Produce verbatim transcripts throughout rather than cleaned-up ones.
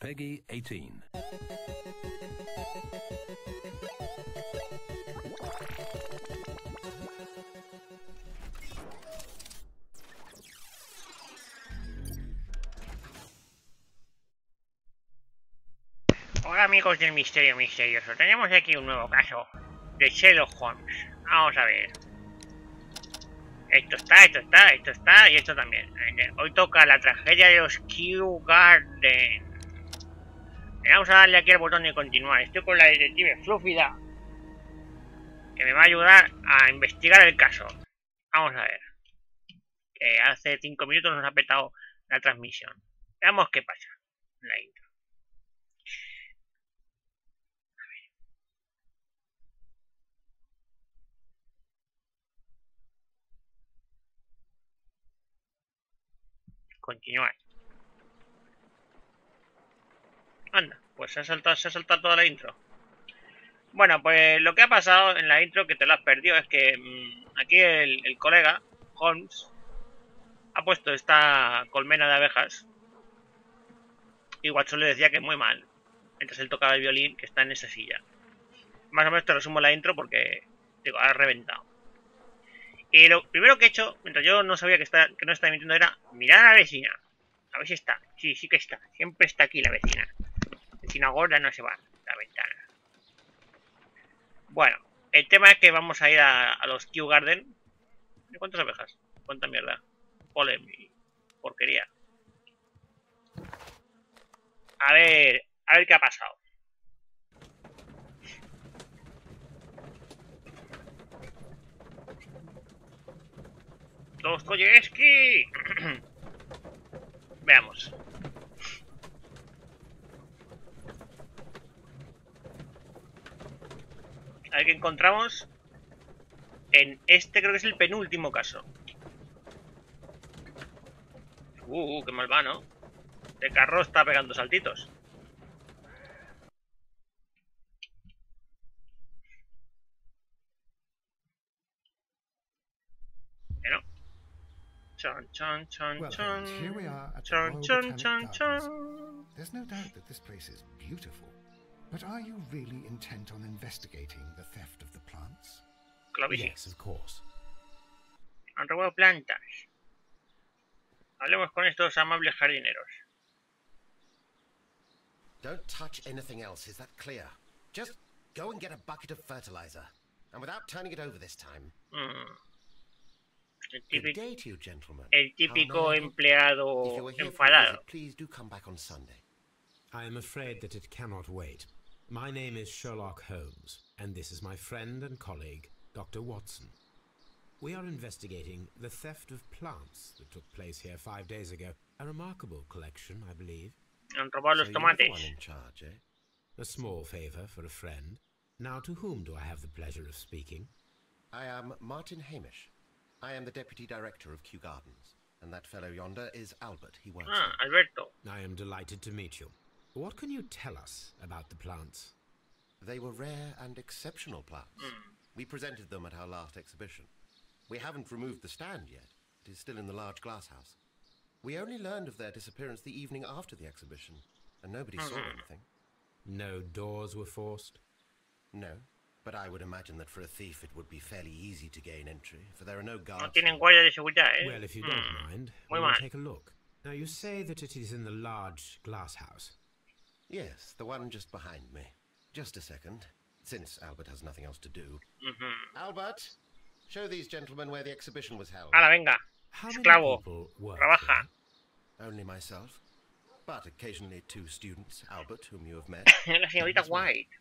Peggy eighteen. Hola amigos del misterio misterioso, tenemos aquí un nuevo caso de Sherlock Holmes. Vamos a ver. Esto está, esto está, esto está y esto también. Hoy toca la tragedia de los Kew Garden. Vamos a darle aquí al botón de continuar. Estoy con la detective Flúfida, que me va a ayudar a investigar el caso. Vamos a ver. Que hace cinco minutos nos ha petado la transmisión. Veamos qué pasa en la intro. Continuar. Anda, pues se ha saltado, se ha saltado toda la intro. Bueno, pues lo que ha pasado en la intro, que te lo has perdido, es que mmm, aquí el, el colega, Holmes, ha puesto esta colmena de abejas. Y Watson le decía que muy mal, mientras él tocaba el violín, que está en esa silla. Más o menos te resumo la intro porque, digo, ha reventado. Y lo primero que he hecho, mientras yo no sabía que, está, que no estaba mintiendo, era mirar a la vecina. A ver si está. Sí, sí que está. Siempre está aquí la vecina. La vecina gorda no se va a la ventana. Bueno, el tema es que vamos a ir a, a los Kew Garden. ¿Cuántas abejas? ¿Cuánta mierda? Polen y porquería. A ver, a ver qué ha pasado. Dostoyevsky. Veamos. A ver qué encontramos en este, creo que es el penúltimo caso. Uh, uh qué mal va, ¿no? El carro está pegando saltitos. Pero chon chon chon Well, chon. Holmes, here we are at the Chon Royal chon Botanic chon Gardens. chon. There's no doubt that this place is beautiful, but are you really intent on investigating the theft of the plants? Claro que sí. Yes, of course. Han robado plantas. Hablemos con estos amables jardineros. Don't touch anything else, is that clear? Just go and get a bucket of fertilizer, and without turning it over this time. Mm. El Good típico, day to you, gentlemen. el típico How may I help? If you empleado were here for a enfadado. visit, please do come back on Sunday. I am afraid that it cannot wait. My name is Sherlock Holmes, and this is my friend and colleague, Doctor Watson. We are investigating the theft of plants that took place here five days ago. A remarkable collection, I believe. Han robado los So you're the one tomates. in charge, eh? A small favor for a friend. Now, to whom do I have the pleasure of speaking? I am Martin Hamish. I am the deputy director of Kew Gardens, and that fellow yonder is Albert. He works Ah, here. Alberto. I am delighted to meet you. What can you tell us about the plants? They were rare and exceptional plants. Mm. We presented them at our last exhibition. We haven't removed the stand yet. It is still in the large glass house. We only learned of their disappearance the evening after the exhibition, and nobody saw Mhm. anything. No doors were forced? No, but I would imagine that for a thief it would be fairly easy to gain entry, for there are no guards. No tienen here. guardia de seguridad, eh. Well, if you Mm. don't mind, Muy we will mal. take a look. Now, you say that it is in the large glass house. Yes, the one just behind me. Just a second, since Albert has nothing else to do. Mhm. Albert, show these gentlemen where the exhibition was held. Hala, venga. How many Esclavo. people work Trabaja. here? Only myself, but occasionally two students, Albert, whom you have met. La señorita as well. White.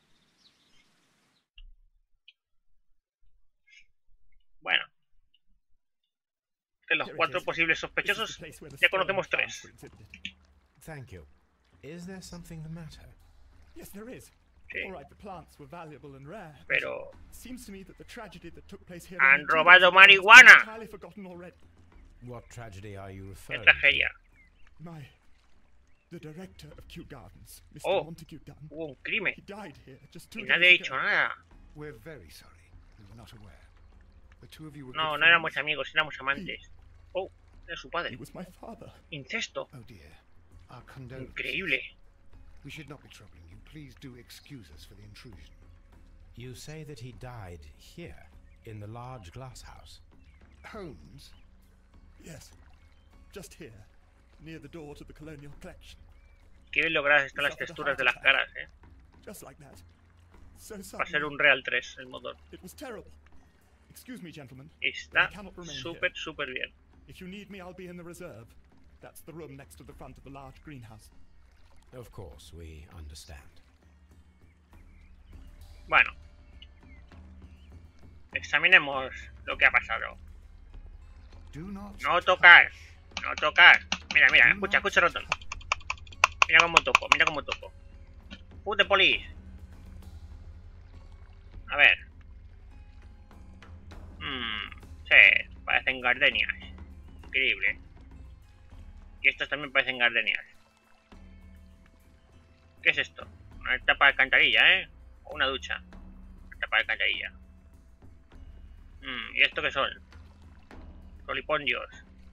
Bueno. De los Here it cuatro is. posibles This is sospechosos, the place where the ya stolen conocemos plants tres. were exhibited. Thank you. Is there something the matter? Yes, there is. Sí. All right, the plants were valuable and rare. but Pero it seems to me that the tragedy that took place here Han only two robado days ago has been marihuana. entirely forgotten already. What tragedy are you qué referring tragedia. My, the director of Kew Gardens, Mister Oh. Montague Dunn, Hubo un crimen. he died here just two Y days nadie ha ago. dicho nada. We're very sorry. We were not aware. The two of you were No, good no éramos friends? amigos, éramos amantes. Oh, era su He padre. was my father. Incesto. Oh dear. Our condolences. Increíble. We should not be troubling you. Please do excuse us for the intrusion. You say that he died here, in the large glass house? Holmes? Yes. Just here, near the door to the colonial collection. Qué bien logradas están las texturas de las caras, eh. Just like that. So Va a ser suddenly. un Real tres el motor. It was terrible. Excuse me, gentlemen. Está I cannot remain súper, here. súper bien. If you need me, I'll be in the reserve. That's the room next to the front of the large greenhouse. Of course, we understand. Bueno. Examinemos lo que ha pasado. Do not No tocar. touch. No tocar. Mira, mira, escucha, escucha, Roton. Mira cómo toco, mira cómo toco. Put the police. A ver. Mmm. Sí, parecen gardenias. Increíble. Y estos también parecen gardenias. ¿Qué es esto? Una tapa de alcantarilla, ¿eh? O una ducha. Una tapa de alcantarilla. Mmm, ¿y esto qué son? Solipondios.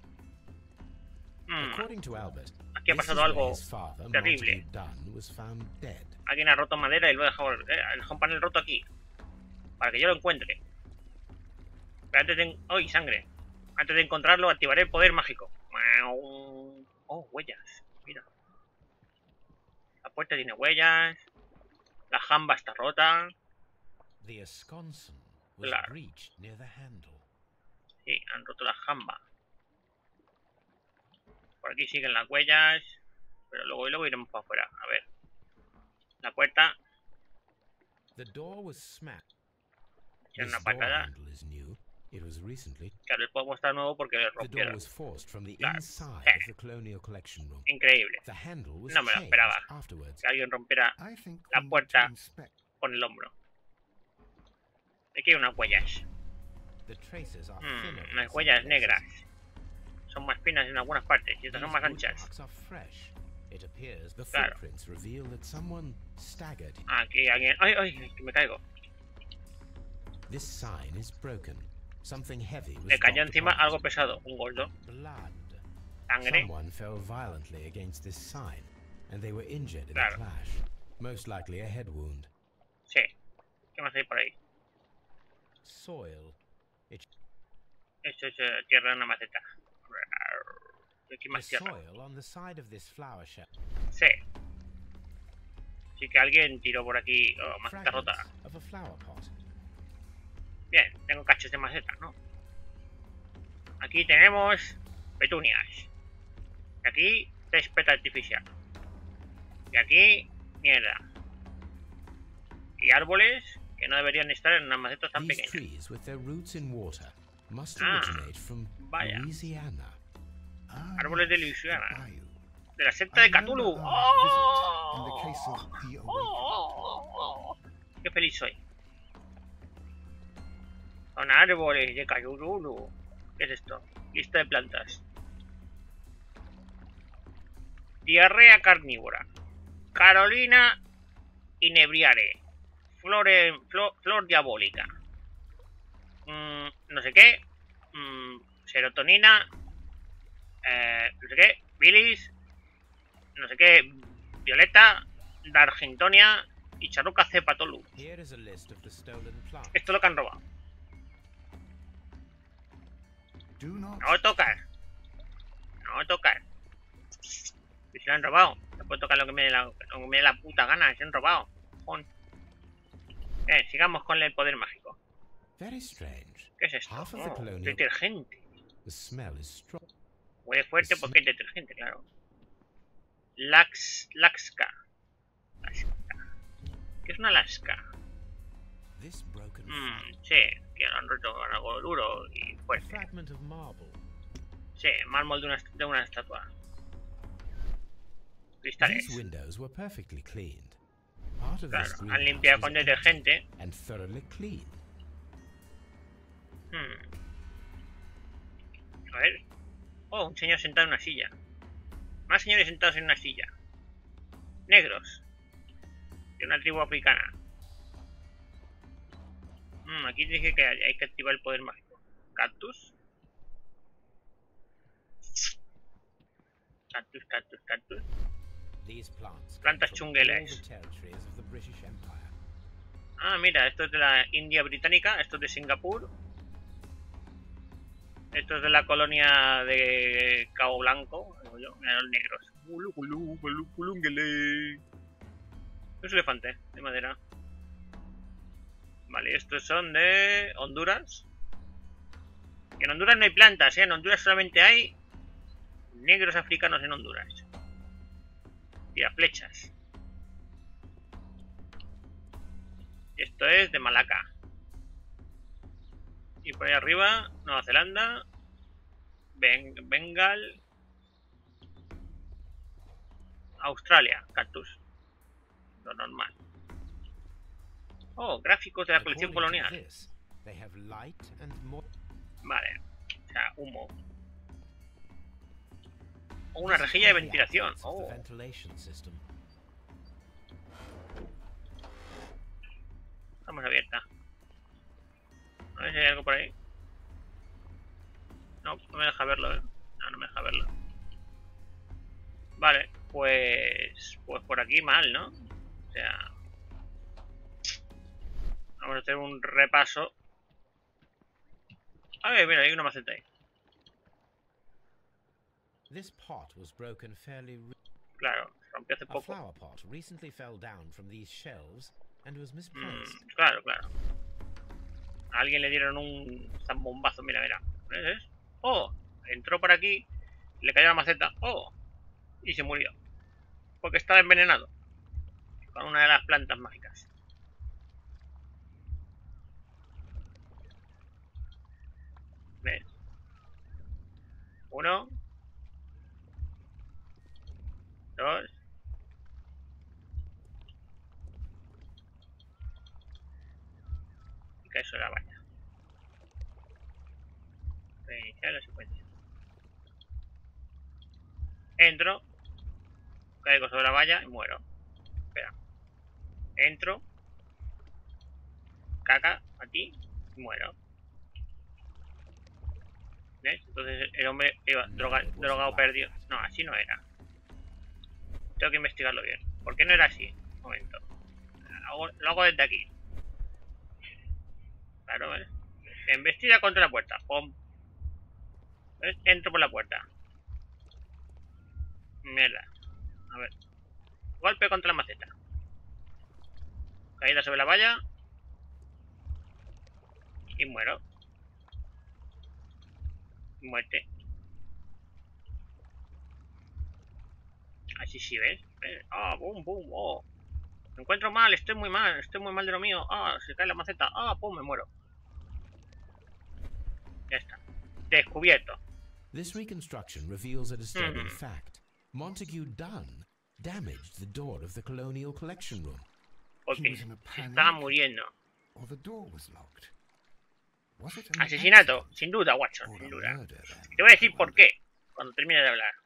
Mmm, According to Albert, aquí ha this is pasado where algo his father, terrible. Montague Dunn, was found dead. Alguien ha roto madera y lo ha dejado, eh, ha dejado un panel roto aquí. Para que yo lo encuentre. Pero antes de... ¡Ay, sangre! Antes de encontrarlo, activaré el poder mágico. Oh, huellas. Mira. La puerta tiene huellas. La jamba está rota. The esconson was Claro. breached near the handle. Sí, han roto la jamba. Por aquí siguen las huellas. Pero luego, luego iremos para afuera. A ver. La puerta. The door was smacked. Tiene This una door patada. handle is new. It was recently. Claro, el juego está nuevo porque le The door rompieron. was forced from the Claro. inside Eh. of the colonial collection room. Increíble. The handle was No me lo changed esperaba. afterwards. Que alguien rompiera I think La we need puerta. to inspect. con el hombro. Aquí hay unas huellas. The traces are Mm, thinner in unas some huellas places. negras. Son más finas en algunas partes y estas son These más wood anchas. marks are fresh. It appears the Claro. footprints reveal that someone staggered. Aquí alguien... ¡Ay, ay! Que me caigo. This sign is broken. Something heavy was Me cayó dropped encima upon it. algo pesado. Un gordo. Blood. Sangre. Someone fell violently against this sign, and they were injured in Claro. the clash. Most likely a head wound. Sí. ¿Qué más hay por ahí? Soil. Esto es eh, tierra de una maceta. Aquí The más tierra. soil on the side of this flower shed. Sí. Sí que alguien tiró por aquí oh, maceta Fragments rota. of a flower pot. Bien, tengo cachos de maceta, ¿no? Aquí tenemos petunias. Y aquí césped artificial. Y aquí mierda. Y árboles que no deberían estar en unas macetas tan These pequeñas. trees, with their roots in water, must Ah, originate from vaya. Louisiana. Ah, Árboles de yes, Luisiana. the bayou. De la secta I de remember Cthulhu. our visit in the ¡Oh! case of the ¡Oh, Awakening. oh, oh, oh! ¡Qué feliz soy! Son árboles de Cthulhu. ¿Qué es esto? Lista de plantas. Diarrea carnívora. Carolina inebriare. Flore, flor, flor diabólica. Mm, no sé qué. Mm, serotonina. Eh, no sé qué. Bilis. No sé qué. Violeta. Dargentonia. Y Charruca cepatolu. Here is a list of the stolen plants. Esto es lo que han robado. Do not No tocar. No tocar. Y se lo han robado. No puedo tocar lo que me dé la, lo que me dé la puta gana. Se han robado. Jón. Bien, sigamos con el poder mágico. Very strange. ¿Qué es esto? Half of the Oh, colonial- detergente. The smell is strong. Huele fuerte porque es detergente, claro. Lax, laxca. Laxca. ¿Qué es una laxca? This broken Mmm, sí, que lo han roto con algo duro y a fuerte. fragment of marble. Sí, mármol de una, de una estatua. These Cristales. windows were perfectly cleaned. Part of Claro, this han greenhouse limpiado was con empty detergente. and thoroughly clean. Hmm. A ver. Oh, un señor sentado en una silla. Más señores sentados en una silla. Negros. De una tribu africana. Hmm, aquí dice que hay, hay que activar el poder mágico. Cactus. Cactus, cactus, cactus. These plants Plantas come from chungueles. all the territories of the British Empire. Ah, mira, esto es de la India británica, esto es de Singapur. Esto es de la colonia de Cabo Blanco. Digo yo, mira los negros. Gulu, gulu, gulu, gulungele. Es un elefante de madera. Vale, estos son de Honduras. En Honduras no hay plantas, ¿eh? En Honduras solamente hay negros africanos en Honduras. Tira flechas. Esto es de Malaca. Y por ahí arriba, Nueva Zelanda. Ben Bengal. Australia, cactus. Lo normal. Oh, gráficos de la colección According to colonial. this, they have light and mo- Vale. O sea, humo. O una rejilla de ventilación. Of the Oh. ventilation system. Estamos abierta. A ver si hay algo por ahí. No, no me deja verlo, ¿eh? No, no me deja verlo. Vale, pues... Pues por aquí mal, ¿no? O sea... Vamos a hacer un repaso. A ver, mira, hay una maceta ahí. This pot was broken fairly re- Claro, se rompió hace A poco. flower pot recently fell down from these shelves and was Mm, misplaced. claro, claro. A alguien le dieron un zambombazo, mira, mira. ¿Ves? Oh, entró por aquí, le cayó la maceta. Oh, y se murió. Porque estaba envenenado con una de las plantas mágicas. ¿Ves? Uno. Dos. Y cae sobre la valla. Reiniciar la secuencia. Entro. Caigo sobre la valla y muero. Espera. Entro. Caca a ti y muero. ¿Ves? Entonces el hombre iba droga, drogado perdido. No, así no era. Tengo que investigarlo bien. ¿Por qué no era así? Un momento. Lo hago, lo hago desde aquí. Claro, ¿ves? Embestida contra la puerta. Pum. ¿Ves? Entro por la puerta. Mierda. A ver. Golpe contra la maceta. Caída sobre la valla. Y muero. Muerte. Así sí, ¿ves? ¿Ves? Ah, boom, boom, oh. Me encuentro mal, estoy muy mal, estoy muy mal de lo mío. Ah, se cae la maceta. Ah, pum, me muero. Ya está. Descubierto. This reconstruction reveals a disturbing Mhm. fact. Montague Dunn damaged the door of the Colonial Collection Room. Porque was in a se panic. estaba muriendo. Or the door was locked. Was it an Asesinato, accident sin duda, Watson, or sin a duda. murder, then? Te voy a decir por qué cuando termine de hablar.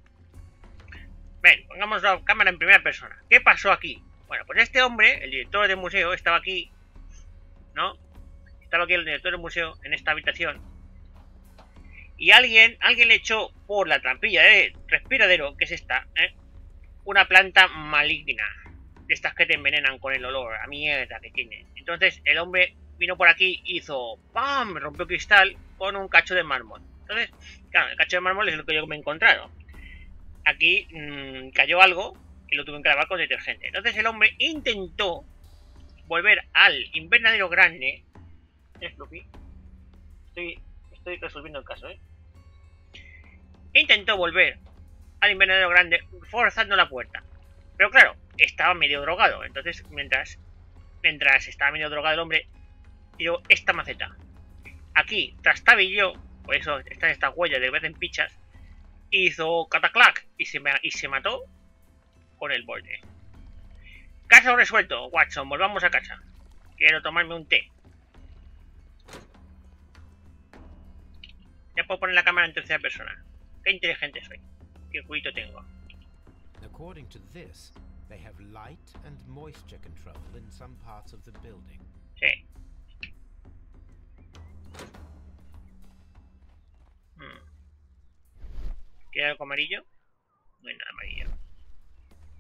Ven, pongamos la cámara en primera persona. ¿Qué pasó aquí? Bueno, pues este hombre, el director del museo, estaba aquí, ¿no? Estaba aquí el director del museo, en esta habitación. Y alguien, alguien le echó por la trampilla de respiradero, que es esta, ¿eh? Una planta maligna. De estas que te envenenan con el olor a mierda que tiene. Entonces el hombre vino por aquí, hizo ¡pam! Rompió cristal con un cacho de mármol. Entonces, claro, el cacho de mármol es lo que yo me he encontrado. Aquí mmm, cayó algo y lo tuve que lavar con detergente. Entonces el hombre intentó volver al invernadero grande. ¿Es Fluffy? Estoy, estoy resolviendo el caso, ¿eh? Intentó volver al invernadero grande forzando la puerta. Pero claro, estaba medio drogado. Entonces, mientras, mientras estaba medio drogado el hombre, dio esta maceta. Aquí trastabilló, por eso están estas huellas de vez en pichas. Hizo cataclac y se, y se mató con el borde. Caso resuelto, Watson, volvamos a casa. Quiero tomarme un té. Ya puedo poner la cámara en tercera persona. Qué inteligente soy. Qué culito tengo. According to this, they have light and moisture control in some parts of the building. Sí. Hmm. ¿Queda algo amarillo? No hay nada amarillo.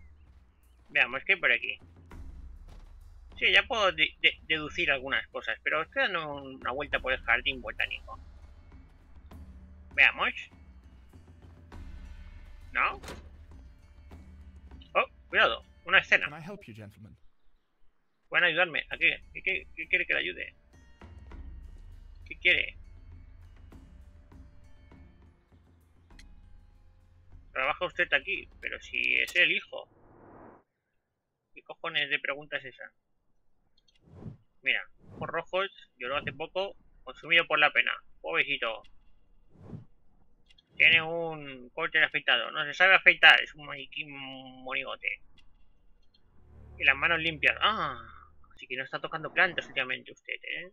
Veamos, ¿qué hay por aquí? Sí, ya puedo de de deducir algunas cosas, pero estoy dando una vuelta por el jardín botánico. Veamos. ¿No? Oh, cuidado, una escena. Can I help you, gentlemen? Pueden ayudarme. ¿A qué? ¿Qué, qué, qué quiere que le ayude? ¿Qué quiere? Trabaja usted aquí, pero si es el hijo. ¿Qué cojones de pregunta es esa? Mira, ojos rojos, lloró hace poco, consumido por la pena. Pobrecito. Tiene un corte afeitado. No se sabe afeitar, es un maniquí monigote. Y las manos limpias. Ah, así que no está tocando plantas últimamente usted, ¿eh?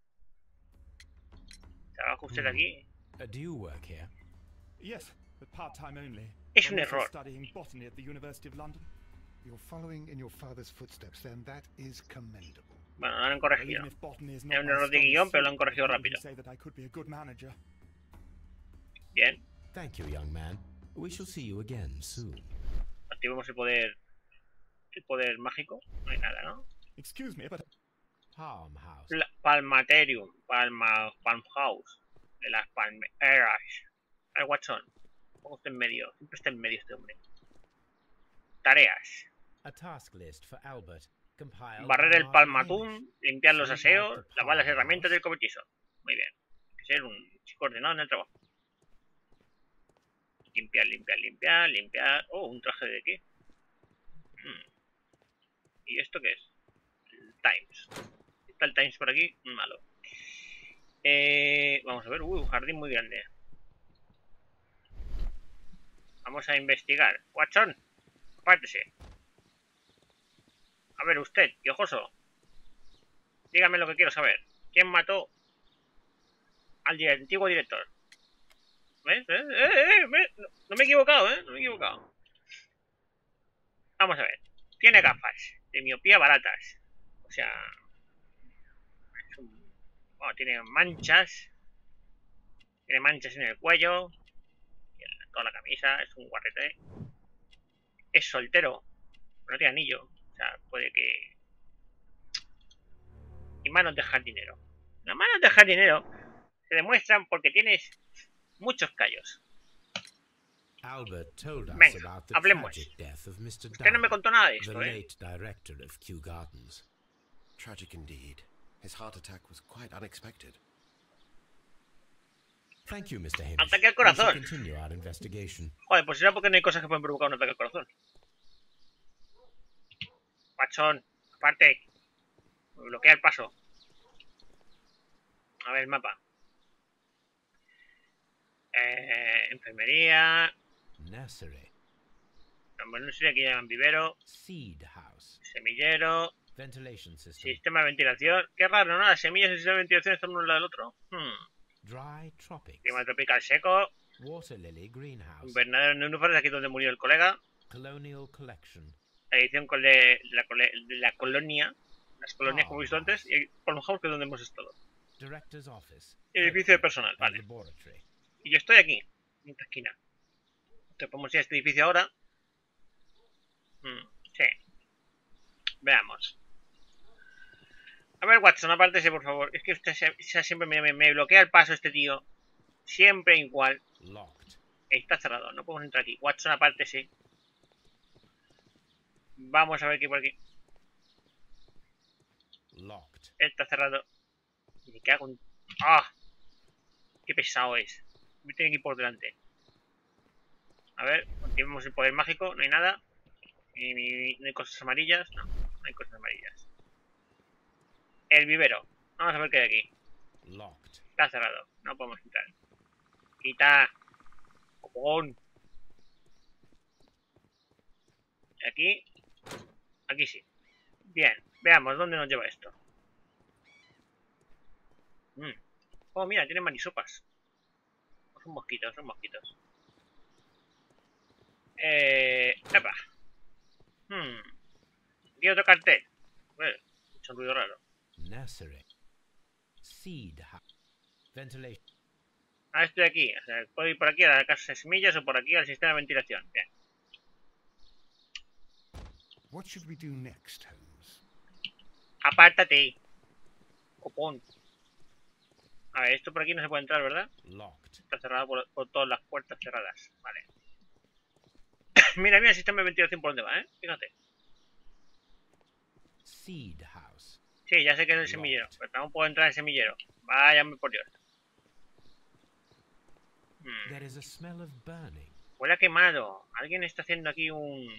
¿Trabaja usted Hmm. aquí? Uh, do you work here? Yes, but part-time only. Es I'm un also error. studying botany at the University of London. You're following in your father's footsteps, then that is commendable. Bueno, lo han Well, corregido. even if botany is Era not un my error de strong guión, pero lo han suit, corregido there are people rápido. who say that I could be a good manager. Bien. Thank you, young man. We shall see you again soon. Activemos el poder... El poder mágico. No hay nada, ¿no? Excuse me, but Palm House. Pla- Palmaterium. Palma... Palm House. De las palmeras. A ver, Watson. Pongo usted en medio. Siempre está en medio este hombre. Tareas. A task list for Albert. Compiled Barrer by el Martin palmatún, limpiar los Hamish. aseos, lavar las herramientas del cobertizo. Muy bien. Hay que ser un chico ordenado en el trabajo. Limpiar, limpiar, limpiar, limpiar... Oh, ¿un traje de qué? Hmm. ¿Y esto qué es? El Times. ¿Está el Times por aquí? Malo. Eh, vamos a ver. Uy, un jardín muy grande. Vamos a investigar. Watson, apártese. A ver, usted, piojoso. Dígame lo que quiero saber. ¿Quién mató al di- antiguo director? ¿Ves? ¿Ves? ¡Eh, eh, eh! ¿Ves? No, no me he equivocado, ¿eh? No me he equivocado. Vamos a ver. Tiene gafas de miopía baratas. O sea... Es un... Bueno, tiene manchas. Tiene manchas en el cuello. Y en toda la camisa. Es un guarrete. Es soltero. No tiene anillo. O sea, puede que... Y manos de jardinero. Las manos de jardinero se demuestran porque tienes muchos callos. Albert told us Venga, about the hablemos. tragic death of mister Usted no me Dunn, contó nada de the esto, ¿eh? late director of Kew Gardens. Tragic indeed. His heart attack was quite unexpected. Thank you, mister Hamish. Ataque al We shall corazón. continue our investigation. Joder, pues será porque no hay cosas que pueden provocar un ataque al corazón. Pachón, aparte. Me bloquea el paso. A ver el mapa. Eh, enfermería. Nursery. Bueno, no sé, aquí llaman vivero. Seed house. Semillero. Ventilation system. Sistema de ventilación. Qué raro, ¿no? Las semillas y el sistema de ventilación están uno al lado del otro. Hmm. Dry tropics. Clima tropical seco. Water lily greenhouse. Invernadero en Nenúfares, aquí donde murió el colega. Colonial collection. La edición con de la, cole- de la colonia. Las colonias, como he visto antes. Y Palm House, que es donde hemos estado. Director's office. Edificio de personal, and vale. Laboratory. Y yo estoy aquí, en esta esquina. Entonces podemos ir a este edificio ahora. Mm, sí. Veamos. A ver, Watson, apártese, por favor. Es que usted se- se- siempre me, me- me bloquea el paso este tío. Siempre igual. Locked. Está cerrado, no podemos entrar aquí. Watson, apártese. Vamos a ver qué hay por aquí. Locked. Está cerrado. Me cago en... ¡Ah! ¡Qué pesado es! Me tiene que ir por delante. A ver, continuemos el poder mágico. No hay nada. Ni, ni- no hay cosas amarillas. No, no hay cosas amarillas. El vivero. Vamos a ver qué hay aquí. Locked. Está cerrado. No podemos entrar. Quita. Copón. Aquí. Aquí sí. Bien. Veamos dónde nos lleva esto. Mm. Oh, mira, tiene manisopas. Son mosquitos, son mosquitos. Eh... ¡Epa! Hmm. Aquí otro cartel. Bueno, mucho ruido raro. Nursery. Seed house. Ventilation. Ah, estoy aquí. O sea, puedo ir por aquí a la casa de semillas o por aquí al sistema de ventilación. Bien. What should we do next, Holmes? Apártate. Copón. A ver, esto por aquí no se puede entrar, ¿verdad? Locked. Está cerrado por, por todas las puertas cerradas. Vale. Mira, mira el sistema de ventilación por dónde va, ¿eh? Fíjate. Seed house. Sí, ya sé que es el semillero, pero tampoco puedo entrar en el semillero. Váyame por Dios. Hmm. There is a smell of burning. Huele a quemado. Alguien está haciendo aquí un...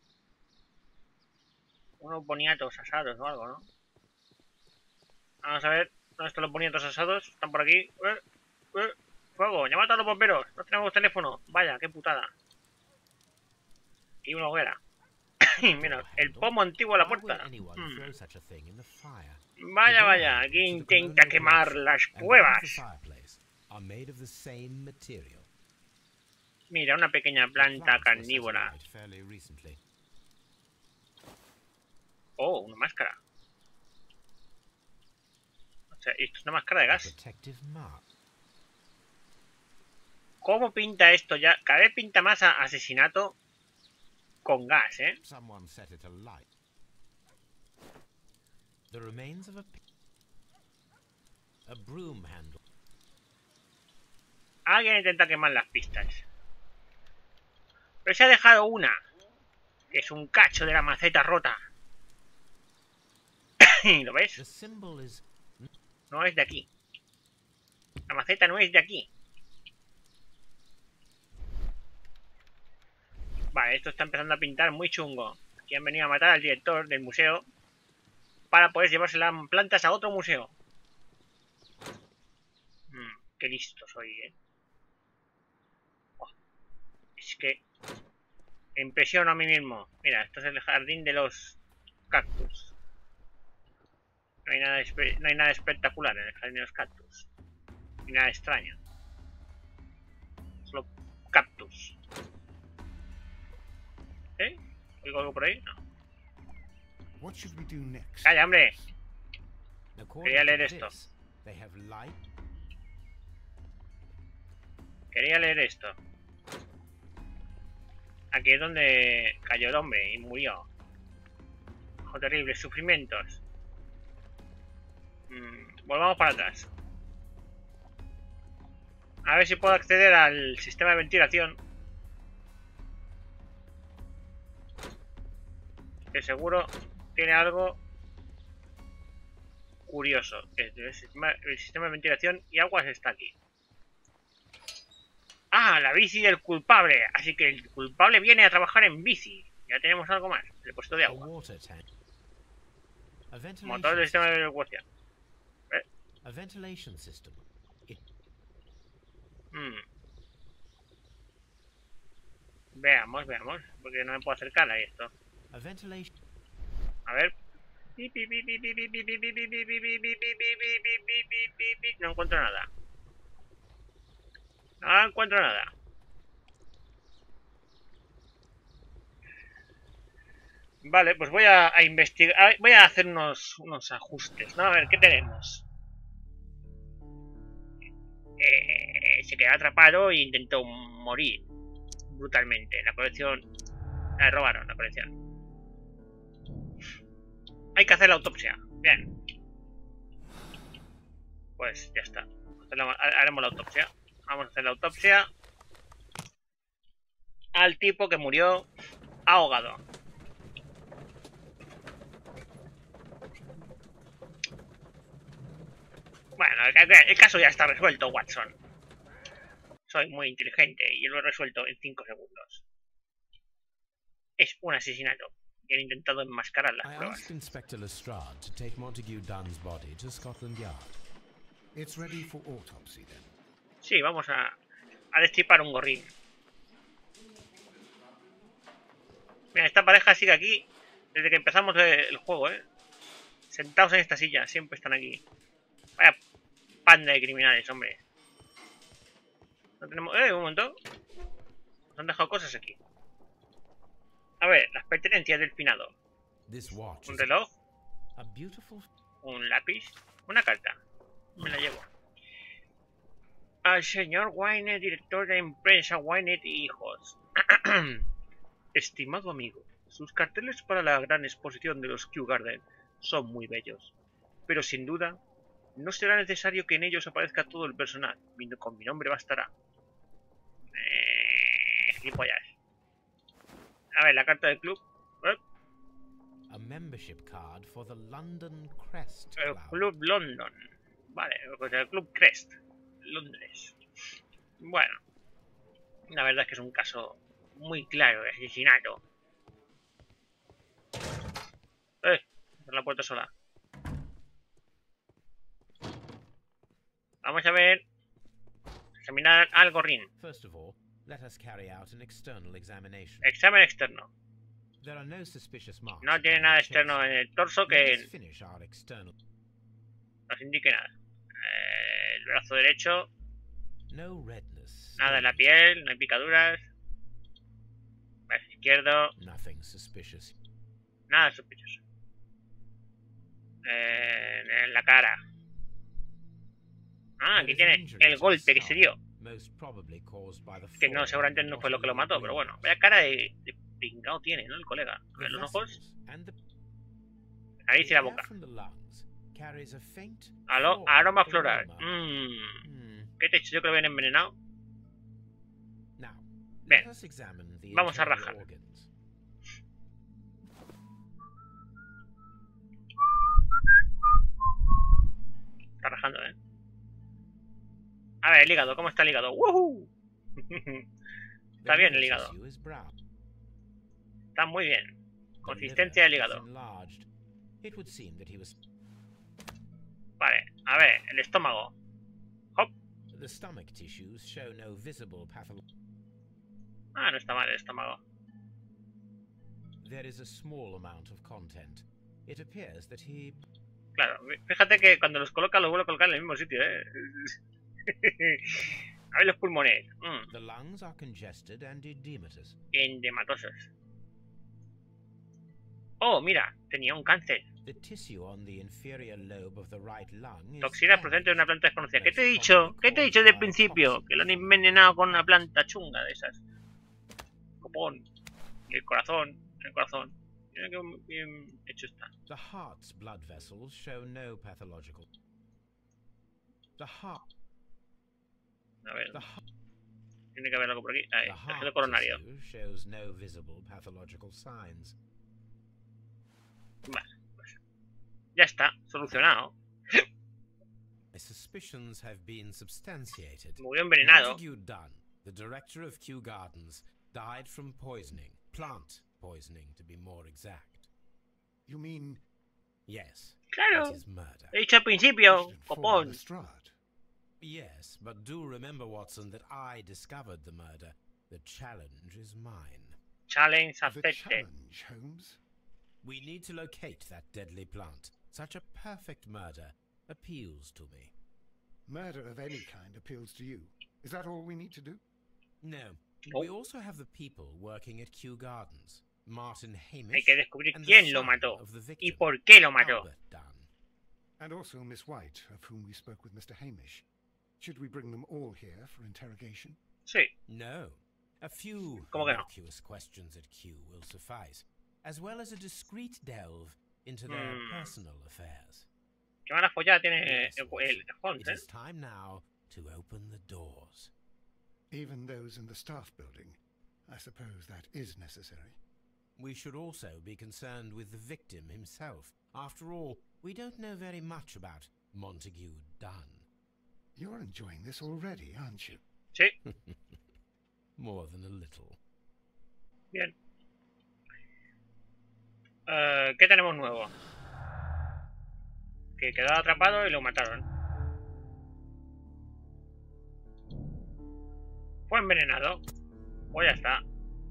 unos boniatos asados o algo, ¿no? Vamos a ver. ¿Dónde están los boniatos asados? Están por aquí. ¡Eh! ¡Eh! ¡Fuego! ¡Llamad a los bomberos! No tenemos teléfono. Vaya, qué putada. Y una hoguera. Mira, el pomo antiguo a la puerta. Hmm. Vaya, vaya. Aquí intenta quemar las pruebas. Mira, una pequeña planta carnívora. Oh, una máscara. O sea, esto es una máscara de gas. ¿Cómo pinta esto ya? Cada vez pinta más a asesinato con gas, ¿eh? The remains of a, a broom handle. Alguien intenta quemar las pistas. Pero se ha dejado una. Que es un cacho de la maceta rota. ¿Lo ves? The symbol is... No es de aquí. La maceta no es de aquí. Vale, esto está empezando a pintar muy chungo. Aquí han venido a matar al director del museo para poder llevarse las plantas a otro museo. Mm, qué listo soy, eh. Oh, es que me impresiono a mí mismo. Mira, esto es el jardín de los cactus. No hay nada, no hay nada espectacular en el jardín de los cactus. Ni nada extraño. Solo cactus. ¿Eh? ¿Oigo algo por ahí? No. What should we do next? ¡Calla, hombre! According Quería leer to esto. this, they have light. Quería leer esto. Aquí es donde cayó el hombre y murió. Oh, terribles sufrimientos. Mm, volvamos para atrás. A ver si puedo acceder al sistema de ventilación. Que seguro tiene algo curioso. El sistema, el sistema de ventilación y aguas está aquí. Ah, la bici del culpable. Así que el culpable viene a trabajar en bici. Ya tenemos algo más. El depósito de agua. Motor del sistema de evacuación. ¿Eh? A ventilation system. It... Hmm. Veamos, veamos. Porque no me puedo acercar a esto. A ventilation. A ver. No encuentro nada. No encuentro nada. Vale, pues voy a, a investigar. Voy a hacer unos, unos ajustes, ¿no? A ver, ¿qué tenemos? Eh, se quedó atrapado e intentó morir brutalmente. La colección... La robaron, la colección. Hay que hacer la autopsia. Bien. Pues ya está. Haremos la autopsia. Vamos a hacer la autopsia al tipo que murió ahogado. Bueno, el caso ya está resuelto, Watson. Soy muy inteligente y lo he resuelto en cinco segundos. Es un asesinato. Y han intentado enmascarar las pruebas. I asked Inspector Lestrade to take Montague Dunn's body to Scotland Yard. It's ready for autopsy then. Sí, vamos a, a destripar un gorrín. Mira, esta pareja sigue aquí desde que empezamos el juego, ¿eh? Sentados en esta silla, siempre están aquí. Vaya panda de criminales, hombre. No tenemos... ¡Eh, un momento! Nos han dejado cosas aquí. A ver, las pertenencias del finado. Un reloj. Un lápiz. Una carta. Me la llevo. Al señor Wynette, director de empresa Wynette y Hijos. Estimado amigo, Sus carteles para la gran exposición de los Kew Garden son muy bellos, pero sin duda no será necesario que en ellos aparezca todo el personal. Con mi nombre bastará. Eh, gilipollas. A ver, la carta del club. ¿Eh? A membership card for the London Crest El Club. Club London. Vale, pues el Club Crest. Londres. Bueno. La verdad es que es un caso muy claro de asesinato. Eh, por la puerta sola. Vamos a ver. Examinar al gorrín. First of all, let us carry out an external examination. Examen externo. There are no suspicious marks. No tiene nada externo en el torso Let que us finish our external. nos indique nada. Eh, el brazo derecho. No redness. Nada en la piel, no hay picaduras. Brazo izquierdo. Nothing suspicious. Nada sospechoso. Eh, en la cara. Ah, aquí tiene el golpe que se dio. Que no, seguramente no fue lo que lo mató, pero bueno. Vaya cara de, de pringao tiene, ¿no? El colega. A ver, los ojos. La nariz y la boca. Aló, aroma floral. Mmm. ¿Qué te he dicho yo que lo habían envenenado? Bien. Vamos a rajar. Está rajando, ¿eh? A ver, el hígado, ¿cómo está el hígado? ¡Woohoo! Está bien el hígado. Está muy bien. Consistencia del hígado. Vale, a ver, el estómago. Hop. Ah, no está mal el estómago. Claro, fíjate que cuando los coloca los vuelve a colocar en el mismo sitio, ¿eh? A ver los pulmones. Mm. The lungs are congested and edematous. Endematosos. Oh, mira, tenía un cáncer. The tissue on the inferior lobe of the right lung is Toxina procedente de una planta desconocida. ¿Qué te he dicho? ¿Qué te he dicho desde el principio? Que lo han envenenado con una planta chunga de esas. Copón. Y el corazón. El corazón. Mira qué bien hecho está. The heart's blood vessels show no pathological. The heart. A ver. The heart. Tiene que haber algo por aquí. Ahí, The tejido heart coronario. tissue shows no visible pathological signs. Vale, pues. Ya está, solucionado. My suspicions have been substantiated. Murió envenenado. Montague Dunn, the director of Kew Gardens, died from poisoning. Plant poisoning, to be more exact. You mean Yes. Claro. It is murder. He dicho al principio, should inform copón. Lestrade? Yes, but do remember, Watson, that I discovered the murder. The challenge is mine. Challenge The accepted. challenge, Holmes. We need to locate that deadly plant. Such a perfect murder appeals to me. Murder of any kind appeals to you. Is that all we need to do? No. No. We also have the people working at Kew Gardens. Martin Hamish. Hay que descubrir and the quién lo son mató of the y victim, por qué lo mató. Albert Dunn. And also Miss White, of whom we spoke with Mister Hamish. Should we bring them all here for interrogation? Sí. No. A few ¿Cómo que no? innocuous questions at Kew will suffice, as well as a discreet delve into their Hmm. personal affairs. Qué mala follada tiene Yes, el, Watson. el Holmes, It ¿eh? is time now to open the doors. Even those in the staff building. I suppose that is necessary. We should also be concerned with the victim himself. After all, we don't know very much about Montague Dunn. You're enjoying this already, aren't you? Sí, More than a little. bien. Eh, ¿Qué tenemos nuevo? Que quedó atrapado y lo mataron. Fue envenenado. Pues ya está.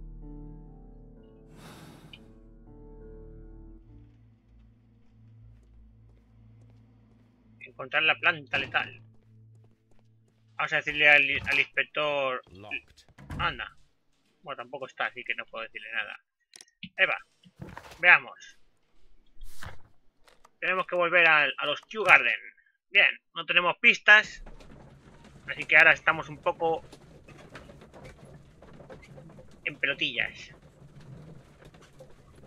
Encontrar la planta letal. Vamos a decirle al, al inspector... Locked. Anda. Bueno, tampoco está, así que no puedo decirle nada. Eva, veamos. Tenemos que volver a, a los Kew Garden. Bien, no tenemos pistas. Así que ahora estamos un poco... en pelotillas.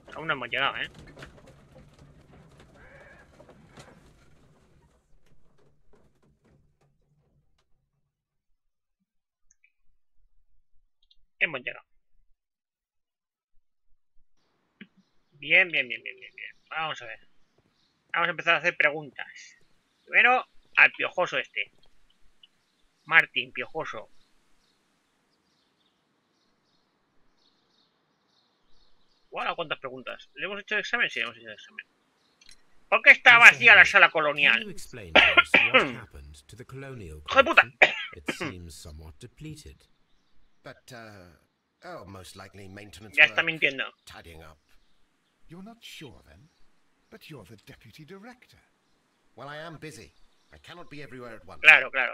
Aún no hemos llegado, ¿eh? Hemos llegado. Bien, bien, bien, bien, bien, bien. Vamos a ver. Vamos a empezar a hacer preguntas. Primero, al piojoso este. Martín, piojoso. Wow, ¿cuántas preguntas? ¿Le hemos hecho el examen? Sí, hemos hecho el examen. ¿Por qué está vacía la sala colonial? ¡Hijo de puta! But, uh, oh, most likely maintenance Ya está work, mintiendo. tidying up. You're not sure then? But you're the deputy director. Well, I am busy. I cannot be everywhere at once. Claro, claro.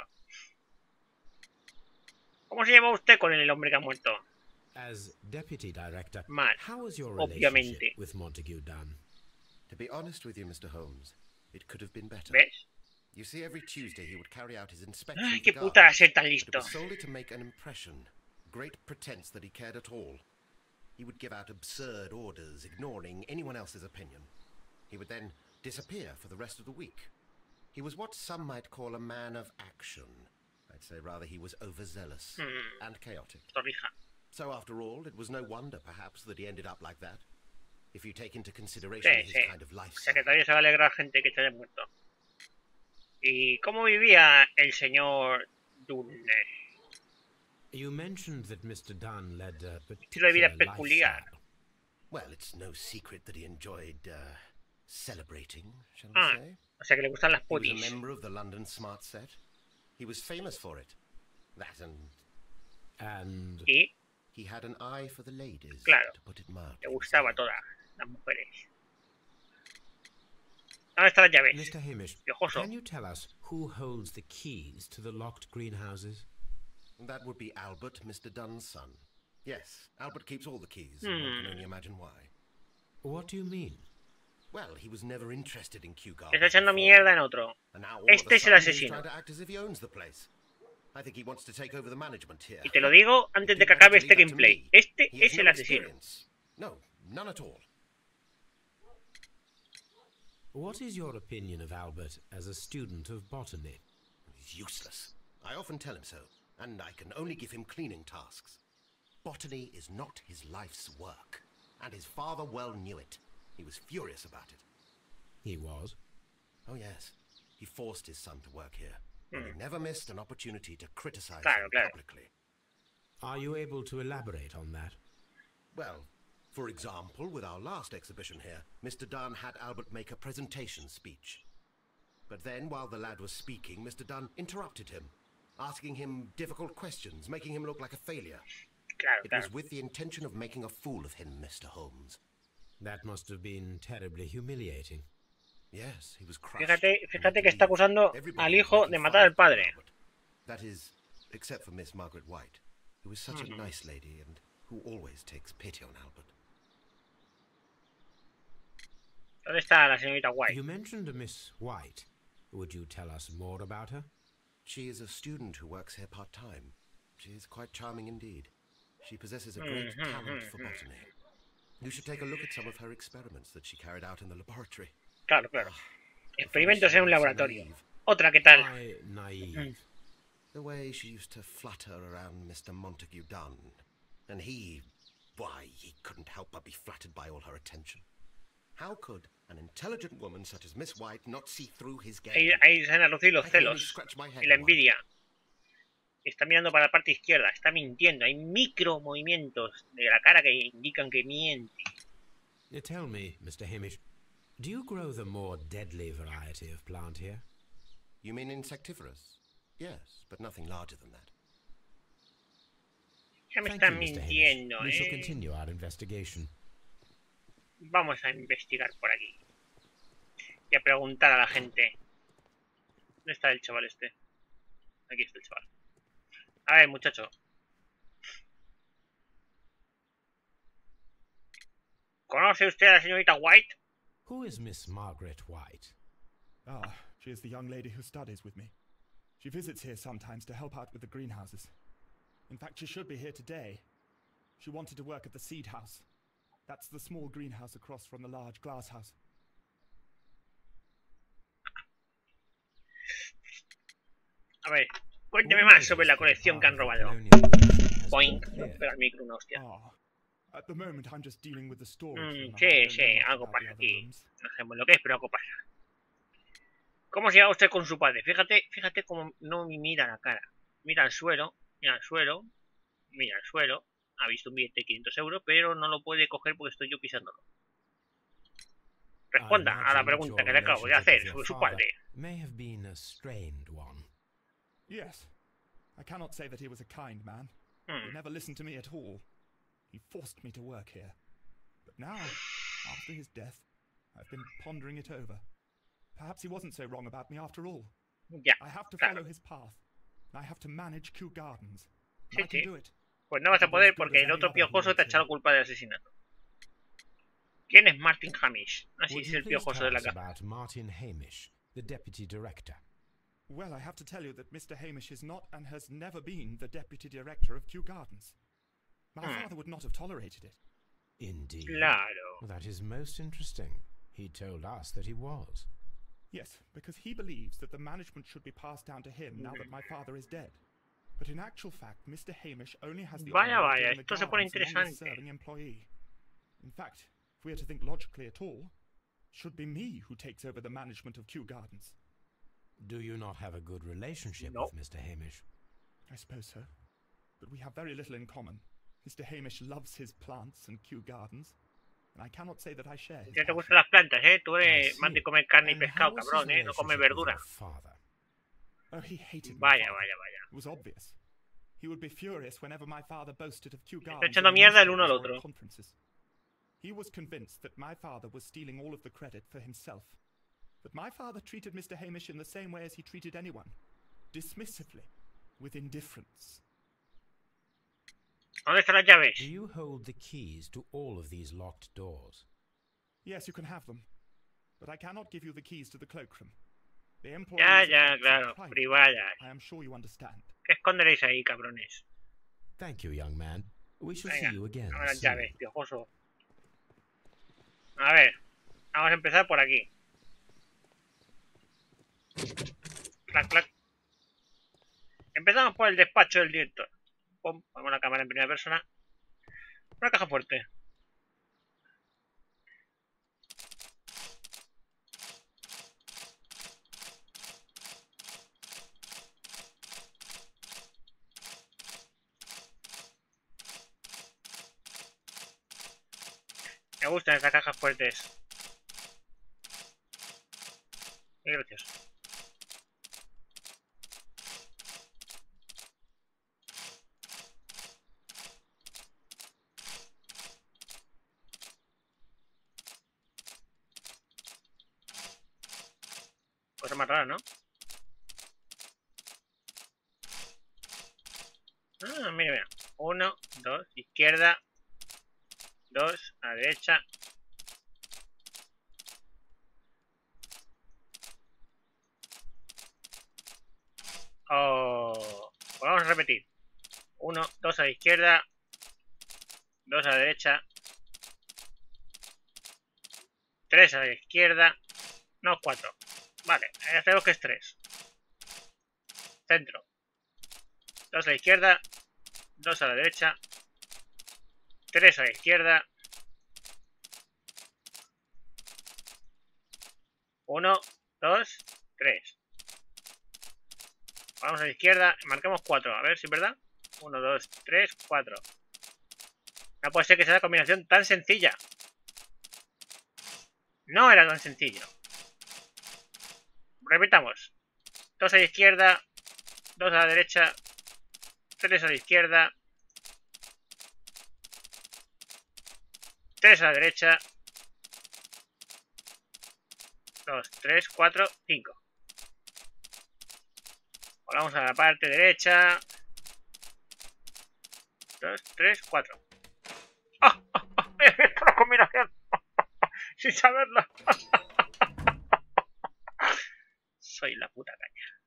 ¿Cómo se llama usted con el hombre que ha muerto? As deputy director, Mal, how was your obviamente. relationship with Montague Dunn? To be honest with you, Mister Holmes, it could have been better. ¿Ves? You see, every Tuesday he would carry out his inspection Ay, of the qué puta gardens, ser tan but it listo. was solely to make an impression. Great pretense that he cared at all. He would give out absurd orders, ignoring anyone else's opinion. He would then disappear for the rest of the week. He was what some might call a man of action. I'd say rather he was overzealous Hmm. and chaotic. Torrija. So after all, it was no wonder, perhaps, that he ended up like that. If you take into consideration Sí, his sí. kind of lifestyle. Secretario se va a alegrar gente que se haya muerto. ¿Y cómo vivía el señor Dunne? You mentioned that Mister Dunn led a Estilo de vida particular peculiar. lifestyle. Well, it's no secret that he enjoyed uh, celebrating, shall we Ah, say. o sea que le gustan las He was a putis. member of the London Smart Set. He was famous for it. That and And Y he had an eye for the ladies, Claro. to put it mildly. le gustaba a todas las mujeres. ¿Dónde están las llaves? Mister Hamish, Piojoso. can you tell us who holds the keys to the locked greenhouses? That would be Albert, Mister Dunn's son. Yes, Albert keeps all the keys, and Hmm. one can only imagine why. What do you mean? Well, he was never interested in Kew Está Gardens echando before, mierda en otro. and now all Este of a es el sudden he's asesino. trying to act as if he owns the place. I think he wants to take over the management here. Y te lo digo antes de You'd que better acabe leave este that to gameplay. me. Este He has es el no asesino. experience. No, none at all. What is your opinion of Albert as a student of botany? He's useless. I often tell him so, and I can only give him cleaning tasks. Botany is not his life's work, and his father well knew it. He was furious about it. He was. Oh yes, he forced his son to work here, and he never missed an opportunity to criticize Claro, him claro. publicly. Are you able to elaborate on that? Well, for example, with our last exhibition here, Mister Dunn had Albert make a presentation speech. But then, while the lad was speaking, Mister Dunn interrupted him, asking him difficult questions, making him look like a failure. Claro, It claro. was with the intention of making a fool of him, Mister Holmes. That must have been terribly humiliating. Yes, he was crushed. Fíjate, and fíjate I que está believe acusando everybody al was hijo making de fun matar al of padre. Albert. That is, except for Miss Margaret White, who is such a nice lady and who always takes pity on Albert. ¿Dónde está la señorita White? You mentioned a Miss White. Would you tell us more about her? She is a student who works here part-time. She is quite charming indeed. She possesses a great talent for botany. You should take a look at some of her experiments that she carried out in the laboratory. Claro, claro. If Experimentos only en un she wasn't so laboratorio. naive. Otra, ¿qué tal? Why naive? The way she used to flutter around Mister Montague Dunn. And he, why, he couldn't help but be flattered by all her attention. How could an intelligent woman such as Miss White not see through his game? Ahí, ahí se han a lucir los I can only celos scratch my head y la and wonder. envidia. Está mirando para la parte izquierda, está mintiendo. Hay micro movimientos de la cara que indican que miente. Uh, Tell me, Mister Hamish, do you grow the more deadly variety of plant here? You mean insectivorous? Yes, but nothing larger than that. Ya me Thank están you, Mister Hamish. mintiendo, We shall ¿eh? continue our investigation. Vamos a investigar por aquí. Y a preguntar a la gente. ¿Dónde está el chaval este? Aquí está el chaval. A ver, muchacho. ¿Conoce usted a la señorita White? Who is Miss Margaret White? Ah, she is the young lady who studies with me. She visits here sometimes to help out with the greenhouses. In fact, she should be here today. She wanted to work at the seed house. That's the small greenhouse across from the large glass house. A ver, cuénteme más sobre la colección que han robado. Boink. Pega el micro una hostia. Ah, at the moment I'm just dealing with the storage. Mm, room. I sí, don't sí, know much algo about pasa the other aquí. rooms. No sabemos lo que es, pero algo pasa. ¿Cómo se lleva usted con su padre? Fíjate, fíjate cómo no me mira la cara. Mira al suelo, mira al suelo, mira al suelo. Ha visto un billete de quinientos euros, pero no lo puede coger porque estoy yo pisándolo. Responda a la pregunta que le acabo de hacer sobre su padre. May have been a strained one. Yes. I cannot say that he was a kind man. Hmm. He never listened to me at all. He forced me to work here. But now, after his death, I've been pondering it over. Perhaps he wasn't so wrong about me after all. Ya, I have to claro. follow his path. And I have to manage Kew Gardens. Sí, And I can sí. do it. Pues no vas a poder porque el otro piojoso te ha echado la culpa del asesinato. ¿Quién es Martin Hamish? Así Would es you el please piojoso tell de la us casa. about Martin Hamish, the deputy director? Well, I have to tell you that Mister Hamish is not and has never been the deputy director of Kew Gardens. My Hmm. father would not have tolerated it. Indeed. Claro. Well, that is most interesting. He told us that he was. Yes, because he believes that the management should be passed down to him now that my father is dead. But in actual fact, Mister Hamish only has the Vaya, honor of vaya, being the esto se pone garden's longest interesante. serving employee. In fact, if we are to think logically at all, it should be me who takes over the management of Kew Gardens. Do you not have a good relationship No. with Mister Hamish? I suppose so. But we have very little in common. Mister Hamish loves his plants and Kew Gardens, and I cannot say that I share his Ya te passion. gustan las plantas, ¿eh? Tú I eres see. más de comer carne y And pescado, how was his cabrón, ¿eh? No comes relationship with verdura. your father? Oh, he hated my Vaya, father. vaya, vaya. It was obvious. He would be furious whenever my father boasted of Kew Está Gardens echando in the mierda el uno al newspapers or otro. at conferences. He was convinced that my father was stealing all of the credit for himself. But my father treated Mister Hamish in the same way as he treated anyone. Dismissively. With indifference. ¿Dónde están las llaves? Do you hold the keys to all of these locked doors? Yes, you can have them. But I cannot give you the keys to the cloakroom. The Ya, employees' ya, effects are claro. private. Privadas. I am sure you understand. ¿Qué esconderéis ahí, cabrones? Thank you, young man. We shall Venga, see you again dame las soon. llaves, piojoso. A ver, vamos a empezar por aquí. Clac, clac. Empezamos por el despacho del director. Pum, ponemos la cámara en primera persona. Una caja fuerte. Me gustan estas cajas fuertes. Muy gracioso. Cosa más rara, ¿no? Ah, mira, mira. Uno, dos, izquierda. Dos, a la derecha. Oh, pues vamos a repetir. Uno, dos a la izquierda. Dos a la derecha. Tres a la izquierda. No, cuatro. Vale, ya sabemos que es tres. Centro. Dos a la izquierda. Dos a la derecha. Tres a la izquierda. Uno, dos, tres. Vamos a la izquierda. Marcamos cuatro. A ver si es verdad. Uno, dos, tres, cuatro. No puede ser que sea una combinación tan sencilla. No era tan sencillo. Repitamos. Dos a la izquierda. Dos a la derecha. Tres a la izquierda. Tres a la derecha. Dos, tres, cuatro, cinco. Volvamos a la parte derecha. Dos, tres, cuatro. ¡Ah! ¡Ah! ¡Ah! ¡He visto la combinación! Sin saberlo. Soy la puta caña.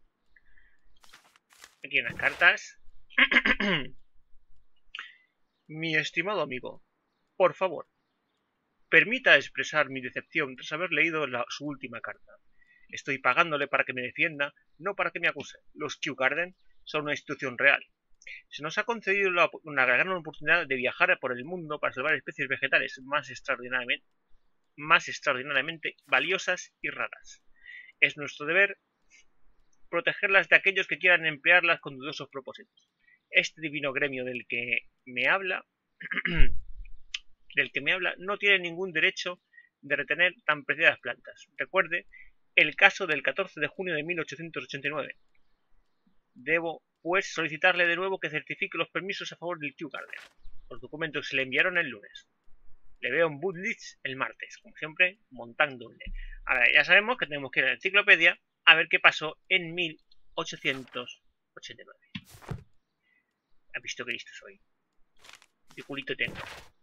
Aquí unas cartas. Mi estimado amigo, por favor, permita expresar mi decepción tras haber leído la, su última carta. Estoy pagándole para que me defienda, no para que me acuse. Los Kew Garden son una institución real. Se nos ha concedido la, una gran oportunidad de viajar por el mundo para salvar especies vegetales más extraordinariamente, más extraordinariamente valiosas y raras. Es nuestro deber protegerlas de aquellos que quieran emplearlas con dudosos propósitos. Este divino gremio del que me habla, del que me habla, no tiene ningún derecho de retener tan preciadas plantas. Recuerde el caso del catorce de junio de mil ochocientos ochenta y nueve. Debo, pues, solicitarle de nuevo que certifique los permisos a favor del Kew Garden. Los documentos se le enviaron el lunes. Le veo en Woodleach el martes, como siempre, montándole. Ahora, ya sabemos que tenemos que ir a la enciclopedia a ver qué pasó en mil ochocientos ochenta y nueve. ¿Has visto qué listo soy? ¿Qué culito tengo?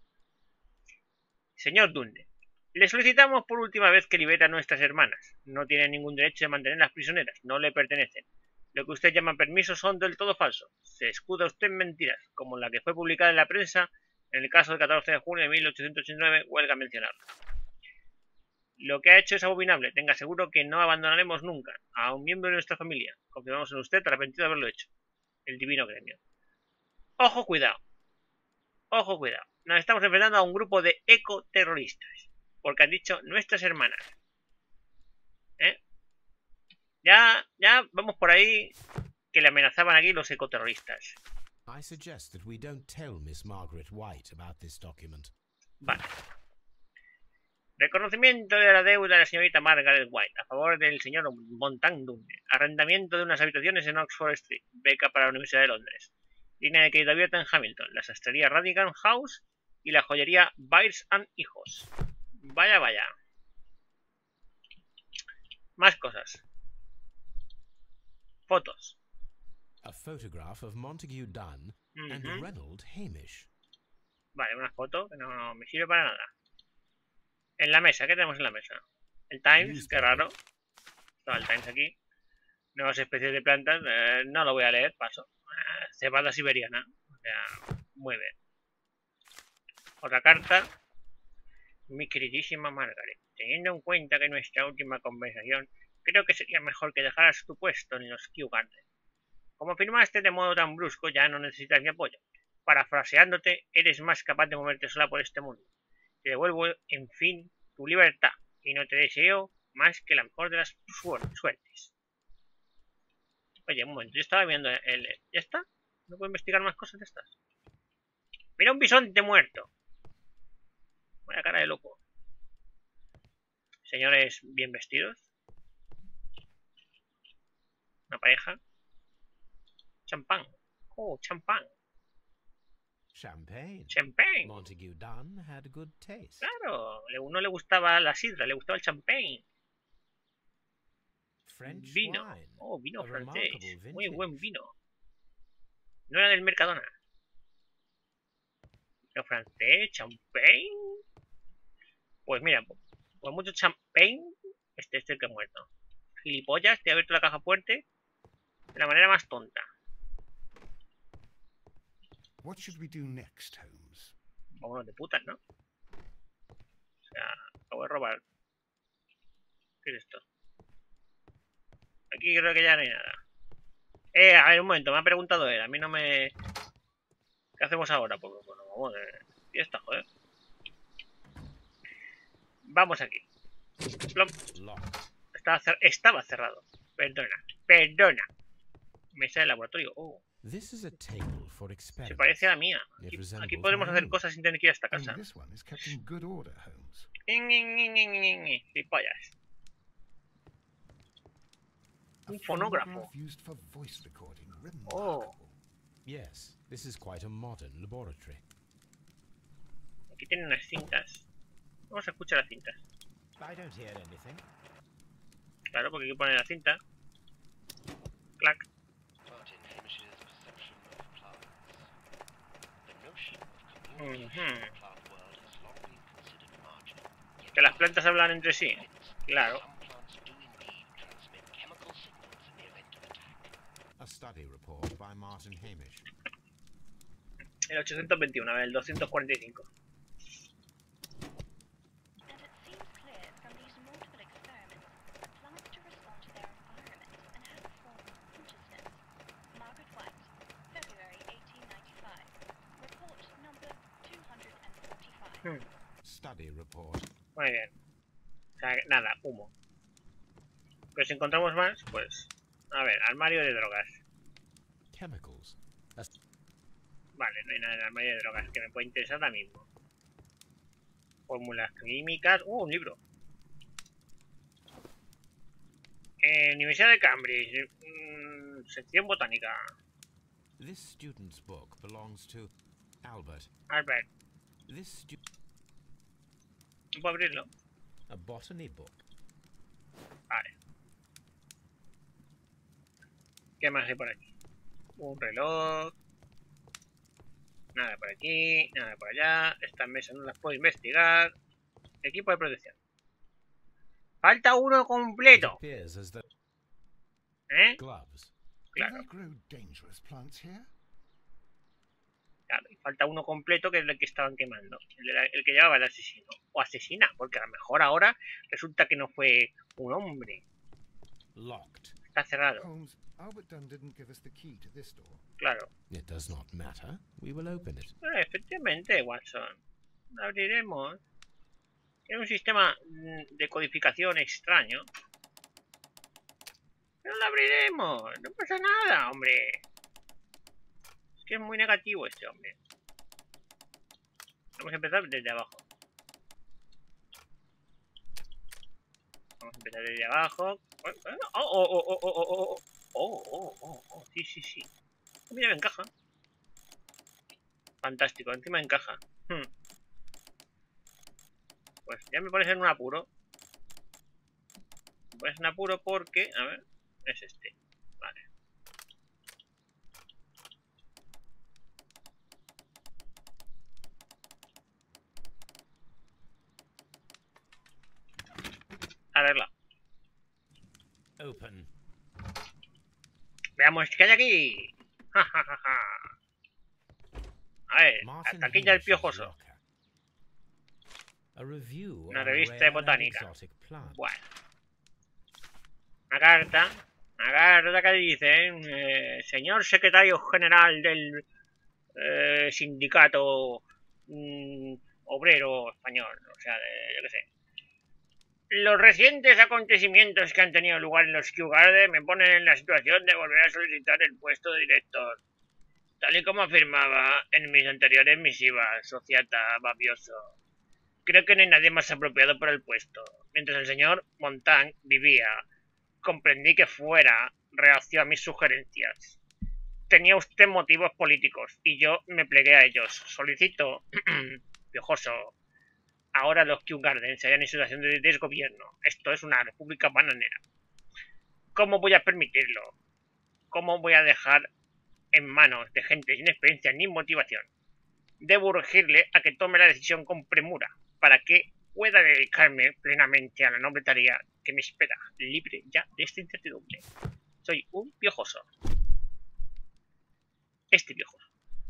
Señor Dunne, le solicitamos por última vez que libere a nuestras hermanas. No tiene ningún derecho de mantenerlas prisioneras, no le pertenecen. Lo que usted llama permisos son del todo falsos. Se escuda usted en mentiras, como la que fue publicada en la prensa en el caso del catorce de junio de mil ochocientos ochenta y nueve, huelga mencionarlo. Lo que ha hecho es abominable. Tenga seguro que no abandonaremos nunca a un miembro de nuestra familia. Confiamos en usted arrepentido de haberlo hecho. El divino gremio. Ojo, cuidado. Ojo, cuidado. Nos estamos enfrentando a un grupo de ecoterroristas. Porque han dicho nuestras hermanas. ¿Eh? Ya, ya vamos por ahí que le amenazaban aquí los ecoterroristas. I suggest that we don't tell Miss Margaret White about this document. Vale. Reconocimiento de la deuda de la señorita Margaret White a favor del señor Montague Dunne. Arrendamiento de unas habitaciones en Oxford Street. Beca para la Universidad de Londres. Línea de crédito abierta en Hamilton. La sastrería Radigan House y la joyería Byers and Hijos. Vaya, vaya. Más cosas. Fotos. A photograph of Montague Dunne Uh-huh. and Reynold Hamish. Vale, una foto que no me sirve para nada. En la mesa, ¿qué tenemos en la mesa? El Times, qué raro. Estaba el Times aquí. Nuevas especies de plantas, eh, no lo voy a leer, paso. Eh, cebada siberiana. O sea, muy bien. Otra carta. Mi queridísima Margaret, teniendo en cuenta que nuestra última conversación, creo que sería mejor que dejaras tu puesto en los Kew Garden. Como firmaste de modo tan brusco, ya no necesitas mi apoyo. Parafraseándote, eres más capaz de moverte sola por este mundo. Te devuelvo, en fin, tu libertad, y no te deseo más que la mejor de las suertes. Oye, un momento, yo estaba viendo el... ¿Ya está? ¿No puedo investigar más cosas de estas? ¡Mira un bisonte muerto! Vaya cara de loco. Señores bien vestidos. Una pareja. Champán. Oh, champán. Champagne. Champagne. Montague Dunne had good taste. Claro, no le gustaba la sidra, le gustaba el champagne. French Vino. wine. Oh, vino A francés. remarkable Muy vintage. buen vino. No era del Mercadona. Vino francés, champagne. Pues mira, pues mucho champagne. Este es el que ha muerto. Gilipollas, te ha abierto la caja fuerte de la manera más tonta. What should we do next, Holmes? Vámonos de putas, ¿no? O sea, acabo de robar. ¿Qué es esto? Aquí creo que ya no hay nada. Eh, a ver, un momento, me ha preguntado él. A mí no me... ¿Qué hacemos ahora? Pues bueno, vamos de fiesta, joder. Vamos aquí. Plop. Locked. Estaba, cer estaba cerrado. Perdona, perdona. Mesa de laboratorio. Oh, This is a table for se experiments. parece a la mía. It Aquí, resembles aquí podremos my hacer own. cosas sin tener que ir a esta And casa. this one is kept in good order, Holmes. Gilipollas. A Un fonógrafo. phonograph used for voice recording. Remarkable. Oh. Yes, this is quite a modern laboratory. Aquí tienen unas cintas. Vamos a escuchar las cintas. I don't hear anything. Claro, porque aquí pone la cinta. Clac. Martin Hamish's perception of plants. The notion of Mhm. communication in the plant world has long been considered marginal. Yet Que las plantas hablan entre sí. Claro. some plants do indeed transmit chemical signals in the event of attack. A study report by Martin Hamish. El ochocientos veintiuno, a ver, el doscientos cuarenta y cinco. Hmm. Study report. Muy bien. O sea, nada, humo. Pero si encontramos más, pues... A ver, armario de drogas. Chemicals. As Vale, no hay nada en el armario de drogas que me pueda interesar ahora mismo. Fórmulas químicas... ¡Uh, un libro! Eh, Universidad de Cambridge. Mm, sección botánica. This student's book belongs to Albert. Albert. This stu ¿No puedo abrirlo? a botany book. Vale. ¿Qué más hay por aquí? Un reloj. Nada por aquí, nada por allá. Estas mesas no las puedo investigar. Equipo de protección. Falta uno It completo. appears as though ¿Eh? gloves. Do Claro, they grow dangerous plants here? claro. Y falta uno completo que es el que estaban quemando. El, de la- el que llevaba el asesino. O asesina, porque a lo mejor ahora resulta que no fue un hombre. Locked. Está cerrado. Holmes, Albert Dunn didn't give us the key to this door. Claro. It does not matter. We will open it. Eh, efectivamente, Watson. Lo abriremos. Tiene un sistema mm, de codificación extraño. Pero lo abriremos. No pasa nada, hombre. Es que es muy negativo este hombre. Vamos a empezar desde abajo. Vamos a empezar desde abajo. Oh, oh, oh, oh, oh, oh, oh, oh, oh, oh, oh, oh. Sí, sí, sí. Mira, me encaja. Fantástico, encima encaja. Hmm. Pues ya me pones en un apuro. Me pones en apuro porque... A ver, es este. Vale. Arregla. Open. Veamos qué hay aquí. Ja, ja, ja, ja. A ver, Martin hasta aquí ya el Hamish's piojoso. locker. A review Una on revista rare de and botánica. exotic plants. Bueno. Una carta. Una carta que dice, eh, señor secretario general del eh, sindicato mm, obrero español, o sea, de, yo qué sé. Los recientes acontecimientos que han tenido lugar en los Kew Gardens me ponen en la situación de volver a solicitar el puesto de director. Tal y como afirmaba en mis anteriores misivas, sociata babioso. Creo que no hay nadie más apropiado para el puesto. Mientras el señor Montand vivía, comprendí que fuera reacción a mis sugerencias. Tenía usted motivos políticos y yo me plegué a ellos. Solicito, piojoso, ahora los Kew Gardens se hallan en situación de desgobierno. Esto es una república bananera. ¿Cómo voy a permitirlo? ¿Cómo voy a dejar en manos de gente sin experiencia ni motivación? Debo urgirle a que tome la decisión con premura para que pueda dedicarme plenamente a la noble tarea que me espera, libre ya de esta incertidumbre. Soy un piojoso. Este piojoso.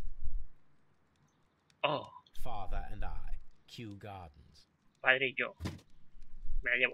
Oh, Father and I. Kew Gardens. padre y yo. Me la llevo.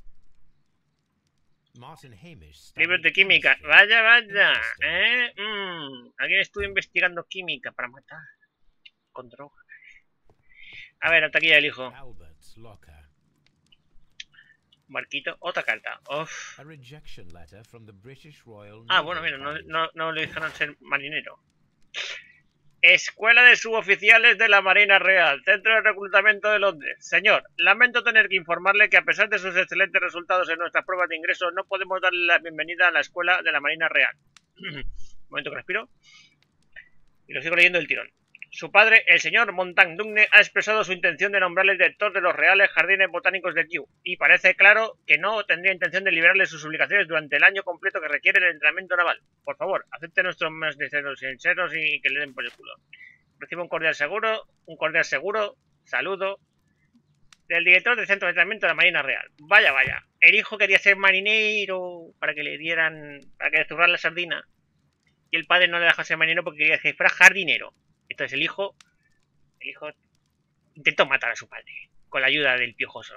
Martin Hamish. Libros de studied química. chemistry. Vaya, vaya. Interesting. ¿Eh? Mm. Alguien estuvo investigando química para matar. Con droga. A ver, hasta aquí ya elijo. Albert's locker. Barquito. Otra carta. Uf. A rejection letter from the British Royal Ah, Naval bueno, mira, no, College. no, no le dejaron ser marinero. Escuela de Suboficiales de la Marina Real, Centro de Reclutamiento de Londres. Señor, lamento tener que informarle que a pesar de sus excelentes resultados en nuestras pruebas de ingreso, no podemos darle la bienvenida a la Escuela de la Marina Real. Un momento que respiro. Y lo sigo leyendo del tirón. Su padre, el señor Montand Dunne, ha expresado su intención de nombrarle director de los Reales Jardines Botánicos de Kew, y parece claro que no tendría intención de liberarle sus obligaciones durante el año completo que requiere el entrenamiento naval. Por favor, acepte nuestros más deseos sinceros y que le den por el culo. Recibe un cordial seguro, un cordial seguro, saludo, del director del Centro de Entrenamiento de la Marina Real. Vaya, vaya, el hijo quería ser marinero para que le dieran, para que le zurraran la sardina, y el padre no le dejó ser marinero porque quería que fuera jardinero. Entonces el hijo, el hijo intentó matar a su padre con la ayuda del piojoso.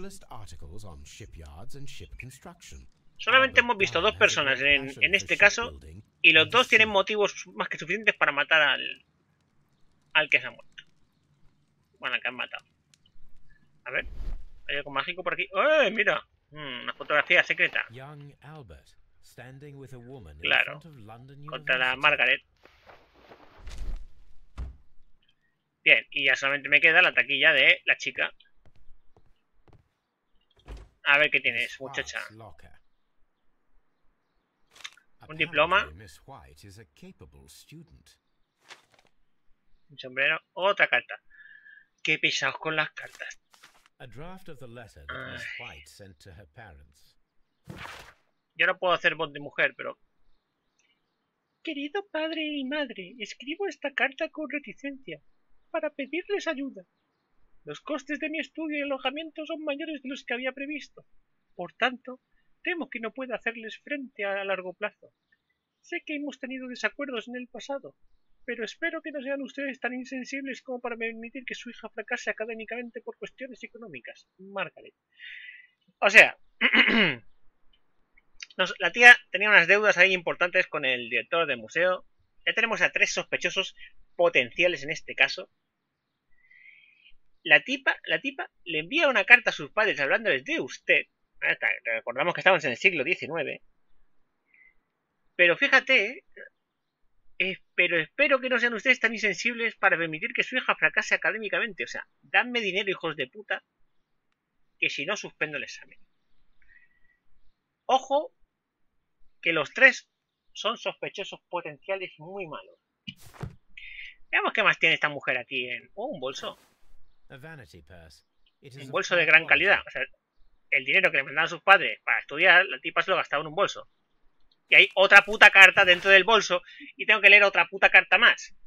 Solamente hemos visto dos personas en, en este caso y los dos tienen motivos más que suficientes para matar al, al que se ha muerto. Bueno, al que han matado. A ver, hay algo mágico por aquí. ¡Eh, mira! Mm, una fotografía secreta. Claro, contra la Margaret. Bien, y ya solamente me queda la taquilla de la chica. A ver qué tienes, muchacha. Un diploma. Un sombrero. Otra carta. Qué pesados con las cartas. Ay. Yo no puedo hacer voz de mujer, pero... Querido padre y madre, escribo esta carta con reticencia para pedirles ayuda. Los costes de mi estudio y alojamiento son mayores de los que había previsto. Por tanto, temo que no pueda hacerles frente a largo plazo. Sé que hemos tenido desacuerdos en el pasado, pero espero que no sean ustedes tan insensibles como para permitir que su hija fracase académicamente por cuestiones económicas. Margaret. O sea, nos, la tía tenía unas deudas ahí importantes con el director del museo. Ya tenemos a tres sospechosos potenciales en este caso. La tipa, la tipa le envía una carta a sus padres hablándoles de usted. Recordamos que estamos en el siglo diecinueve. Pero fíjate, eh, pero espero que no sean ustedes tan insensibles para permitir que su hija fracase académicamente. O sea, dadme dinero, hijos de puta, que si no suspendo el examen. Ojo, que los tres son sospechosos potenciales muy malos. Veamos qué más tiene esta mujer aquí en... Oh, un bolso. Un bolso de gran calidad. O sea, el dinero que le mandaban sus padres para estudiar, la tipa se lo gastaba en un bolso. Y hay otra puta carta dentro del bolso y tengo que leer otra puta carta más.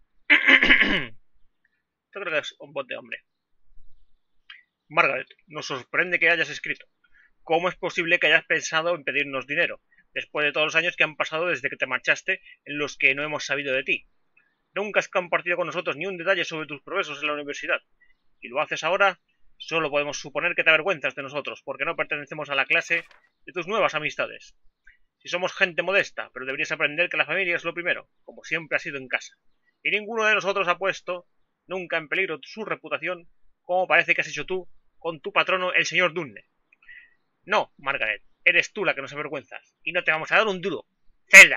Yo creo que es un bot de hombre. Margaret, nos sorprende que hayas escrito. ¿Cómo es posible que hayas pensado en pedirnos dinero, después de todos los años que han pasado desde que te marchaste, en los que no hemos sabido de ti? Nunca has compartido con nosotros ni un detalle sobre tus progresos en la universidad. Y lo haces ahora, solo podemos suponer que te avergüenzas de nosotros, porque no pertenecemos a la clase de tus nuevas amistades. Si somos gente modesta, pero deberías aprender que la familia es lo primero, como siempre ha sido en casa. Y ninguno de nosotros ha puesto nunca en peligro su reputación, como parece que has hecho tú con tu patrono, el señor Dunne. No, Margaret, eres tú la que nos avergüenzas, y no te vamos a dar un duro. ¡Cerda!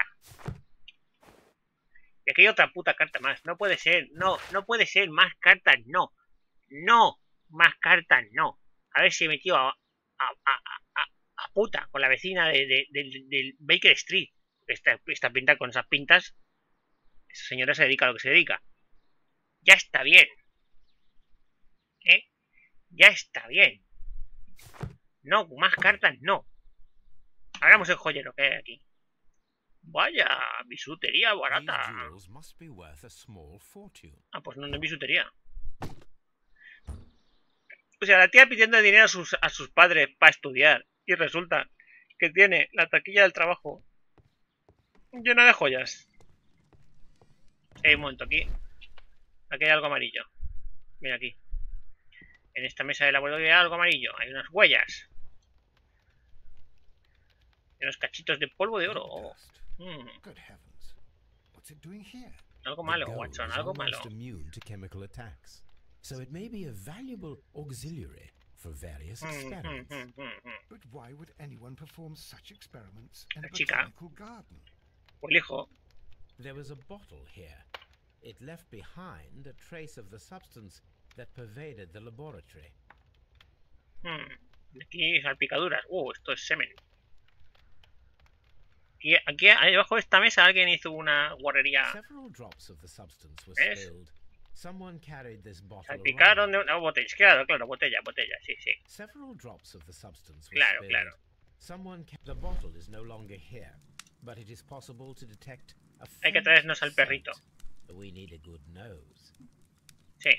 Y aquí hay otra puta carta más. No puede ser, no, no puede ser. Más cartas, no. No, más cartas, no. A ver si he metido a, a, a, a, a puta con la vecina de, de, de, de, de Baker Street. Esta, esta pinta con esas pintas. Esa señora se dedica a lo que se dedica. Ya está bien. ¿Eh? Ya está bien. No, más cartas, no. Hagamos el joyero que hay aquí. Vaya, bisutería barata. Ah, pues no, no es bisutería. O sea, la tía pidiendo dinero a sus, a sus padres para estudiar. Y resulta que tiene la taquilla del trabajo llena de joyas. Hay un momento aquí. Aquí hay algo amarillo. Mira aquí. En esta mesa de laboratorio hay algo amarillo. Hay unas huellas. Hay unos cachitos de polvo de oro. Oh. Hmm. Algo malo, Watson, algo malo. So it may be a valuable auxiliary for various experiments. Mm, mm, mm, mm. But why would anyone perform such experiments in a La chica. botanical garden? Pues el hijo. There was a bottle here. It left behind a trace of the substance that pervaded the laboratory. Hmm. Aquí salpicaduras. Uh, esto es semen. Aquí, aquí debajo de esta mesa alguien hizo una guarrería. Several drops of the substance were ¿Ves? spilled. Someone carried this bottle Salpicaron de around. una botella. Claro, claro, botella, botella. Sí, sí. Several drops of the substance were Claro, spilled. claro. Someone ca- the bottle is no longer here, but it is possible to detect a Hay que faint traernos al perrito. scent. We need a good nose. Sí.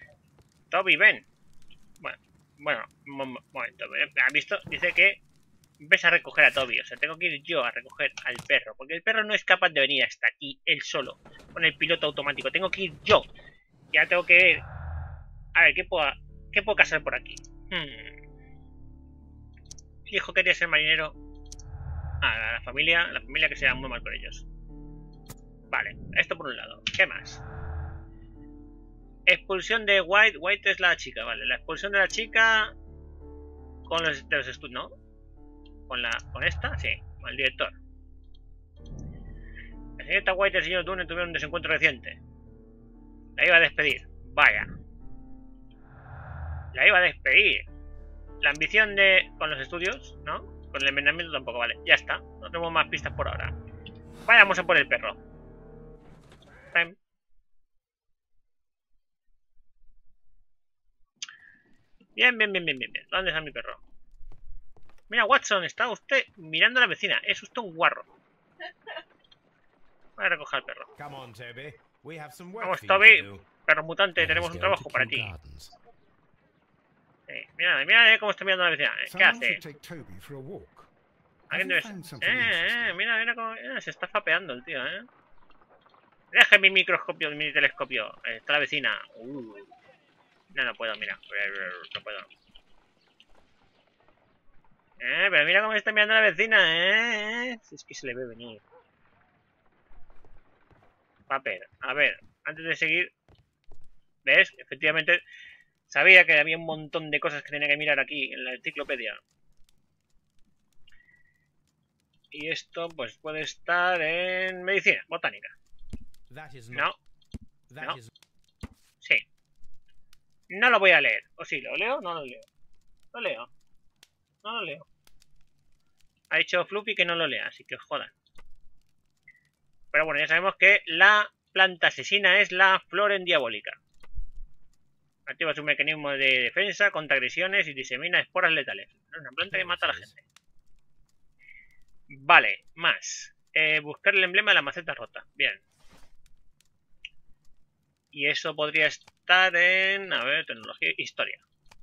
Toby, ven. Bueno, bueno, un momento. ¿Has visto? Dice que ves a recoger a Toby. O sea, tengo que ir yo a recoger al perro. Porque el perro no es capaz de venir hasta aquí, él solo, con el piloto automático. Tengo que ir yo. Ya tengo que ver. A ver, ¿qué puedo, qué puedo casar por aquí? Hmm. Mi hijo quería ser marinero. Ah, la, la familia, la familia que se da muy mal con ellos. Vale, esto por un lado. ¿Qué más? Expulsión de White. White es la chica, vale. La expulsión de la chica con los, de los estudios, ¿no? Con la, con esta, sí, con el director. La señorita White y el señor Dunne tuvieron un desencuentro reciente. La iba a despedir. Vaya. La iba a despedir. La ambición de... con los estudios, ¿no? Con el envenenamiento tampoco, vale. Ya está. No tenemos más pistas por ahora. Vayamos a por el perro. Ven. Bien, bien, bien, bien, bien, bien. ¿Dónde está mi perro? Mira, Watson, está usted mirando a la vecina. Es usted un guarro. Voy a recoger al perro. Vamos, Toby. Perro mutante, tenemos un trabajo para ti. Sí, mira, mira eh, cómo está mirando a la vecina. ¿Qué hace? ¿Alguien debe... Eh, eh, mira, mira cómo... Eh, se está fapeando el tío, eh. Deje mi microscopio, mi telescopio. Está la vecina. Uh. No, no puedo, mira. No puedo. Eh, pero mira cómo está mirando la vecina, eh. Si es que se le ve venir. Paper. A ver, antes de seguir. ¿Ves? Efectivamente, sabía que había un montón de cosas que tenía que mirar aquí en la enciclopedia. Y esto, pues, puede estar en medicina, botánica. No. No. Sí. No lo voy a leer. ¿O sí? ¿Lo leo? No lo leo. Lo leo. No lo leo. Ha dicho Fluffy que no lo lea, así que jodan. Pero bueno, ya sabemos que la planta asesina es la Floren diabólica. Activa su mecanismo de defensa contra agresiones y disemina esporas letales. Es una planta que mata a la gente. Vale, más. Eh, buscar el emblema de la maceta rota. Bien. Y eso podría estar en... A ver, tecnología... Historia.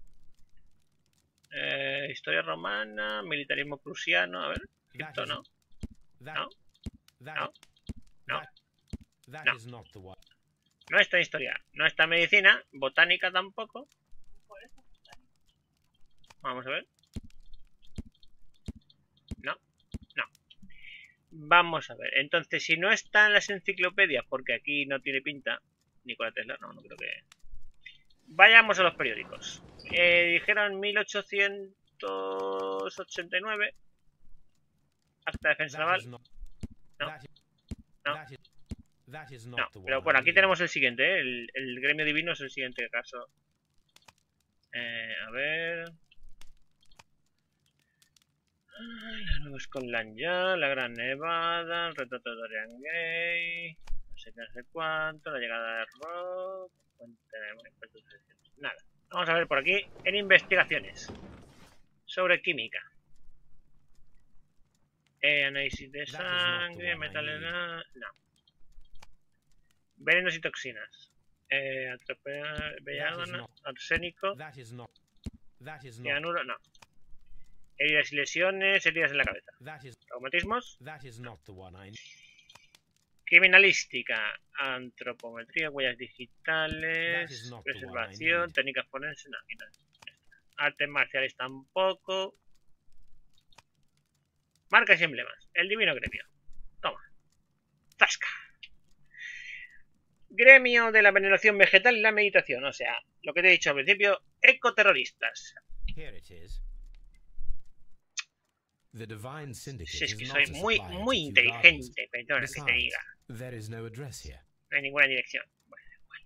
Eh, historia romana, militarismo prusiano, a ver, Egipto, ¿no? No, no, no, no. No está en historia, no está en medicina, botánica tampoco. Vamos a ver. No, no. Vamos a ver, entonces si no está en las enciclopedias, porque aquí no tiene pinta, Nikola Tesla, no, no creo que... Vayamos a los periódicos. Eh, dijeron mil ochocientos ochenta y nueve. Acta de defensa naval. No. No. No. Pero bueno, aquí tenemos el siguiente, ¿eh? el, el gremio divino es el siguiente caso. Eh, a ver. La nueva Scotland Yard, la Gran Nevada, el retrato de Dorian Gray. No sé qué, no sé cuánto, la llegada de Rock. Nada. Vamos a ver por aquí en investigaciones sobre química. Eh, análisis de sangre, metales... No. Venenos y toxinas. Eh, atropellado, arsénico. Cianuro, no. Heridas y lesiones, heridas en la cabeza. Traumatismos. Criminalística, antropometría, huellas digitales, preservación, técnicas forenses, no, no. Artes marciales tampoco. Marcas y emblemas, el divino gremio. Toma. Zasca. Gremio de la veneración vegetal y la meditación, o sea, lo que te he dicho al principio, ecoterroristas. Si es que soy muy, muy inteligente, perdona que te diga. No hay ninguna dirección. Bueno, bueno.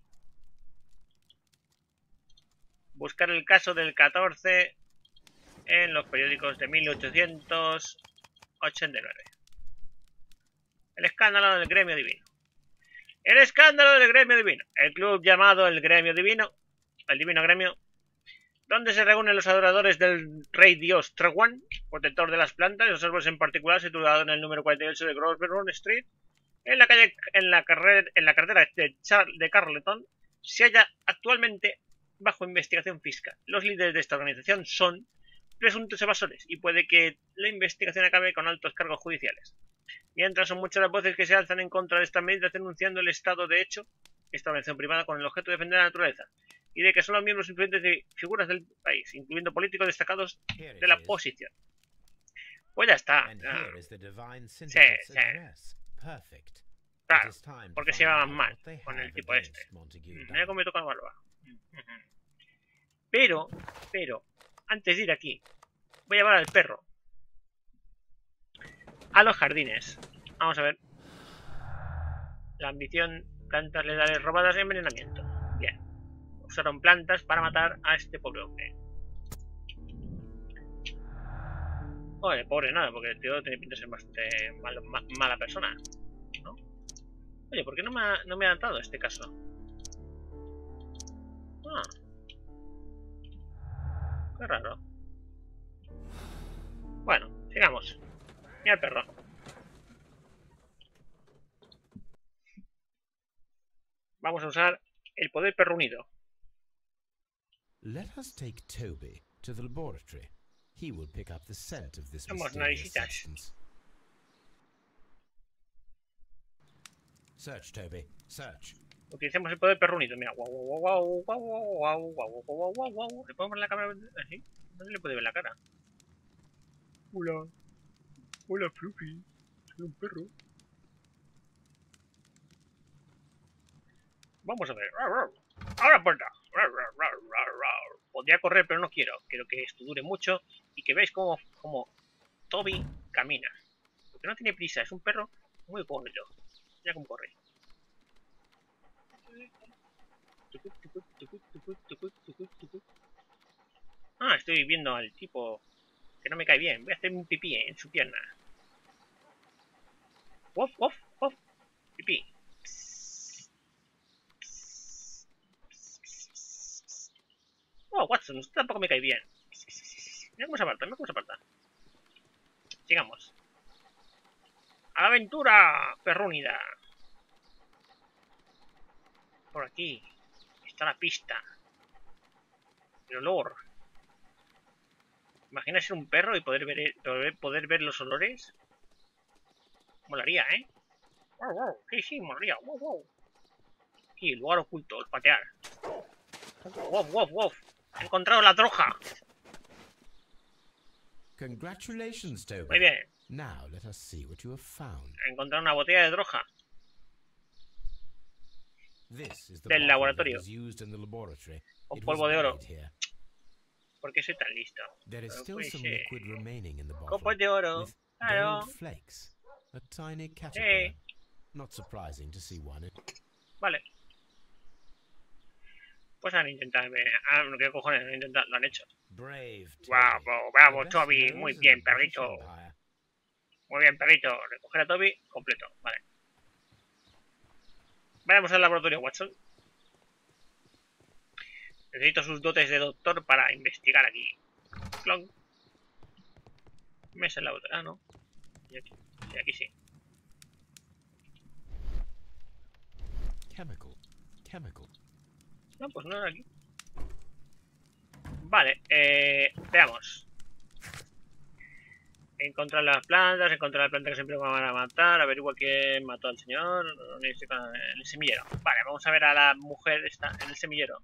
Buscar el caso del catorce en los periódicos de mil ochocientos ochenta y nueve. El escándalo del gremio divino. El escándalo del gremio divino. El club llamado el gremio divino, el divino gremio, donde se reúnen los adoradores del rey dios Trawan, protector de las plantas y los árboles en particular, situado en el número cuarenta y ocho de Grosvenor Street, en la calle, en la carrera, en la carretera de, Char, de Carleton, se halla actualmente bajo investigación fiscal. Los líderes de esta organización son presuntos evasores y puede que la investigación acabe con altos cargos judiciales. Mientras son muchas las voces que se alzan en contra de estas medidas denunciando el estado de hecho, esta organización privada con el objeto de defender la naturaleza y de que son los miembros influyentes de figuras del país, incluyendo políticos destacados de la oposición. Pues ya está. Sí, sí. Claro, porque se llevaban mal con el tipo este. Mira cómo me toca la barba. Pero, pero, antes de ir aquí, voy a llevar al perro a los jardines. Vamos a ver. La ambición, plantas letales robadas y envenenamiento. Bien. Usaron plantas para matar a este pobre hombre. Oye, pobre nada, porque el tío tiene pinta de ser bastante mal, ma, mala persona, ¿no? Oye, ¿por qué no me ha, no me ha dado este caso? Ah. Qué raro. Bueno, sigamos. Mira el perro. Vamos a usar el poder perro unido. Let us take Toby to the laboratory. He will pick up the scent of this Somos mysterious naricitas. substance. Search, Toby. Search. Utilicemos el poder perro unido. Mira, guau, guau, guau, guau, guau, guau, guau, guau, guau, guau. ¿Le podemos ver la cámara así? No se le puede ver la cara. Hola. Hola, Fluffy. Soy un perro. Vamos a ver. ¡Ahora puerta! Podría correr, pero no quiero. Quiero que esto dure mucho y que veáis cómo, cómo Toby camina. Porque no tiene prisa, es un perro muy bonito. Mira cómo corre. Ah, estoy viendo al tipo que no me cae bien. Voy a hacer un pipí en su pierna. Wof, wof, wof. Pipí. Oh, Watson, usted tampoco me cae bien. Mira cómo se aparta, mira cómo se aparta. Sigamos. ¡A la aventura, perrúnida! Por aquí está la pista. El olor. ¿Imaginas ser un perro y poder ver, poder, poder ver los olores? Molaría, ¿eh? Wow, wow. Sí, sí, molaría. Wow, wow. Aquí, lugar oculto, olfatear. Wow, wow, wow. He encontrado la droga. Congratulations, Toby. Muy bien. Now let us see what you have found. He encontrado una botella de droga. This is the Del bottle laboratorio. that was used in the laboratory. Con It polvo was de oro. made here. ¿Por qué soy tan listo? There is Pero still pues some sí. liquid remaining in the bottle. Copos de oro. With Claro. gold flakes. A tiny caterpillar. Not surprising to see one. Vale. Pues han intentado. Ah, ¿qué cojones? Han intentado, lo han hecho. Brave Toby. Bravo, bravo, The best Toby. nose Muy in bien, the British perrito. Empire. Muy bien, perrito. Recoger a Toby completo. Vale. Vayamos al laboratorio, Watson. Necesito sus dotes de doctor para investigar aquí. Clon. Mesa en la otra. Ah, no. Y aquí. Sí, aquí sí. Chemical. Chemical. No, pues no era aquí. Vale, eh, veamos. Encontrar las plantas, encontrar la planta que siempre van a matar, averigua quién mató al señor en el semillero. Vale, vamos a ver a la mujer esta en el semillero.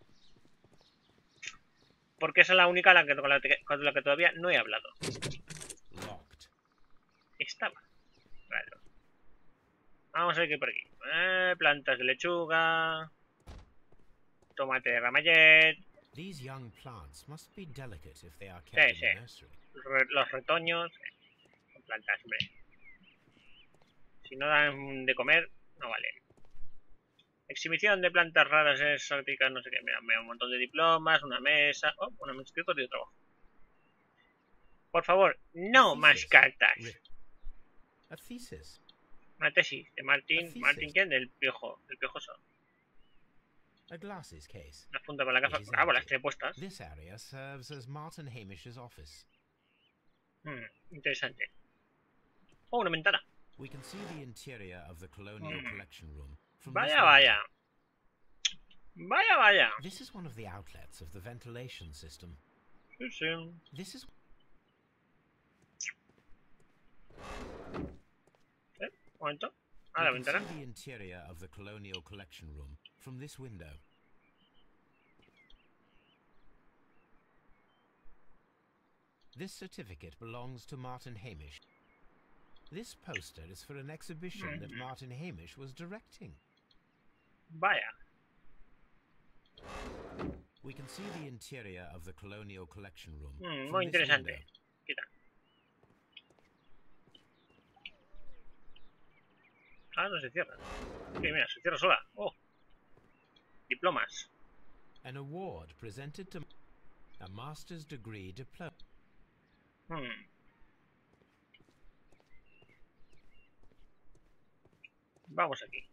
Porque esa es la única la que, con, la que, con la que todavía no he hablado. Locked. Estaba. Claro. Vamos a ver qué hay por aquí. Eh, plantas de lechuga. Tomate de ramallet. These young plants must be delicate if they are Sí, kept in sí. the nursery. Re- los retoños. Son plantas, hombre. Si no dan de comer, no vale. Exhibición de plantas raras exóticas, no sé qué. Mira, me da un montón de diplomas, una mesa. Oh, una mesa de trabajo. Por favor, no más cartas. A thesis. Una tesis de Martín. Thesis. ¿Martín quién? Del piojo. Del piojoso. A glasses case. Una funda para la gafa. It is Ah, bueno, las empty. tiene puestas. This area serves as Martin Hamish's office. Hmm, interesante. Oh, una ventana. We can see the interior of the colonial Mm. collection room from Vaya, this vaya. window. Vaya, vaya. This is one of the outlets of the ventilation system. Sí, sí. This is ¿Eh? Un momento. we Ah, la can ventana. see the interior of the Colonial Collection Room from this window. This certificate belongs to Martin Hamish. This poster is for an exhibition that Martin Hamish was directing. Vaya. We can see the interior of the Colonial Collection Room Mm, from muy this interesante. window. Quita. Ah, no se cierra. Sí, mira, se cierra sola. Oh. Diplomas. An award presented to a master's degree diploma. Hmm. Vamos aquí.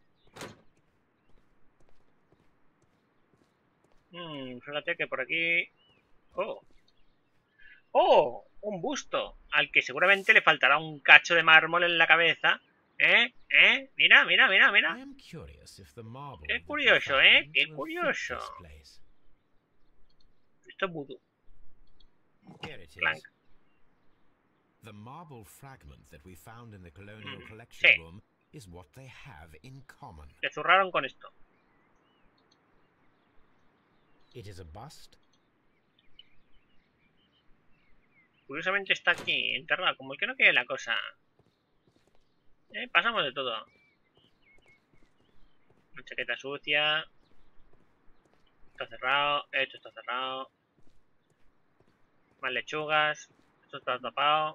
Hmm, fíjate que por aquí... Oh. ¡Oh! Un busto, al que seguramente le faltará un cacho de mármol en la cabeza. ¿Eh? ¿Eh? Mira, mira, mira, mira. I am curious if the marble Qué that we curioso, found ¿eh? Qué will fit curioso. this place. Esto es vudú. Here it is. Clank. The marble fragment that we found in the Colonial Mm, Collection sí. Room is what they have in common. Le zurraron con esto. It is a bust. Curiosamente está aquí, enterrado, como el que no quiere la cosa. ¿Eh? Pasamos de todo. Una chaqueta sucia. Está cerrado. Esto está cerrado. Más lechugas. Esto está tapado.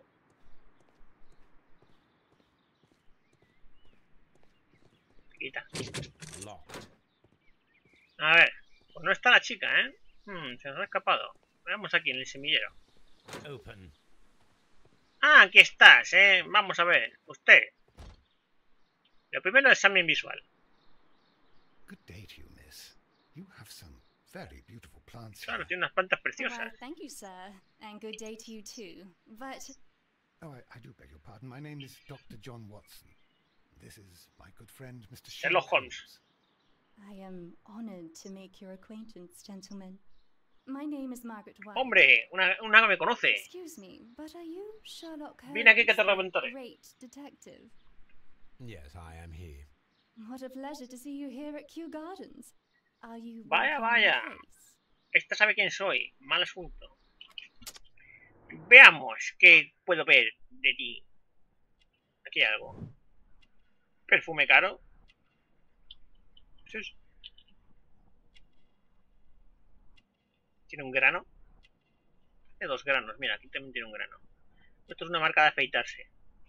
Quita. Locked. A ver. Pues no está la chica, ¿eh? Hmm, se nos ha escapado. Veamos aquí en el semillero. Open. Ah, aquí estás, ¿eh? Vamos a ver. Usted. Lo primero, examen visual. Good day to you, miss. You have some very beautiful plants Claro, here. tiene unas plantas Why, preciosas. thank you, sir, and good day to you too. But Oh, I, I do beg your pardon. My name is Doctor John Watson. This is my good friend, Mister Sherlock Sherlock Holmes. I am honored to make your acquaintance, gentlemen. My name is Margaret White. Hombre, una, una que me conoce. Excuse me, but are you Sherlock Holmes, Vine aquí que te the reventaré. great detective? Yes, I am he. What a pleasure to see you here at Kew Gardens. Are you Vaya, working on the vaya. case? Esta sabe quién soy. Mal asunto. Veamos qué puedo ver de ti. Aquí hay algo. Perfume caro. Sí, sí. Tiene un grano. Tiene dos granos. Mira, aquí también tiene un grano. Esto es una marca de afeitarse.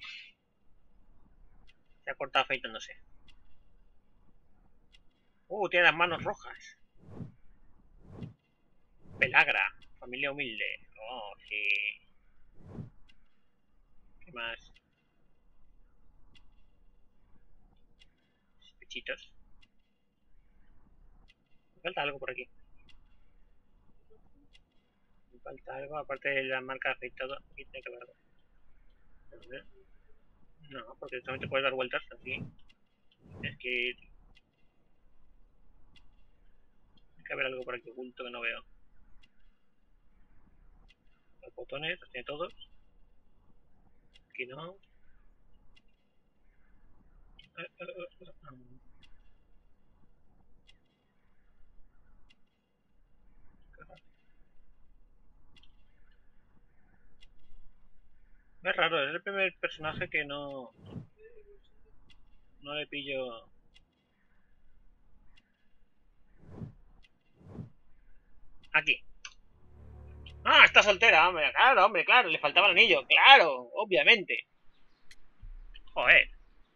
Se ha cortado afeitándose. Uh, tiene las manos rojas. Pelagra. Familia humilde. Oh, sí. ¿Qué más? Pechitos. Me falta algo por aquí. Me falta algo, aparte de la marca de afeitado. Aquí tiene que haber algo. A ver. No, porque solamente puedes dar vueltas así. Es que... Tiene que haber algo por aquí oculto que no veo. Los botones, los tiene todos. Aquí no. Eh, eh, eh, eh, um. Es raro, es el primer personaje que no... No le pillo... Aquí. Ah, está soltera, hombre. Claro, hombre, claro. Le faltaba el anillo. Claro, obviamente. Joder.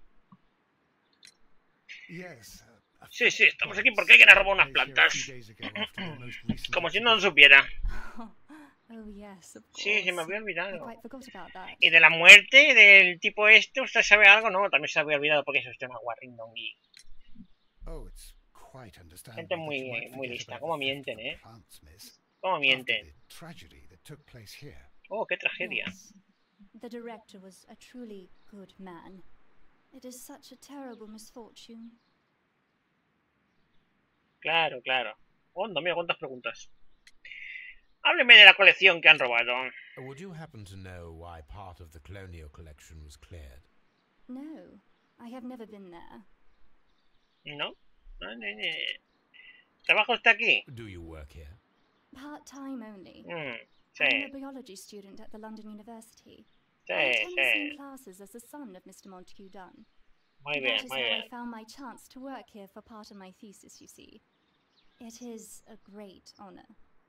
Yes. uh, a Sí, sí, few estamos aquí plants porque alguien ha robado unas placed here a plantas. few days ago after the most recent Como si no lo exhibition. supiera. Oh, yes, of course. Sí, se me había I olvidado. quite forgot about that. Y de la muerte del tipo este, ¿usted sabe algo? No, también se había olvidado porque es usted una guarrindongui. Oh, it's quite understandable Gente that you muy, might muy forget lista. about ¿Cómo the theft mienten, of the eh? plants, miss. ¿Cómo After mienten? the tragedy that took place here. Oh, qué tragedia. Yes. The director was a truly good man. It is such a terrible misfortune. Claro, claro. Onda, mira cuántas preguntas. Hábleme de la colección que han robado. Would you happen to know why part of the colonial collection was cleared? No, I have never been there. ¿No? No, no, no. ¿Trabaja usted aquí? Do you work here? Part-time only. Mm, I am a sí, biology student at the London University. sí, I attend the same sí. classes as the son of Mister Montague Dunn. Muy That bien, is muy how bien. I found my chance to work here for part of my thesis, you see. It is a great honor.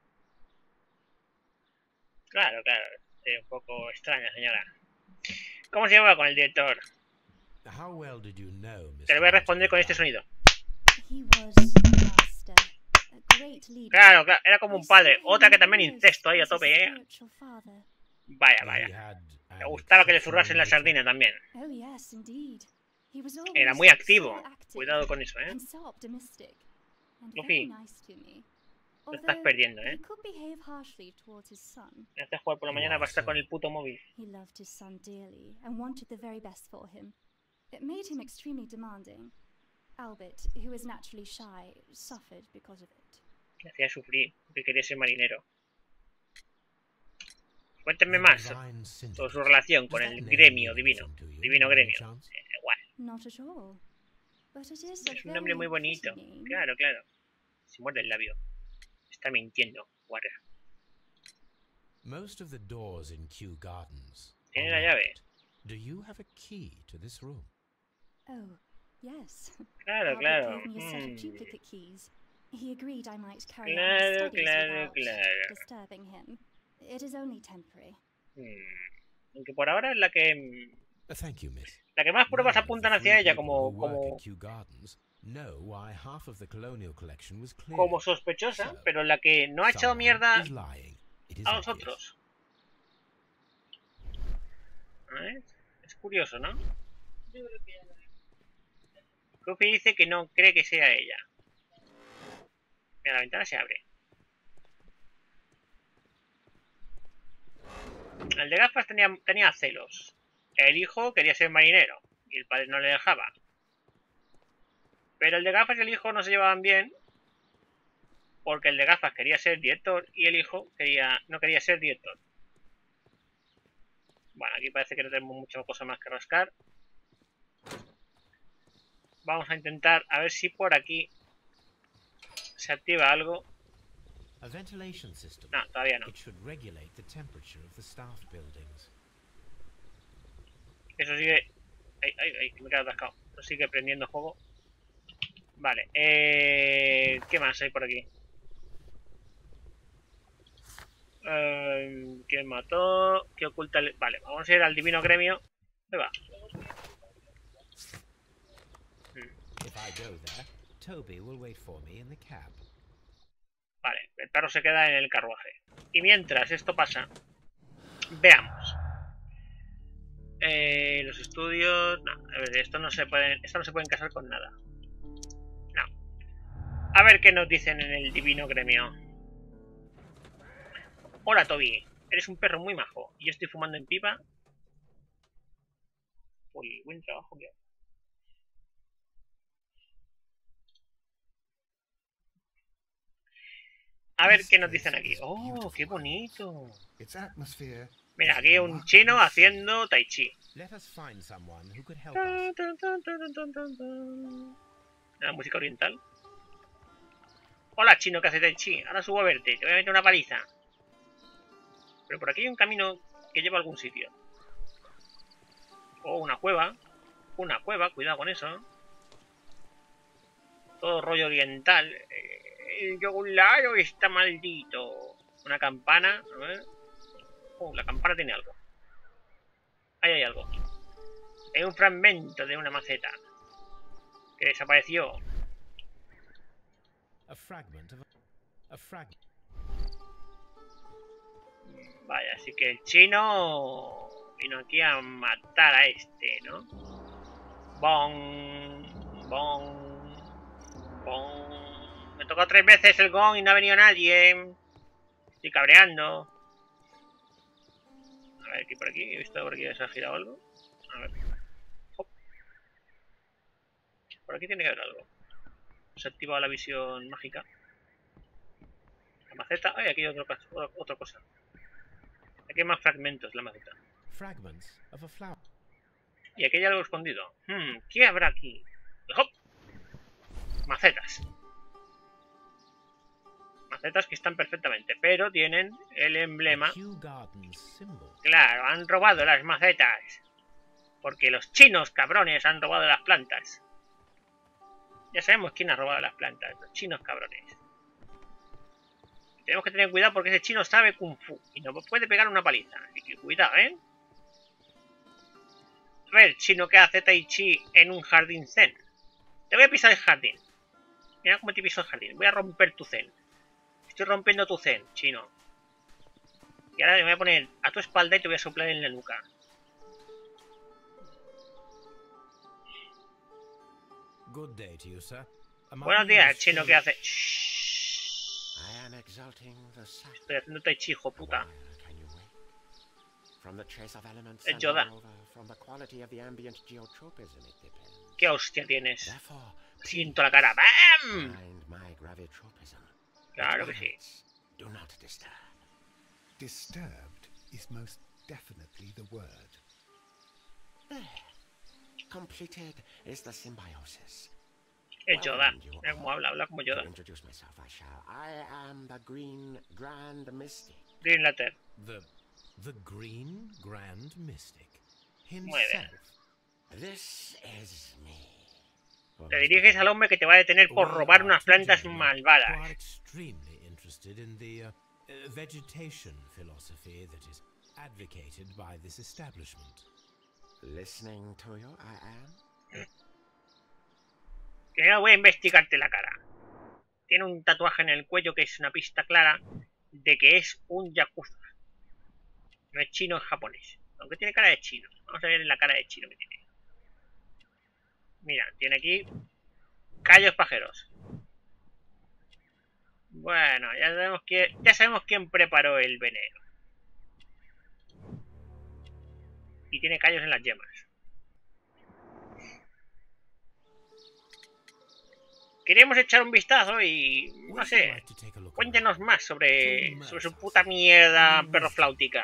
Claro, claro. Sí, un poco extraña, señora. ¿Cómo se llama con el director? How well did you know, Te Mister lo voy a responder con Montague este Dunn? sonido. He was a master, a great leader. Claro, claro. Era como I un padre. saw Otra him que también almost incesto ahí a as a tope, ¿eh? spiritual father. Vaya, He vaya. had Me an gustaba que le exceptional zurrasen la nature. sardina también. Oh yes, indeed. He was always Era muy activo. so active Cuidado con eso, ¿eh? and so optimistic, and Luffy, very nice to me. te estás Although perdiendo, he ¿eh? could behave harshly towards his son. Me haces jugar por la mañana Why para estar so? con el puto móvil. He loved his son dearly and wanted the very best for him. It made him extremely demanding. Albert, who is naturally shy, suffered because of it. Me hacía sufrir porque quería ser marinero. Cuéntenme The más Divine sobre su Syndicate. relación Does con that el name gremio mean divino. anything to you, Divino by any gremio. chance? Eh, igual. Not at all. But it is a Es un nombre very muy bonito. pretty name. Claro, claro. Se muerde el labio. Está mintiendo, Water. Most of the doors in Kew Gardens Tiene are la llave. locked. Do you have a key to this room? Oh, yes. Claro, Albert claro. gave me a set of Mm. duplicate keys. He agreed I might carry out my Claro, studies claro, without claro. disturbing him. It is only temporary. Mm. Aunque por ahora es la que Uh, Thank you, miss. la que más pruebas None of the apuntan three hacia ella people como who work como at Kew Gardens know why half of the colonial collection was cleared. como sospechosa, So, pero la que no ha echado someone mierda is lying. It is a los obvious. otros. ¿Eh? Es curioso, ¿no? Luffy dice que no cree que sea ella. Mira, la ventana se abre. El de gafas tenía, tenía celos. El hijo quería ser marinero y el padre no le dejaba. Pero el de gafas y el hijo no se llevaban bien porque el de gafas quería ser director y el hijo quería no quería ser director. Bueno, aquí parece que no tenemos mucha cosa más que rascar. Vamos a intentar a ver si por aquí se activa algo. A ventilation system. No, todavía no. It should regulate the temperature of the staff buildings. Eso sigue... Ay, ay, ay, que me he quedado atascado. Eso sigue prendiendo fuego. Vale, eh... ¿qué más hay por aquí? Eh, ¿Quién mató? ¿Qué oculta el...? Vale, vamos a ir al divino gremio. ¿Dónde va? If I go there, Toby will wait for me in the cab. Vale, el perro se queda en el carruaje. Y mientras esto pasa, veamos. Eh, los estudios... No, a ver, esto no se pueden, esto no se pueden casar con nada. No. A ver qué nos dicen en el divino gremio. Hola, Toby. Eres un perro muy majo. Y yo estoy fumando en pipa. Uy, buen trabajo que hago. A ver qué nos dicen aquí. Oh, qué bonito. Its atmosphere. Mira, aquí un chino haciendo tai chi. Let us find someone who could help us. Tun, tun, tun, tun, tun, tun, tun. La música oriental. Hola, chino que hace tai chi. Ahora subo a verte. Te voy a meter una paliza. Pero por aquí hay un camino que lleva a algún sitio. Oh, una cueva. Una cueva, cuidado con eso. Todo rollo oriental. El yogurlaro está maldito. Una campana. A ver. Oh, la campana tiene algo. Ahí hay algo. Hay un fragmento de una maceta que desapareció. A fragment of a, a fragment. Vaya, así que el chino vino aquí a matar a este, ¿no? Bong, bong, bong. Me tocó tres veces el gong y no ha venido nadie. Estoy cabreando. A ver, aquí por aquí. He visto por aquí que se ha girado algo. A ver. Hop. Por aquí tiene que haber algo. Se ha activado la visión mágica. La maceta... Ay, aquí hay otro, otra cosa. Aquí hay más fragmentos, la maceta. Fragments of a flower. Y aquí hay algo escondido. Hmm, ¿qué habrá aquí? ¡Hop! Macetas. Macetas que están perfectamente, pero tienen el emblema. Claro, han robado las macetas. Porque los chinos cabrones han robado las plantas. Ya sabemos quién ha robado las plantas. Los chinos cabrones. Tenemos que tener cuidado porque ese chino sabe Kung Fu. Y nos puede pegar una paliza. Así que cuidado, ¿eh? A ver, chino que hace Tai Chi en un jardín zen. Te voy a pisar el jardín. Mira cómo te piso el jardín. Voy a romper tu zen. Estoy rompiendo tu zen, chino. Y ahora me voy a poner a tu espalda y te voy a soplar en la nuca. Good day to you, sir. Buenos días, chino, ¿qué hace? Estoy haciendo Tai Chi, hijo puta. Es Yoda. ¿Qué hostia tienes? Siento la cara. ¡Bam! Claro que sí. Disturbed is most definitely the word. Completed is the symbiosis. Es Yoda. Mira cómo habla, habla como Yoda. Introduce myself, I shall. I am the Green Grand Mystic. Green Lantern. The the Green Grand Mystic Muy bien. himself. This is me. Te diriges al hombre que te va a detener por robar unas plantas malvadas. We are extremely interested in the uh, uh, vegetation philosophy that is advocated by this establishment. Listening to you, I am. Primero voy a investigarte la cara. Tiene un tatuaje en el cuello que es una pista clara de que es un yakuza. No es chino, es japonés. Aunque tiene cara de chino. Vamos a ver la cara de chino que tiene. Mira, tiene aquí callos pajeros. Bueno, ya sabemos que ya sabemos quién preparó el veneno. Y tiene callos en las yemas. Queremos echar un vistazo y no sé. Cuéntenos más sobre, sobre su puta mierda perrofláutica.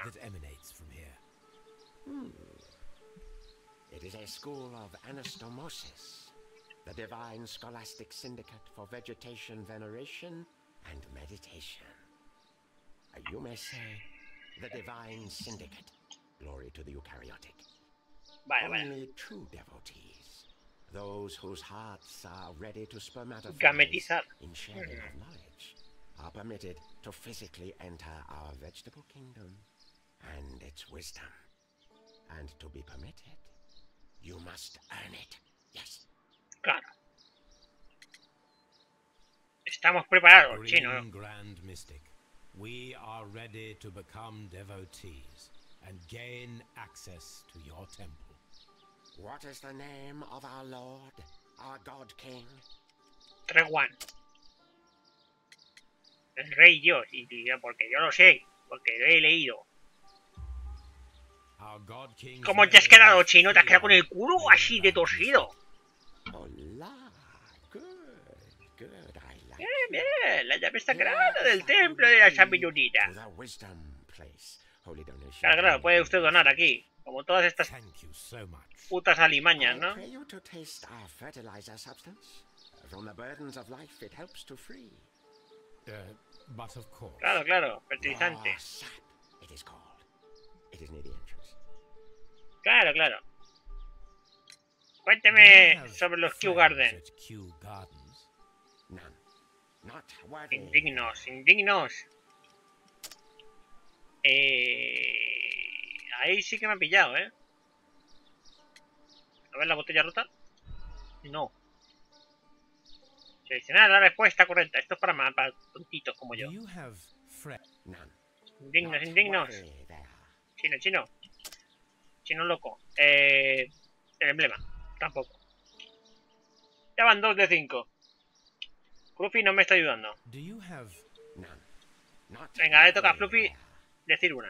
It is a school of anastomosis, the divine scholastic syndicate for vegetation veneration and meditation. You may say, the divine syndicate. Glory to the eukaryotic. Vale, vale. Only true devotees, those whose hearts are ready to spermatize Gametizar. in sharing of knowledge, are permitted to physically enter our vegetable kingdom and its wisdom. And to be permitted, you must earn it. Yes. Claro. Estamos preparados, Green chino. Grand Mystic, we are ready to become devotees and gain access to your temple. What is the name of our Lord, our God King? Rewan. El rey Dios. Y diría, porque yo lo sé. Porque lo he leído. Our God King. ¿Cómo te has quedado, chino? ¿Te has quedado con el culo así de torcido? Hola. Good, good. I like Bien, bien. La llave sagrada del templo de la sabiduría. to the wisdom place. Holy donation. Claro, claro. Puede usted donar aquí. Como todas estas Thank you so much. putas alimañas, I ¿no? pray you to taste our fertilizer substance. From the burdens of life, it helps to free. Uh, but of course. Claro, claro. Fertilizante. Raw sap, it is called. It is near the entrance. Claro, claro. Do you Cuénteme have sobre los Kew friends Garden. at Kew Gardens? None. Not worthy. Indignos, indignos. Eh... Ahí sí que me ha pillado, ¿eh? A ver la botella rota. No. Seleccionar la respuesta correcta. Esto es para, ma- para tontitos como yo. Do you have friends? None. Indignos, Not indignos. worthy they are. Chino, chino. Chino loco. Eh... El emblema. Tampoco. Ya van dos de cinco. Fluffy no me está ayudando. Do you have None. Not Venga, le toca a worthy Fluffy they are. decir una.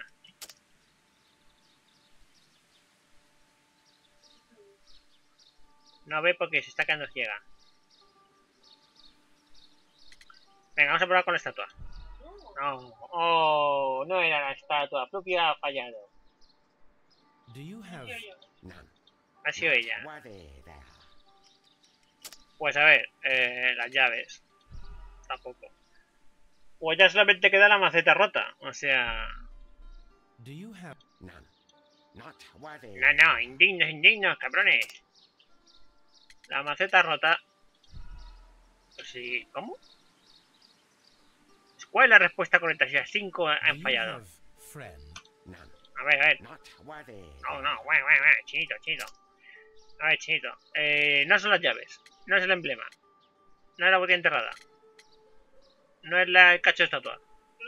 No ve porque se está quedando ciega. Venga, vamos a probar con la estatua. No, oh, no era la estatua propia, ha fallado. Do you have... None. Ha sido ella. Worthy there. Pues a ver, eh, las llaves. Tampoco. Pues ya solamente queda la maceta rota. O sea... Do you have... None. Not worthy. No, no, indignos, indignos, cabrones. La maceta rota. Pues sí, ¿cómo? ¿Cuál es la respuesta correcta? Si las cinco Do han you fallado. have friend? None. A ver, a ver. Not worthy. No, no, bueno, bueno, bueno, chinito, chinito. A ver, chinito. Eh, no son las llaves. No es el emblema. No es la botella enterrada. No es la, el cacho de estatua.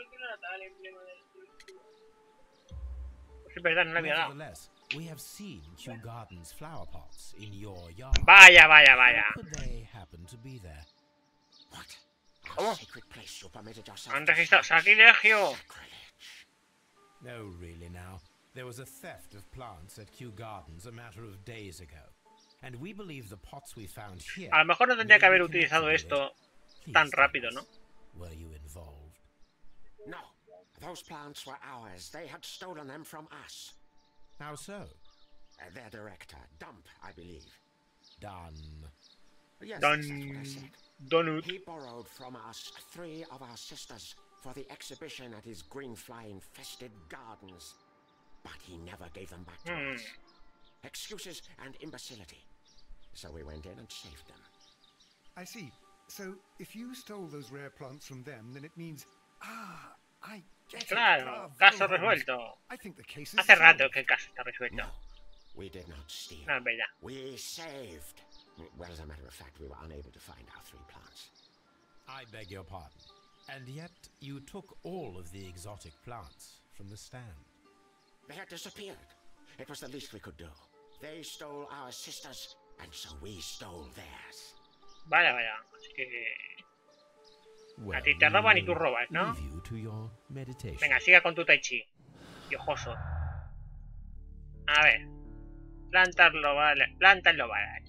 Pues es verdad, no la había dado. Nevertheless, we have seen Kew Gardens flower pots in your yard. Vaya, vaya, vaya. How could they happen to be there? What? ¿Cómo? A sacred place you permitted yourself Han to registrado search. sacrilegio. Sacrilege. No, really now. There was a theft of plants at Kew Gardens a matter of days ago. And we believe the pots we found here... A lo mejor no tendría que haber utilizado esto tan rápido, ¿no? Were you involved? No. Those plants were ours. They had stolen them from us. How so? Uh, their director, Dump, I believe. Done. Yes, Done. that's what I said. Donut. He borrowed from us three of our sisters for the exhibition at his green fly-infested gardens. But he never gave them back to Hmm. us. Excuses and imbecility. So we went in and saved them. I see. So, if you stole those rare plants from them, then it means... Ah, I get it. Claro, Bravo, caso Holmes. resuelto. I think the case is Hace rato solved. que el caso está resuelto. No, we did not steal. No, es verdad. We saved. Well, as a matter of fact, we were unable to find our three plants. I beg your pardon. And yet you took all of the exotic plants from the stand. They had disappeared. It was the least we could do. They stole our sisters, and so we stole theirs. Vaya, vaya. Así que... Well, ti te we roban y tú will robas, ¿no? leave you to your meditation. Venga, siga con tu tai chi. Piojoso. A ver. Plantas globales. Plantas globales.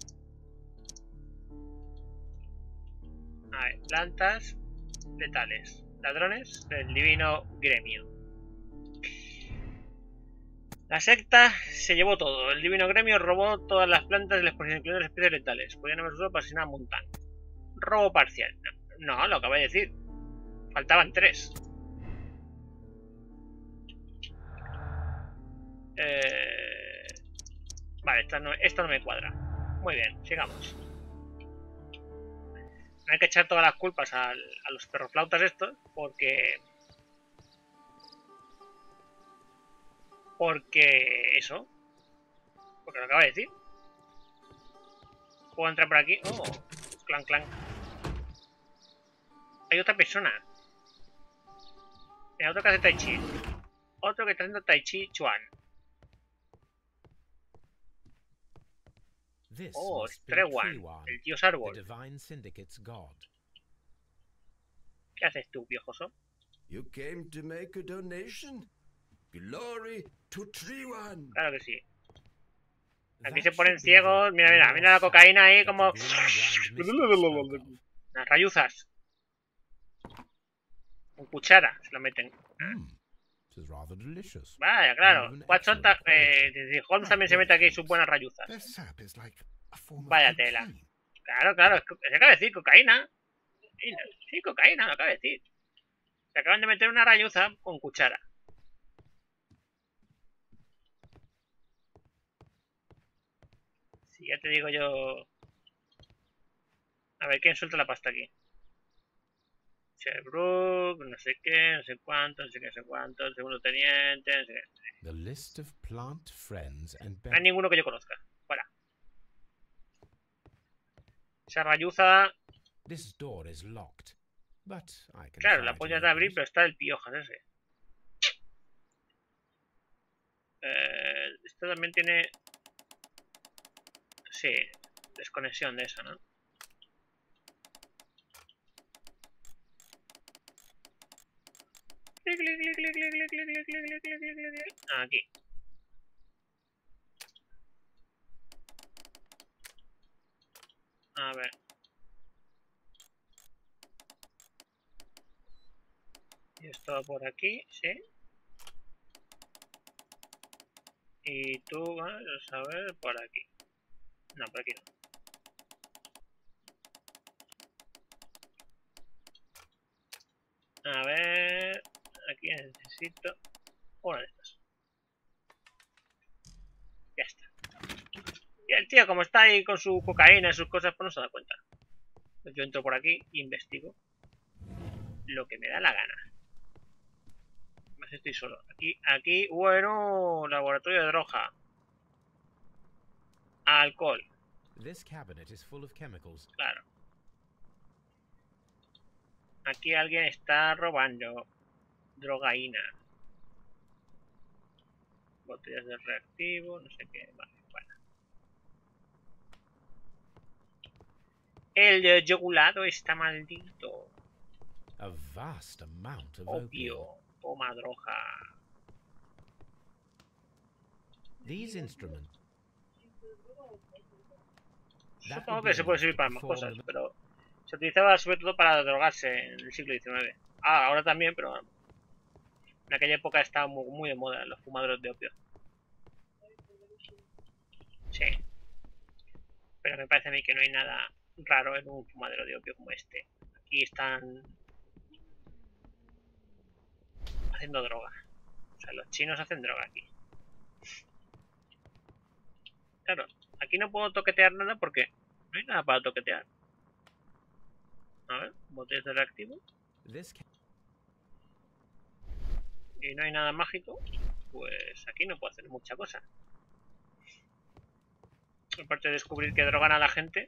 A ver, plantas letales. Ladrones del divino gremio. La secta se llevó todo. El divino gremio robó todas las plantas de la exposición, incluyendo las especies letales. Podrían haber usado para asesinar a Montan. Robo parcial. No, no, lo acabo de decir. Faltaban tres. Eh... Vale, esto no, esto no me cuadra. Muy bien, sigamos. No hay que echar todas las culpas al, a los perroflautas estos, porque... Porque... Eso. Porque lo acabo de decir. ¿Puedo entrar por aquí? Oh, clan, clan. Hay otra persona. Mira, otro que hace Tai Chi. Otro que está haciendo Tai Chi Chuan. This Oh, must be Trewan, Trewan, el dios the árbol. divine syndicate's god. ¿Qué haces tú, viejoso? You came to make a donation? Glory to Trewan! Claro que sí. Aquí That se ponen should be ciegos. the Mira, mira, raw mira la fact cocaína ahí that como... the Green Grand Mystery spoke of. Las rayuzas. Con cuchara se lo meten. Mm, it is rather delicious. Vaya, claro. Even Watson, excellent eh, quality. Holmes también se mete aquí sus buenas rayuzas. Their sap is like a form of Vaya tela. cocaine. Claro, claro. Es co- se acaba de decir cocaína. Sí, sí, cocaína, lo acaba de decir. Se acaban de meter una rayuza con cuchara. Si ya te digo yo... A ver, ¿quién suelta la pasta aquí? Sherbrooke, no sé qué, no sé cuánto, no sé qué, no sé cuánto, el segundo teniente, no sé qué. The list of plant friends and No hay ninguno que yo conozca. Fuera. Esa rayuza... This door is locked, but I can Claro, try la to puedes open abrir, it. pero está el piojas ese. Eh, esto también tiene... Sí, desconexión de eso, ¿no? Clic, clic, clic, clic, clic, clic, clic, clic, clic, clic, clic, clic, clic. Aquí. A ver. Y esto va por aquí, sí. Y tú vas a ver por aquí. No, por aquí no. A ver... Aquí necesito una de estas. Ya está. Y el tío, como está ahí con su cocaína y sus cosas, pues no se da cuenta. Pues yo entro por aquí y investigo lo que me da la gana. Más estoy solo. Aquí, aquí, bueno, laboratorio de droga. Alcohol. This cabinet is full of chemicals. Claro. Aquí alguien está robando drogaína. Botellas de reactivo, no sé qué. Vale, bueno. El yogulado está maldito. A vast amount of Opio. opium. Toma droga. These instruments. That Supongo would que be se puede enough servir to para más perform cosas, the- pero se utilizaba sobre todo para drogarse en el siglo diecinueve. Ah, ahora también, pero en aquella época estaba muy, muy de moda los fumadores de opio. Sí. Pero me parece a mí que no hay nada raro en un fumadero de opio como este. Aquí están haciendo droga. O sea, los chinos hacen droga aquí. Claro, aquí no puedo toquetear nada porque no hay nada para toquetear. A ver, botellas de reactivo. This ca- Y no hay nada mágico. Pues aquí no puedo hacer mucha cosa. Aparte de descubrir que drogan a la gente.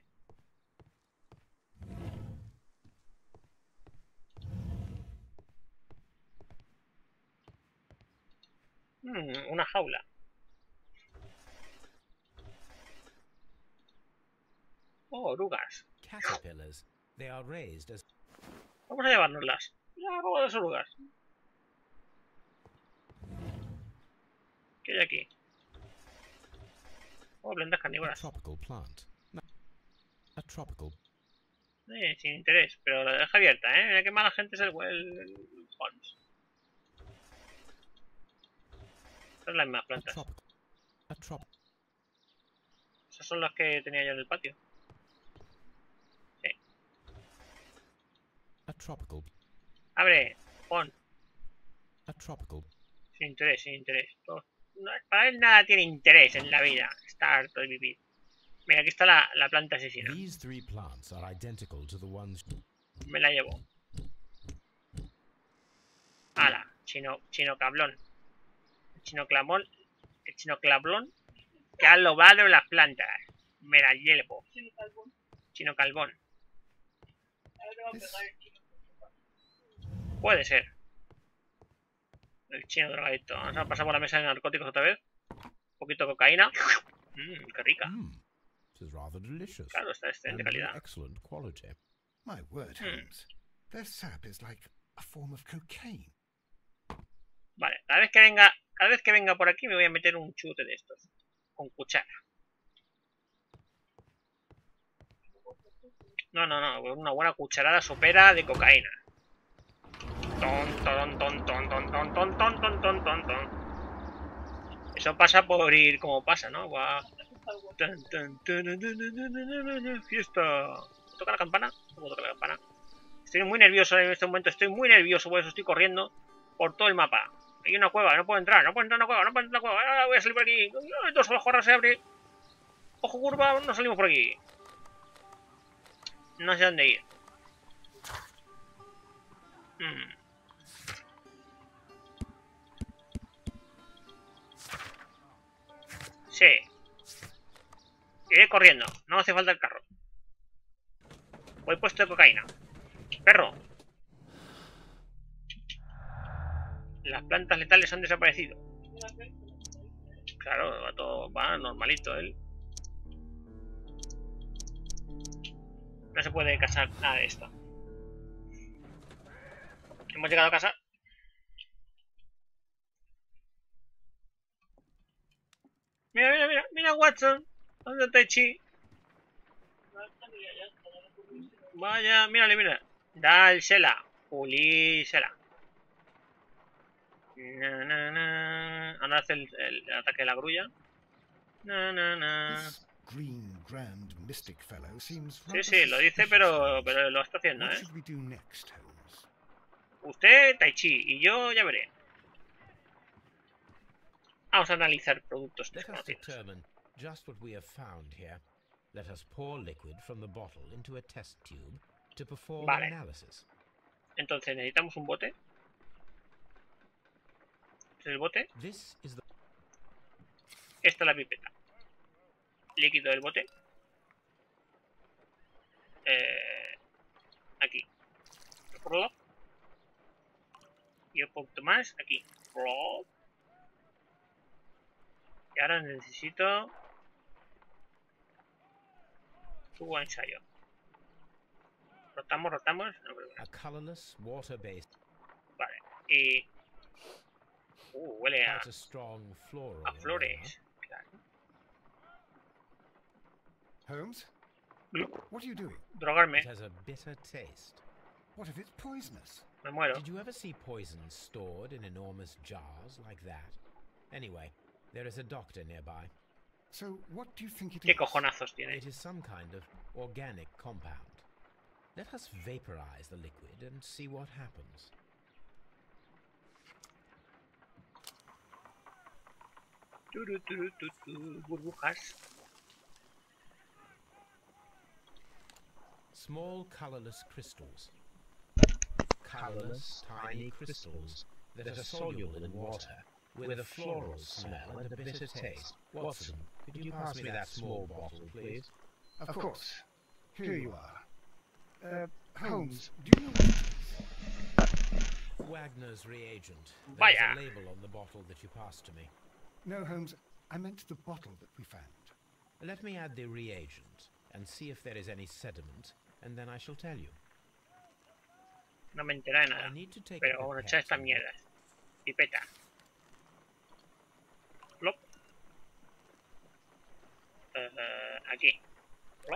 Mm, una jaula. Oh, orugas. caterpillars. They are raised as Vamos a llevárnoslas. Ya, robo las orugas. ¿Qué hay aquí? Oh, plantas a carnívoras. tropical plant. A tropical. Eh, sin interés, pero la deja abierta, ¿eh? Mira qué mala gente es el, el, el Holmes. Son las mismas A plantas. tropical. A trop. Esas son las que tenía yo en el patio. Sí. A tropical. Abre, pon. A tropical. Sin interés, sin interés. Todo. No, para él nada tiene interés en la vida. Está harto de vivir. Mira, aquí está la, la planta asesina. These three plants are identical to the ones. Me la llevo. Ala, chino, chino cablón. El chino clamón. El chino clablón que ha lobado las plantas. Me la llevo. Chino calvón. This Puede ser. El chino drogadicto. Vamos a pasar por la mesa de narcóticos otra vez. Un poquito de cocaína. Mmm, qué rica. Mm, this is rather delicious. Claro, está de excelente And of calidad. excellent quality. My word, Hmm. Holmes. Their sap is like a form of cocaine. Vale, cada vez que venga, cada vez que venga por aquí me voy a meter un chute de estos. Con cuchara. No, no, no, una buena cucharada sopera de cocaína. Ton, ton, ton, ton, ton, ton, ton, ton, ton, ton, ton, ton. Eso pasa por ir como pasa, ¿no? Va. Tan, tan, tan, tan, tan, tan, tan, fiesta. ¿Toca la campana? ¿Cómo toca la campana? Estoy muy nervioso en este momento, estoy muy nervioso, por eso estoy corriendo por todo el mapa. Hay una cueva, no puedo entrar, no puedo entrar en una cueva, no puedo entrar en una cueva. Ah, voy a salir por aquí. Dos ojos, ahora se abre. Ojo curva, no salimos por aquí. No sé dónde ir. Hmm. Sí. Iré corriendo, no hace falta el carro. Voy puesto de cocaína. Perro. Las plantas letales han desaparecido. Claro, va todo, va normalito él. No se puede casar nada de esto. Hemos llegado a casa. Mira, mira, mira, mira Watson. ¿Dónde está Chi? Vaya, mírale, mira. Dálsela. Pulísela. Na, na, na. Ahora hace el, el ataque de la grulla. Na, na, na. This green grand mystic fellow seems Sí, rather sí, lo dice, suspicious, pero, Holmes. pero lo está haciendo, What ¿eh? should we do next, Holmes? Usted, Tai Chi, y yo ya veré. Vamos a analizar productos Let us desconocidos. determine just what we have found here. Let us pour liquid from the bottle into a test tube to perform Vale. an analysis. Entonces necesitamos un bote. Este es el bote. This is the Esta es la pipeta. Líquido del bote. Eh, aquí. Plop. Y un poquito más. Aquí. Plop. Y ahora necesito tubo de ensayo. Rotamos, rotamos. No, pero- a colorless, water-based, Vale. Y... Uh, huele a, quite a strong floral a aroma. flores. Claro. Holmes? Glup. What are you doing? Drogarme. It has a bitter taste. What if it's poisonous? Me muero. Did you ever see poison stored in enormous jars like that? Anyway, there is a doctor nearby. So, what do you think it ¿Qué is? cojonazos tiene? It is some kind of organic compound. Let us vaporize the liquid and see what happens. Turu, turu, tu, tu, burbujas. Small colorless crystals. Colorless, tiny crystals that are soluble in water, with a floral smell and a bitter taste. Watson, could you pass me that small bottle, please? Of course. Here you are. Uh, Holmes, do you know what it is? Wagner's reagent. There's Vaya. a label on the bottle that you passed to me. No, Holmes, I meant the bottle that we found. Let me add the reagent and see if there is any sediment, and then I shall tell you. No me entera de I nada. need to take Pero a vamos a echar pipette estas and- mierdas. Pipeta. Plop. Eh, aquí. Plop.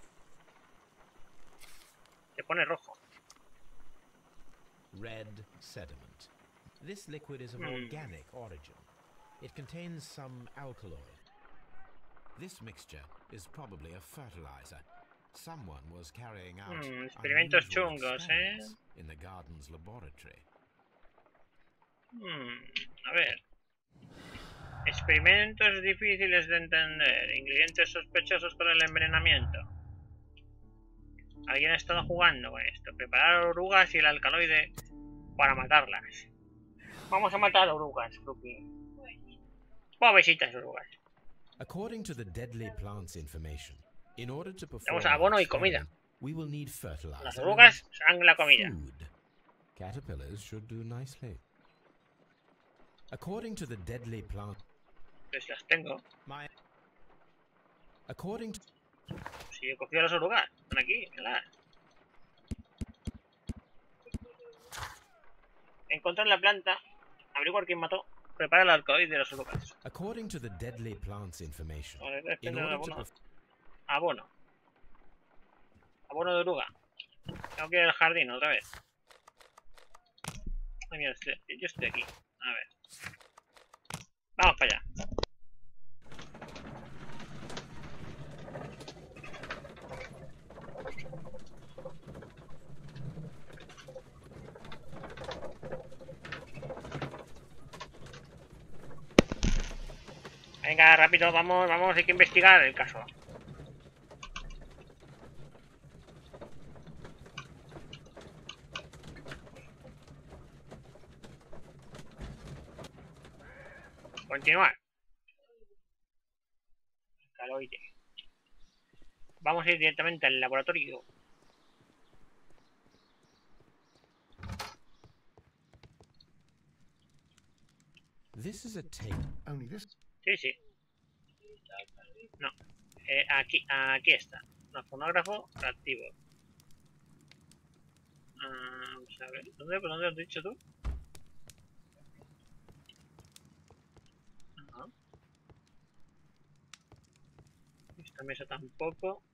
Se pone rojo. Red sediment. This liquid is of Hmm. organic origin. It contains some alkaloid. This mixture is probably a fertilizer. Someone was carrying out Hmm, experimentos unusual chungos, ¿eh? experiments in the garden's laboratory. Hmm, a ver. Experimentos difíciles de entender. Ingredientes sospechosos con el envenenamiento. Alguien ha estado jugando con esto. Preparar orugas y el alcaloide para matarlas. Vamos a matar orugas, Ruki. Pobrecitas orugas. According to the deadly plants information, in order to perform Tenemos abono y our comida. experiment, we will need fertilizer Las and orugas serán la comida. food. Caterpillars should do nicely. According to the deadly plant, Pues las tengo. my according to Si he cogido las orugas. Están aquí, míralas. Encontrar la planta. Averiguar quién mató. Prepara el alcaloide de las orugas. according to the deadly plants information, Vale, in depende del order to abono. perf- Abono. Abono de oruga. Tengo que ir al jardín otra vez. Ay, mira, estoy- yo estoy aquí. A ver. Vamos para allá. Venga, rápido, vamos, vamos, hay que investigar el caso. Continuar. Alcaloide. Vamos a ir directamente al laboratorio. this is a tape. Only this. Sí, sí. No. Eh, aquí, aquí está. No, fonógrafo activo. Ah, vamos a ver. ¿Dónde, ¿Por dónde lo has dicho tú? Ajá. Esta mesa tampoco.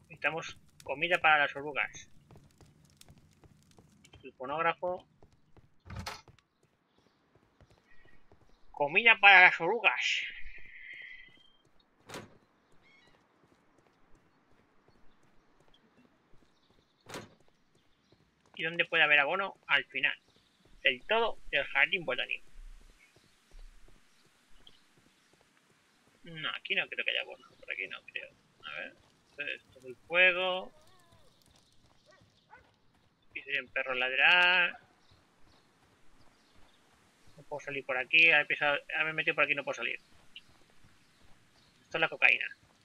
Necesitamos comida para las orugas. El fonógrafo. Comida para las orugas. ¿Y dónde puede haber abono? Al final del todo del jardín botánico. No, aquí no creo que haya abono. Por aquí no creo. A ver. Esto es el fuego. Aquí sería un perro ladrar. No puedo salir por aquí. Me he metido por aquí, no puedo salir. Esto es la cocaína.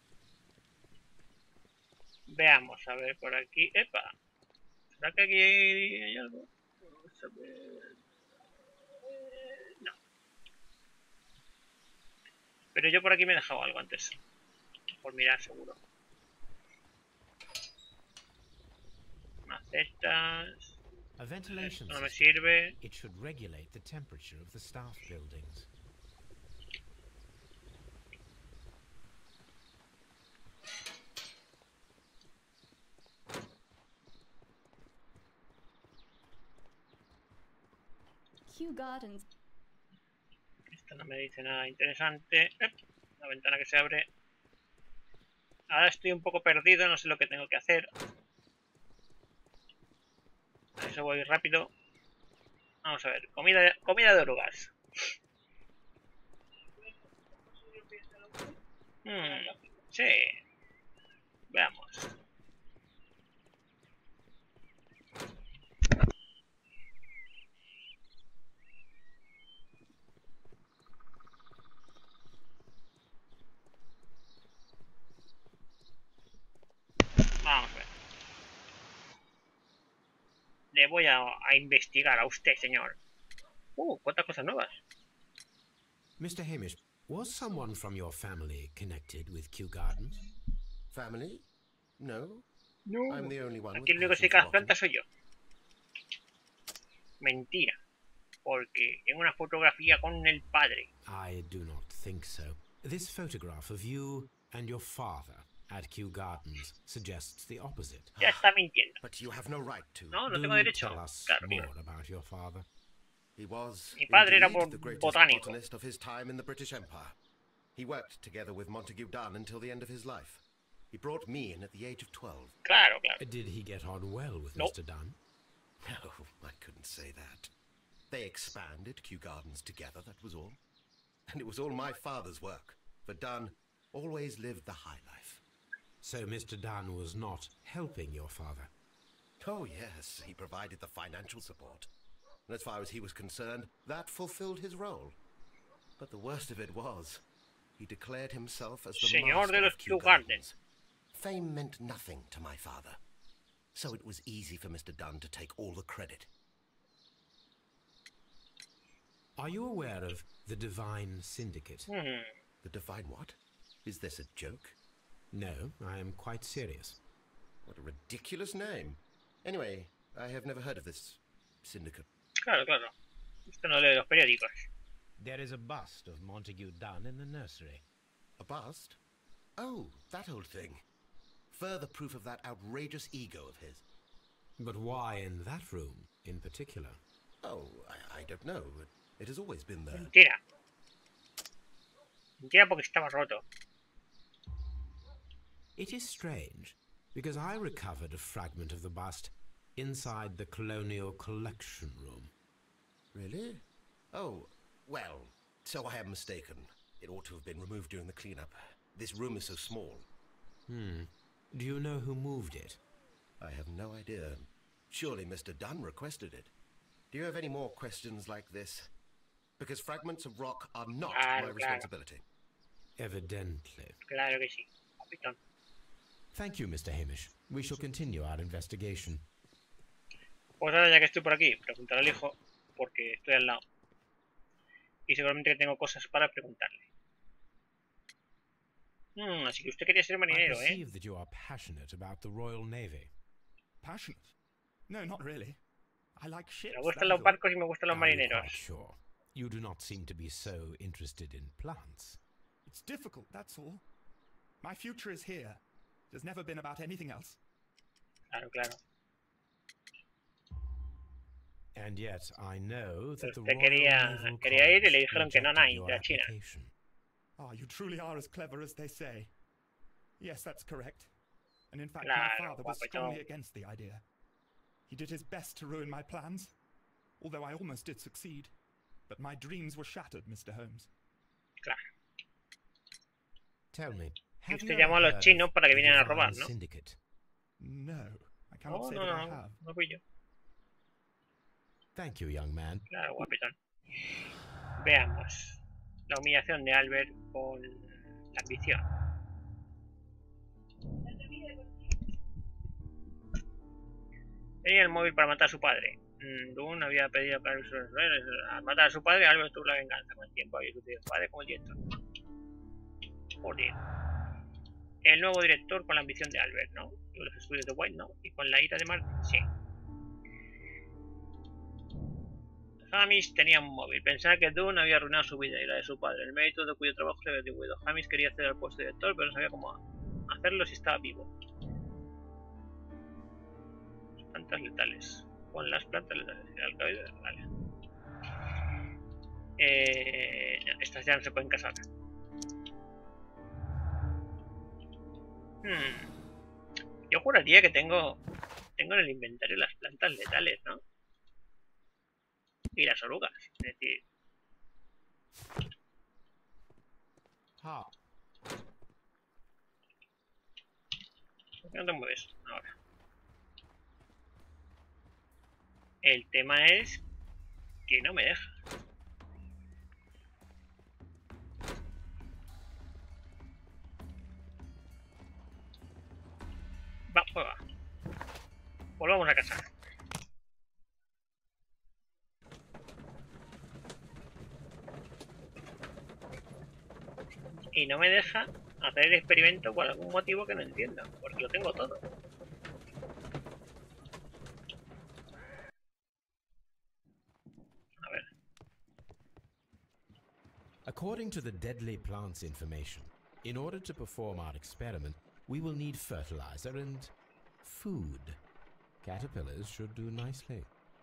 Veamos, a ver por aquí. ¡Epa! ¿Será que aquí hay, hay algo? Vamos a ver. No. Pero yo por aquí me he dejado algo antes. Por mirar seguro. Macetas. A ventilation No me system. sirve. It should regulate the temperature of the staff buildings. Kew Gardens. Esto no me dice nada interesante. ¡Ep! La ventana que se abre. Ahora estoy un poco perdido, no sé lo que tengo que hacer. A eso voy rápido. Vamos a ver, comida de, comida de orugas. Hmm, sí. Veamos. Vamos a ver. Le voy a, a investigar a usted, señor. Uh, cuántas cosas nuevas. Mister Hamish, was someone from your family connected with Kew Gardens? Family? No. No. I'm the only one Aquí el with único que se passion dedica a for las plantas soy yo. Mentira. Porque tengo una fotografía con el padre. I do not think so. This photograph of you and your father at Kew Gardens suggests the opposite. Ya está mintiendo. But you have no right to. No, no Do tengo derecho. tell us Claro que no. more about your father. He was Mi padre era indeed the greatest botánico. botanist of his time in the British Empire. He worked together with Montague Dunn until the end of his life. He brought me in at the age of twelve. Claro, claro. Did he get on well with Nope. Mister Dunn? No, I couldn't say that. They expanded Kew Gardens together, that was all. And it was all my father's work. For Dunn always lived the high life. So Mister Dunn was not helping your father? Oh, yes, he provided the financial support. And as far as he was concerned, that fulfilled his role. But the worst of it was, he declared himself as the Señor master de los of Kew Kew Gardens. Gardens. Fame meant nothing to my father. So it was easy for Mister Dunn to take all the credit. Are you aware of the Divine Syndicate? Hmm. The Divine what? Is this a joke? No, I am quite serious. What a ridiculous name. Anyway, I have never heard of this syndicate. Claro, claro. Esto no lee los periódicos. There is a bust of Montague Dunn in the nursery. A bust? Oh, that old thing. Further proof of that outrageous ego of his. But why in that room in particular? Oh, I, I don't know. It, it has always been there. Mentira. Mentira porque estaba roto. It is strange, because I recovered a fragment of the bust inside the Colonial Collection Room. Really? Oh, well, so I am mistaken. It ought to have been removed during the cleanup. This room is so small. Hmm. Do you know who moved it? I have no idea. Surely Mister Dunn requested it. Do you have any more questions like this? Because fragments of rock are not Claro, my claro. responsibility. Evidently. Claro que sí. Capitán. Thank you, Mister Hamish. We shall continue our investigation. Pues ahora ya que estoy por aquí, preguntaré al hijo porque estoy al lado. Y seguramente que tengo cosas para preguntarle. Hmm, así que usted quería ser I marinero, ¿eh? perceive that you are passionate about the Royal Navy. Passionate? No, not really. I like ships. Me gustan that los is all. barcos y me gustan los Are you marineros. quite sure? You do not seem to be so interested in plants. It's difficult, that's all. My future is here. It has never been about anything else. Claro, claro. And yet I know that the Usted Royal quería, Naval quería ir y le College dijeron que no, rejected no, your de China. application. Ah, you truly are as clever as they say. Yes, that's correct. And in fact, Claro, my father was guapetón. strongly against the idea. He did his best to ruin my plans, although I almost did succeed. But my dreams were shattered, Mister Holmes. Claro. Tell me, Y have you usted ever llamó a los heard chinos of para que the vinieran a Divine robar, ¿no? Syndicate? No, I cannot Oh, say no, that I no, have. no fui yo. Thank you, young man. Claro, guapetón. Veamos. La humillación de Albert con la ambición. Tenía el móvil para matar a su padre. Dune había pedido que al matar a su padre, Albert tuvo la venganza. Con el tiempo había sucedido su padre como el director. Joder. El nuevo director con la ambición de Albert, ¿no? Y los estudios de White, ¿no? Y con la ira de Martin, sí. Hamish tenía un móvil. Pensaba que Dune había arruinado su vida y la de su padre, el mérito de cuyo trabajo se había atribuido. Hamish quería acceder al puesto de director, pero no sabía cómo hacerlo si estaba vivo. Plantas letales. Con las plantas letales. El alcalde, vale. Eh, estas ya no se pueden casar. Hmm. Yo juraría que tengo tengo en el inventario las plantas letales, ¿no? Y las orugas, es decir... How? ¿Por qué no te mueves ahora? El tema es que no me deja. Va, pues va. Volvamos a casa. Y no me deja hacer el experimento por algún motivo que no entiendo, porque lo tengo todo. A ver. According to the deadly plants information, in order to perform our experiment, we will need fertilizer and food. Caterpillars should do nicely.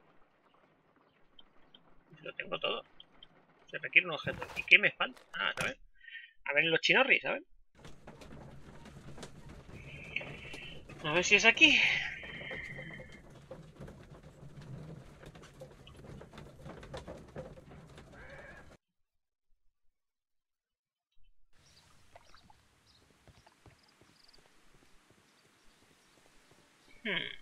Lo tengo todo. Se requiere un objeto. ¿Y qué me falta? Ah, ¿sabes? A ver los chinorris, ¿sabes? A ver si es aquí. Hmm.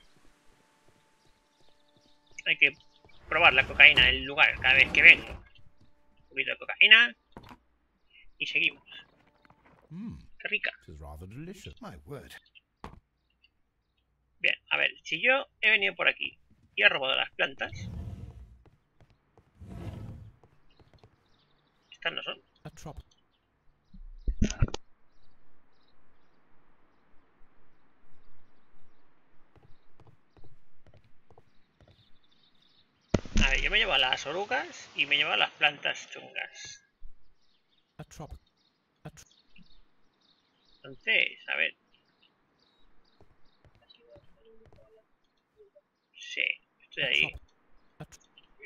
Hay que probar la cocaína en el lugar cada vez que vengo. Un poquito de cocaína. Y seguimos. Mm, Qué rica. this is rather delicious. My word. Bien, a ver, si yo he venido por aquí y he robado las plantas. Estas no son. A trop. A ver, yo me llevo a las orugas y me llevo a las plantas chungas. A trop. A tro Entonces, a ver. Sí, estoy ahí. A tro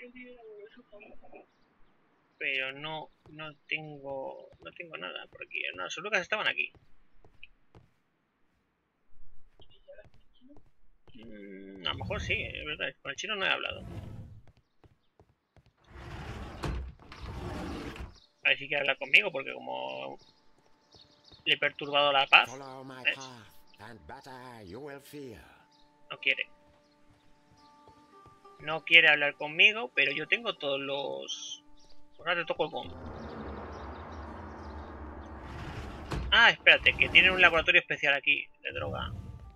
Pero no, no tengo, no tengo nada por aquí. No, las orugas estaban aquí. Mm, a lo mejor sí, es verdad. Con el chino no he hablado. A ver si quiere hablar conmigo, porque como le he perturbado la paz, Follow my ¿ves? path, and better you will fear. No quiere. No quiere hablar conmigo, pero yo tengo todos los... Ahora te toco el bombo. Ah, espérate, que tienen un laboratorio especial aquí de droga.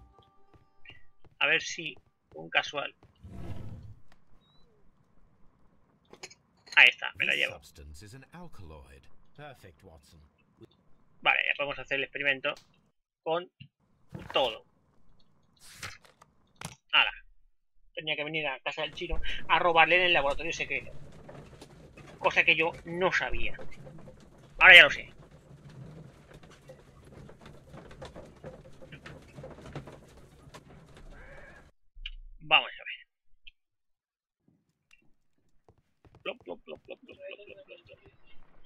A ver si... un casual. Ahí está, me la This llevo. substance is an alkaloid. Perfect, Watson. Vale, ya podemos hacer el experimento con todo. Ahora, tenía que venir a casa del chino a robarle en el laboratorio secreto. Cosa que yo no sabía. Ahora ya lo sé. Vamos a ver.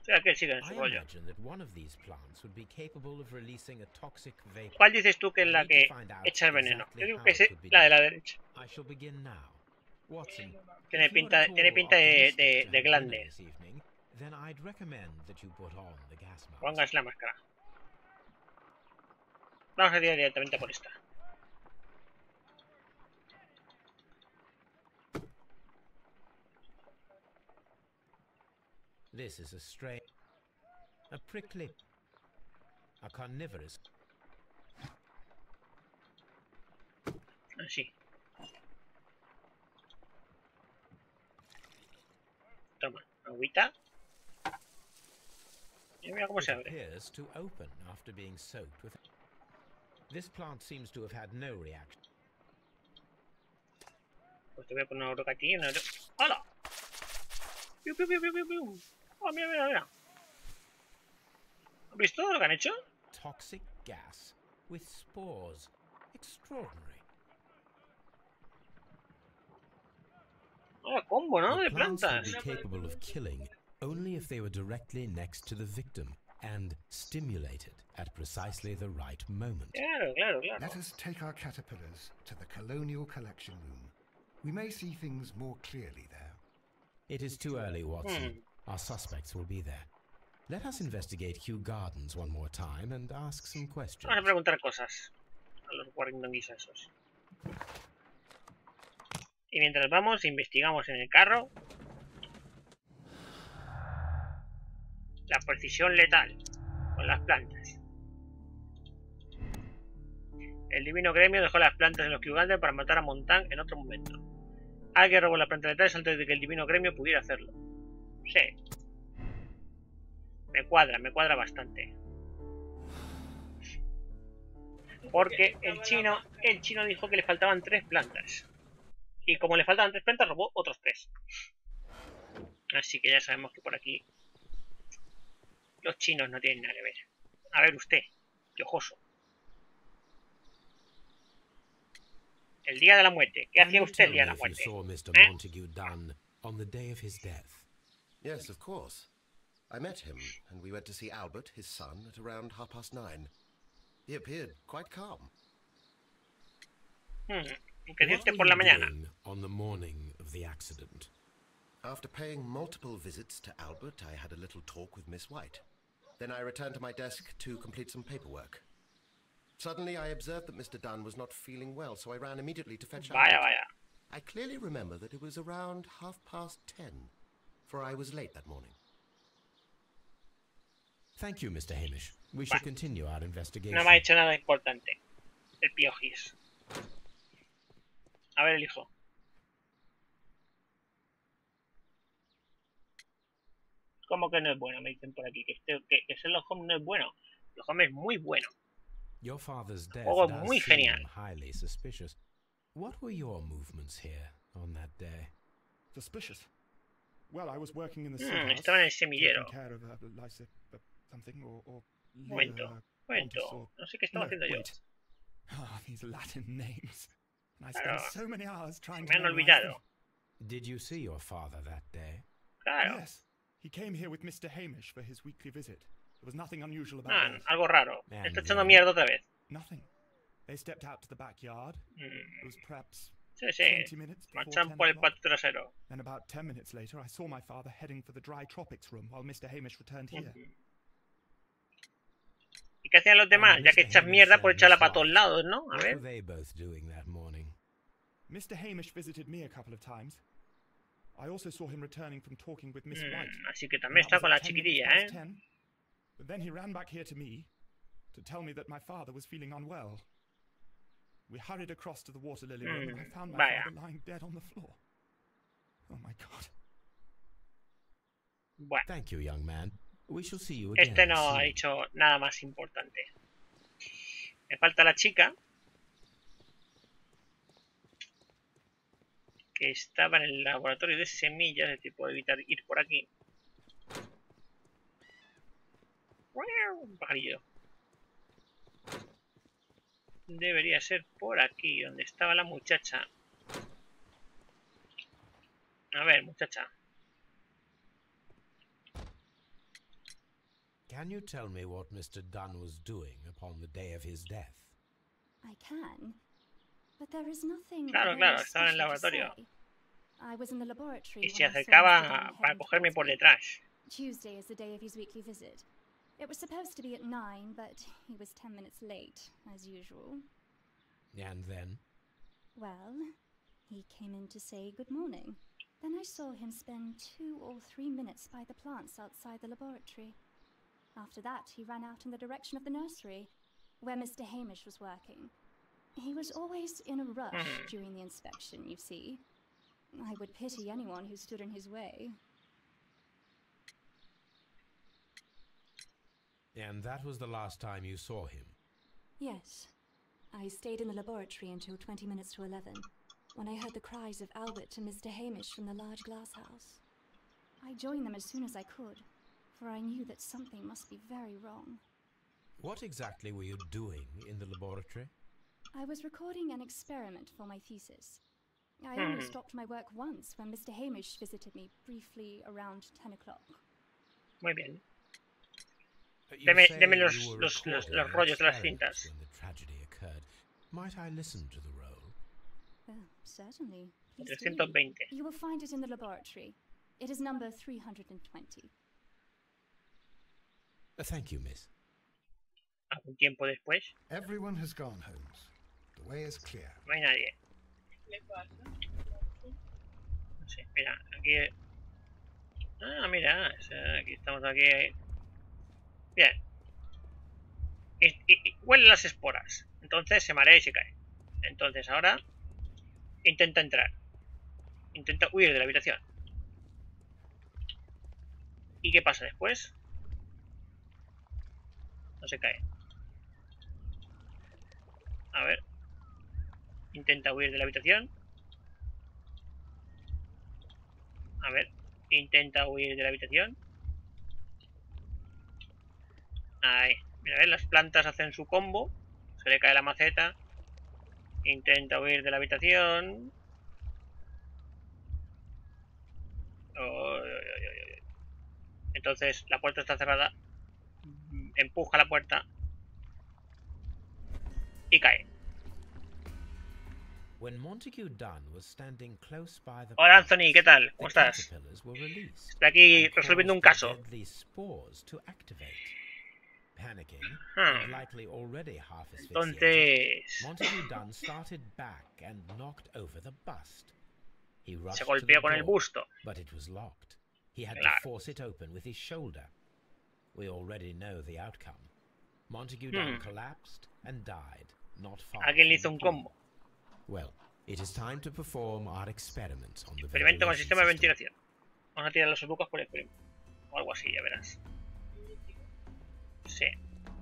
O sea, que sigue en su I rollo. imagine that one of these plants would be capable of releasing a toxic vapor. ¿Cuál dices tú que es la que echa el veneno? Yo digo que es la de la derecha. I shall begin now. Watson, Tiene if you are pinta, at tiene all pinta de, optimistic de, to de have glande. dinner this evening, then I'd recommend that you put on the gas mask. Pongas la máscara. Vamos a tirar directamente por esta. This is a strange, a prickly, a carnivorous. Así. Toma, agüita. Y mira cómo It se abre. appears to open after being soaked with. This plant seems to have had no reaction. Pues te voy a poner una roca aquí. Una... ¡Hala! ¡Piu, piu, piu, piu, piu, piu! ¡Oh, mira, mira, mira! ¿Has visto lo que han hecho? Toxic gas with spores. Extraordinary. ¡Oh, combo, ¿no? The De plants would plantas. be capable of killing only if they were directly next to the victim and stimulated at precisely the right moment. Claro, claro, claro. Let us take our caterpillars to the Colonial Collection Room. We may see things more clearly there. It is too early, Watson. Hmm. Our suspects will be there. Let us investigate Kew Gardens one more time and ask some questions. Vamos a preguntar cosas a los guardianguis esos. Y mientras vamos, investigamos en el carro. La precisión letal con las plantas. El divino gremio dejó las plantas en los Kew Gardens para matar a Montague en otro momento. Alguien robó la planta letal antes de que el divino gremio pudiera hacerlo. Sí. Me cuadra, me cuadra bastante. Porque el chino, el chino dijo que le faltaban tres plantas. Y como le faltaban tres plantas, robó otros tres. Así que ya sabemos que por aquí los chinos no tienen nada que ver. A ver usted, piojoso. El día de la muerte. ¿Qué hacía usted el día de la muerte? Saw Mister ¿Eh? Montague Dunn on the day of his death. Yes, of course. I met him, and we went to see Albert, his son, at around half past nine. He appeared quite calm. Hmm. ¿Y qué hacía What usted were por la you mañana? doing on the morning of the accident? After paying multiple visits to Albert, I had a little talk with Miss White. Then I returned to my desk to complete some paperwork. Suddenly, I observed that Mister Dunn was not feeling well, so I ran immediately to fetch Vaya, Albert. vaya. I clearly remember that it was around half past ten, for I was late that morning. Thank you, Mister Hamish. We shall Vale. continue our investigation. No me ha dicho nada importante. El piojis. A ver el hijo. ¿Cómo que no es bueno? Me dicen por aquí. Que, este, que, que Sherlock Holmes no es bueno. Sherlock Holmes es muy bueno. Your father's death Juego does muy seem genial. highly suspicious. What were your movements here on that day? Suspicious. Well, I was working in the Hmm, sea house, estaba en el semillero. taking care of uh, Lysa, uh, something, or, or Un momento, Leah un Pontus, or... momento. No sé qué estaba No, haciendo yo. wait. Ah, these Latin names. And I spent Claro. so many hours trying Me to han memorize olvidado. them. Did you see your father that day? Claro. Yes, he came here with Mister Hamish for his weekly visit. There was nothing unusual about Ah, that. algo raro. And Está echando then- mierda otra vez. Nothing. They stepped out to the backyard. Mm, It was perhaps sí, sí. twenty minutes before Marchan ten por el o'clock. patio trasero. Then about ten minutes later, I saw my father heading for the dry tropics room while Mister Hamish returned here. ¿Y qué hacían los demás? Ya que echas mierda por echarla para todos lados, ¿no? A What were ver. they both doing that morning? Mister Hamish visited me a couple of times. I also saw him returning from talking with Miss White. Mm, así que and también that está con was la at ten minutes chiquitilla, past ¿eh? ten. But then he ran back here to me to tell me that my father was feeling unwell. We hurried across to the water lily room and I Mm, found my vaya. father lying dead on the floor. Oh my God. Bueno, Thank you, young man. We shall see you again. este no ha soon. dicho nada más importante. Me falta la chica. Que estaba en el laboratorio de semillas, es decir, puedo evitar ir por aquí. Un pajarillo. Debería ser por aquí, donde estaba la muchacha. A ver, muchacha. Can you tell me what Mister Dunn was doing upon the day of his death? I can, but there is nothing Claro, very claro, estaba en el special to laboratorio. say. I was in the laboratory Y se when I saw acercaba Mister Dunn para heading cogerme towards por me. detrás. Tuesday is the day of his weekly visit. It was supposed to be at nine, but he was ten minutes late, as usual. And then? Well, he came in to say good morning. Then I saw him spend two or three minutes by the plants outside the laboratory. After that, he ran out in the direction of the nursery, where Mister Hamish was working. He was always in a rush Hmm. during the inspection, you see. I would pity anyone who stood in his way. And that was the last time you saw him? Yes. I stayed in the laboratory until twenty minutes to eleven, when I heard the cries of Albert and Mister Hamish from the large glass house. I joined them as soon as I could, for I knew that something must be very wrong. What exactly were you doing in the laboratory? I was recording an experiment for my thesis. I only Hmm. stopped my work once when Mister Hamish visited me briefly around ten o'clock. Muy bien. Uh, you Deme, say deme you los, were los, los, recording los an rollos de las experiment cintas. when the tragedy occurred. Might I listen to the roll? Oh, certainly. Please do. trescientos veinte. You will find it in the laboratory. It is number three hundred twenty. Uh, thank you, miss. Algún tiempo después, Everyone has gone, Holmes. The way is clear. no hay nadie. No sé, mira, aquí... Ah, mira, o sea, aquí estamos aquí... Bien. Y, y, y huele las esporas. Entonces se marea y se cae. Entonces ahora intenta entrar. Intenta huir de la habitación. ¿Y qué pasa después? No se cae. A ver. Intenta huir de la habitación. A ver. Intenta huir de la habitación. Ahí. Mira, ¿ves? Las plantas hacen su combo. Se le cae la maceta. Intenta huir de la habitación. Oh, oh, oh, oh, oh. Entonces la puerta está cerrada. Empuja la puerta. Y cae. When Montague Dunn was standing close by the Hola Anthony, ¿qué tal? ¿Cómo the estás? caterpillars were released Estoy aquí and resolviendo un caused caso. the deadly spores to activate. Panicking, Hmm. and likely already half asphyxiated, Entonces... Montague Dunn started back and knocked over the bust. He rushed Se to the golpeó con el door, busto. but it was locked. He had Claro. to force it open with his shoulder. We already know the outcome. Montague Dunn Hmm. collapsed and died, not far Alguien le from hizo the un pool. combo. Well, it is time to perform our experiment on the Experimento con el ventilation sistema de system. ventilación. Vamos a tirar los bucos por el experimento. O algo así, ya verás. Sí.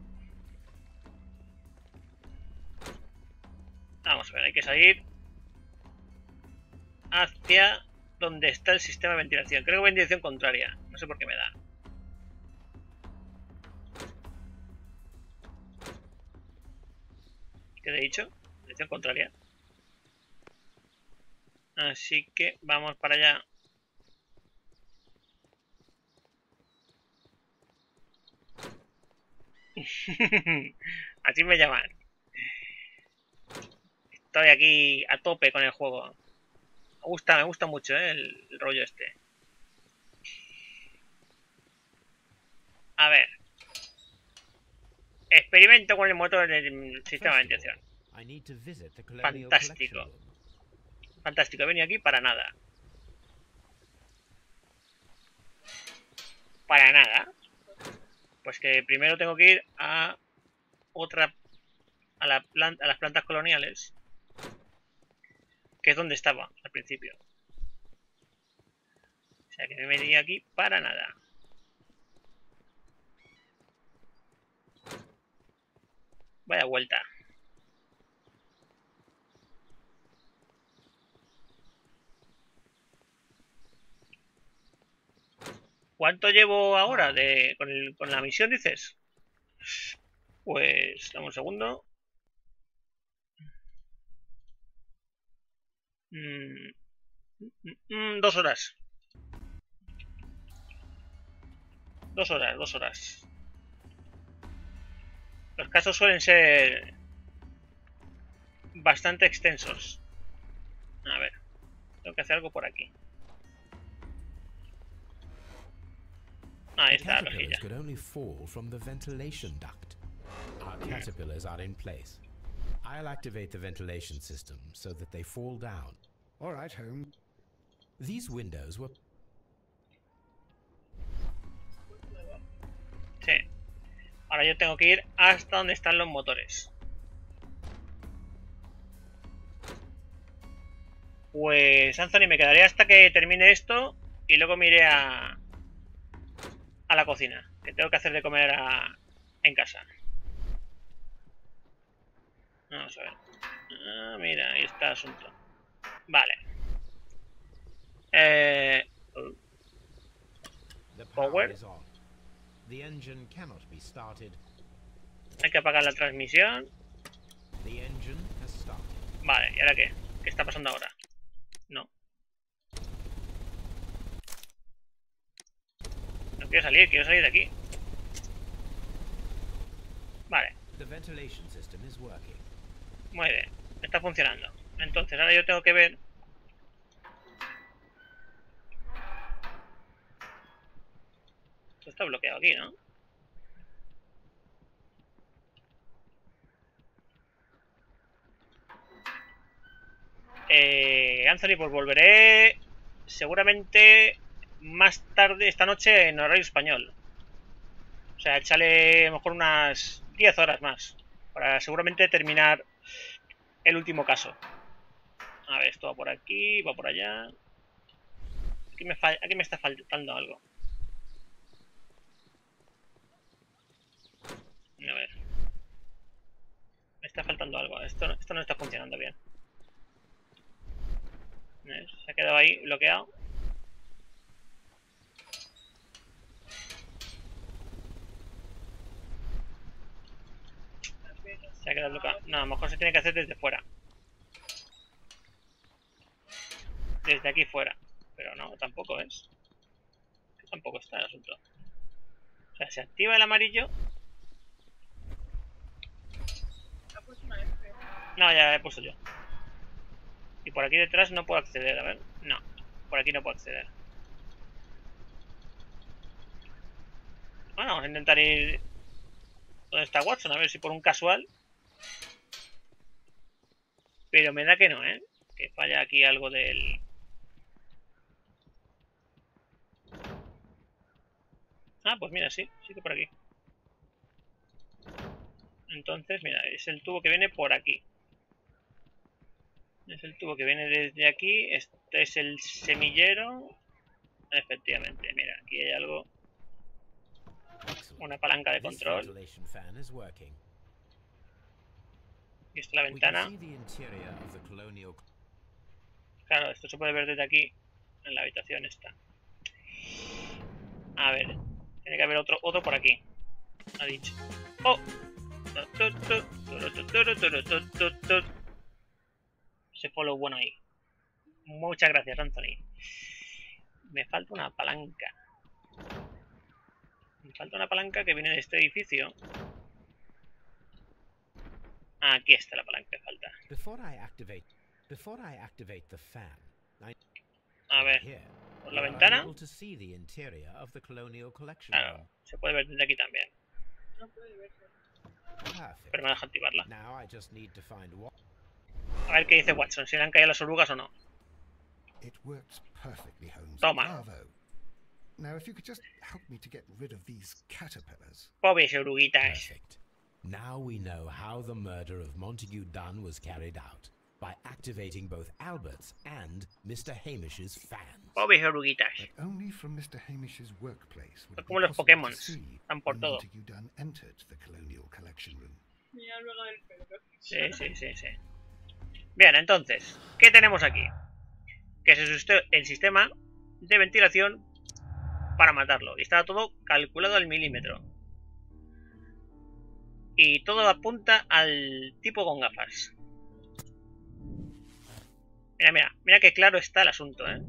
Vamos a ver, hay que salir hacia donde está el sistema de ventilación. Creo que va en dirección contraria. No sé por qué me da. ¿Qué te he dicho? Dirección contraria. Así que vamos para allá. Así me llaman. Estoy aquí a tope con el juego. Me gusta, me gusta mucho, ¿eh? el, el rollo este. A ver. Experimento con el motor del sistema de First of ventilación. all, I need to visit the Colonial Fantástico. Collection Room. Fantástico, he venido aquí para nada. Para nada. Pues que primero tengo que ir a otra... A, la planta, a las plantas coloniales. Que es donde estaba al principio. O sea que me metí aquí para nada. Vaya vuelta. ¿Cuánto llevo ahora de con, el, con la misión, dices? Pues, dame un segundo. Mm, mm, mm, dos horas. Dos horas, dos horas. los casos suelen ser bastante extensos. A ver, tengo que hacer algo por aquí. Ahí está la rejilla. Could only fall from the ventilation duct. Our caterpillars are in place. I'll activate the ventilation system so that they fall down. All right, Holmes. These windows were... Sí. Ahora yo tengo que ir hasta donde están los motores. Pues, Anthony, me quedaré hasta que termine esto y luego me iré a, a la cocina, que tengo que hacer de comer a, en casa. Vamos a ver. Ah, mira, ahí está el asunto. Vale. Eh... Power. The engine cannot be started. Hay que apagar la transmisión. The engine has started. Vale, ¿y ahora qué? ¿Qué está pasando ahora? No. No quiero salir, quiero salir de aquí. Vale. The ventilation system is working. Muy bien, está funcionando. Entonces ahora yo tengo que ver... Esto está bloqueado aquí, ¿no? Eh, Anthony, pues volveré seguramente más tarde esta noche en horario español. O sea, échale a lo mejor unas diez horas más para seguramente terminar el último caso. A ver, esto va por aquí, va por allá. Aquí me, falla, aquí me está faltando algo. A ver. Me está faltando algo. Esto, esto no está funcionando bien. ¿Ves? Se ha quedado ahí bloqueado. Se ha quedado bloqueado. No, a lo mejor se tiene que hacer desde fuera. Desde aquí fuera. Pero no, tampoco es. Tampoco está el asunto. O sea, se activa el amarillo. No, ya he puesto yo. Y por aquí detrás no puedo acceder, a ver. No, por aquí no puedo acceder. Bueno, vamos a intentar ir... ¿Dónde está Watson? A ver si por un casual... Pero me da que no, ¿eh? Que falla aquí algo del... Ah, pues mira, sí, sí que por aquí. Entonces, mira, es el tubo que viene por aquí. Es el tubo que viene desde aquí. Este es el semillero. Efectivamente, mira, aquí hay algo. Una palanca de control. Y esta es la ventana. Claro, esto se puede ver desde aquí. En la habitación esta. A ver, tiene que haber otro, otro por aquí. Ha dicho. ¡Oh! Ese follow bueno ahí. Muchas gracias, Anthony. Me falta una palanca. Me falta una palanca que viene de este edificio. Aquí está la palanca que falta. A ver, por la ventana. Claro, se puede ver desde aquí también. Pero me deja activarla. A ver qué dice Watson, si le han caído las orugas o no. Toma. Pobres oruguitas. Now we know how the murder of Montague Dunn was carried out by activating both Albert's and Mister Hamish's fans. Pobres oruguitas. Only from Mister Hamish's workplace would it como be los possible Pokémon, to see están por when todo. Montague Dunn entered the Colonial Collection Room. Sí, sí, sí, sí. Bien, entonces, ¿qué tenemos aquí? Que es el sistema de ventilación para matarlo. Y está todo calculado al milímetro. Y todo apunta al tipo con gafas. Mira, mira, mira que claro está el asunto, ¿eh?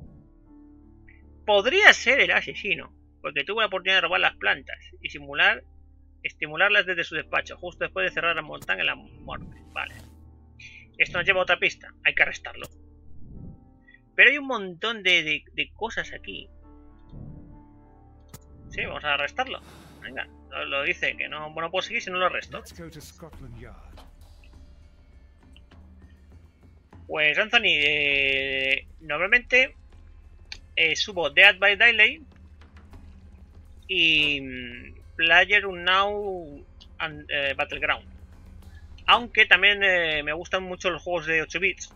Podría ser el asesino, porque tuvo la oportunidad de robar las plantas y simular Estimularlas desde su despacho, justo después de cerrar a Montañ en la muerte. Vale. Esto nos lleva a otra pista. Hay que arrestarlo. Pero hay un montón de, de, de cosas aquí. Sí, vamos a arrestarlo. Venga, lo, lo dice, que no, no puedo seguir si no lo arresto. Let's go to Scotland Yard. Pues Anthony, eh, normalmente eh, subo Dead by Daylight y mm, PlayerUnknown's eh, Battleground. Aunque también eh, me gustan mucho los juegos de ocho bits.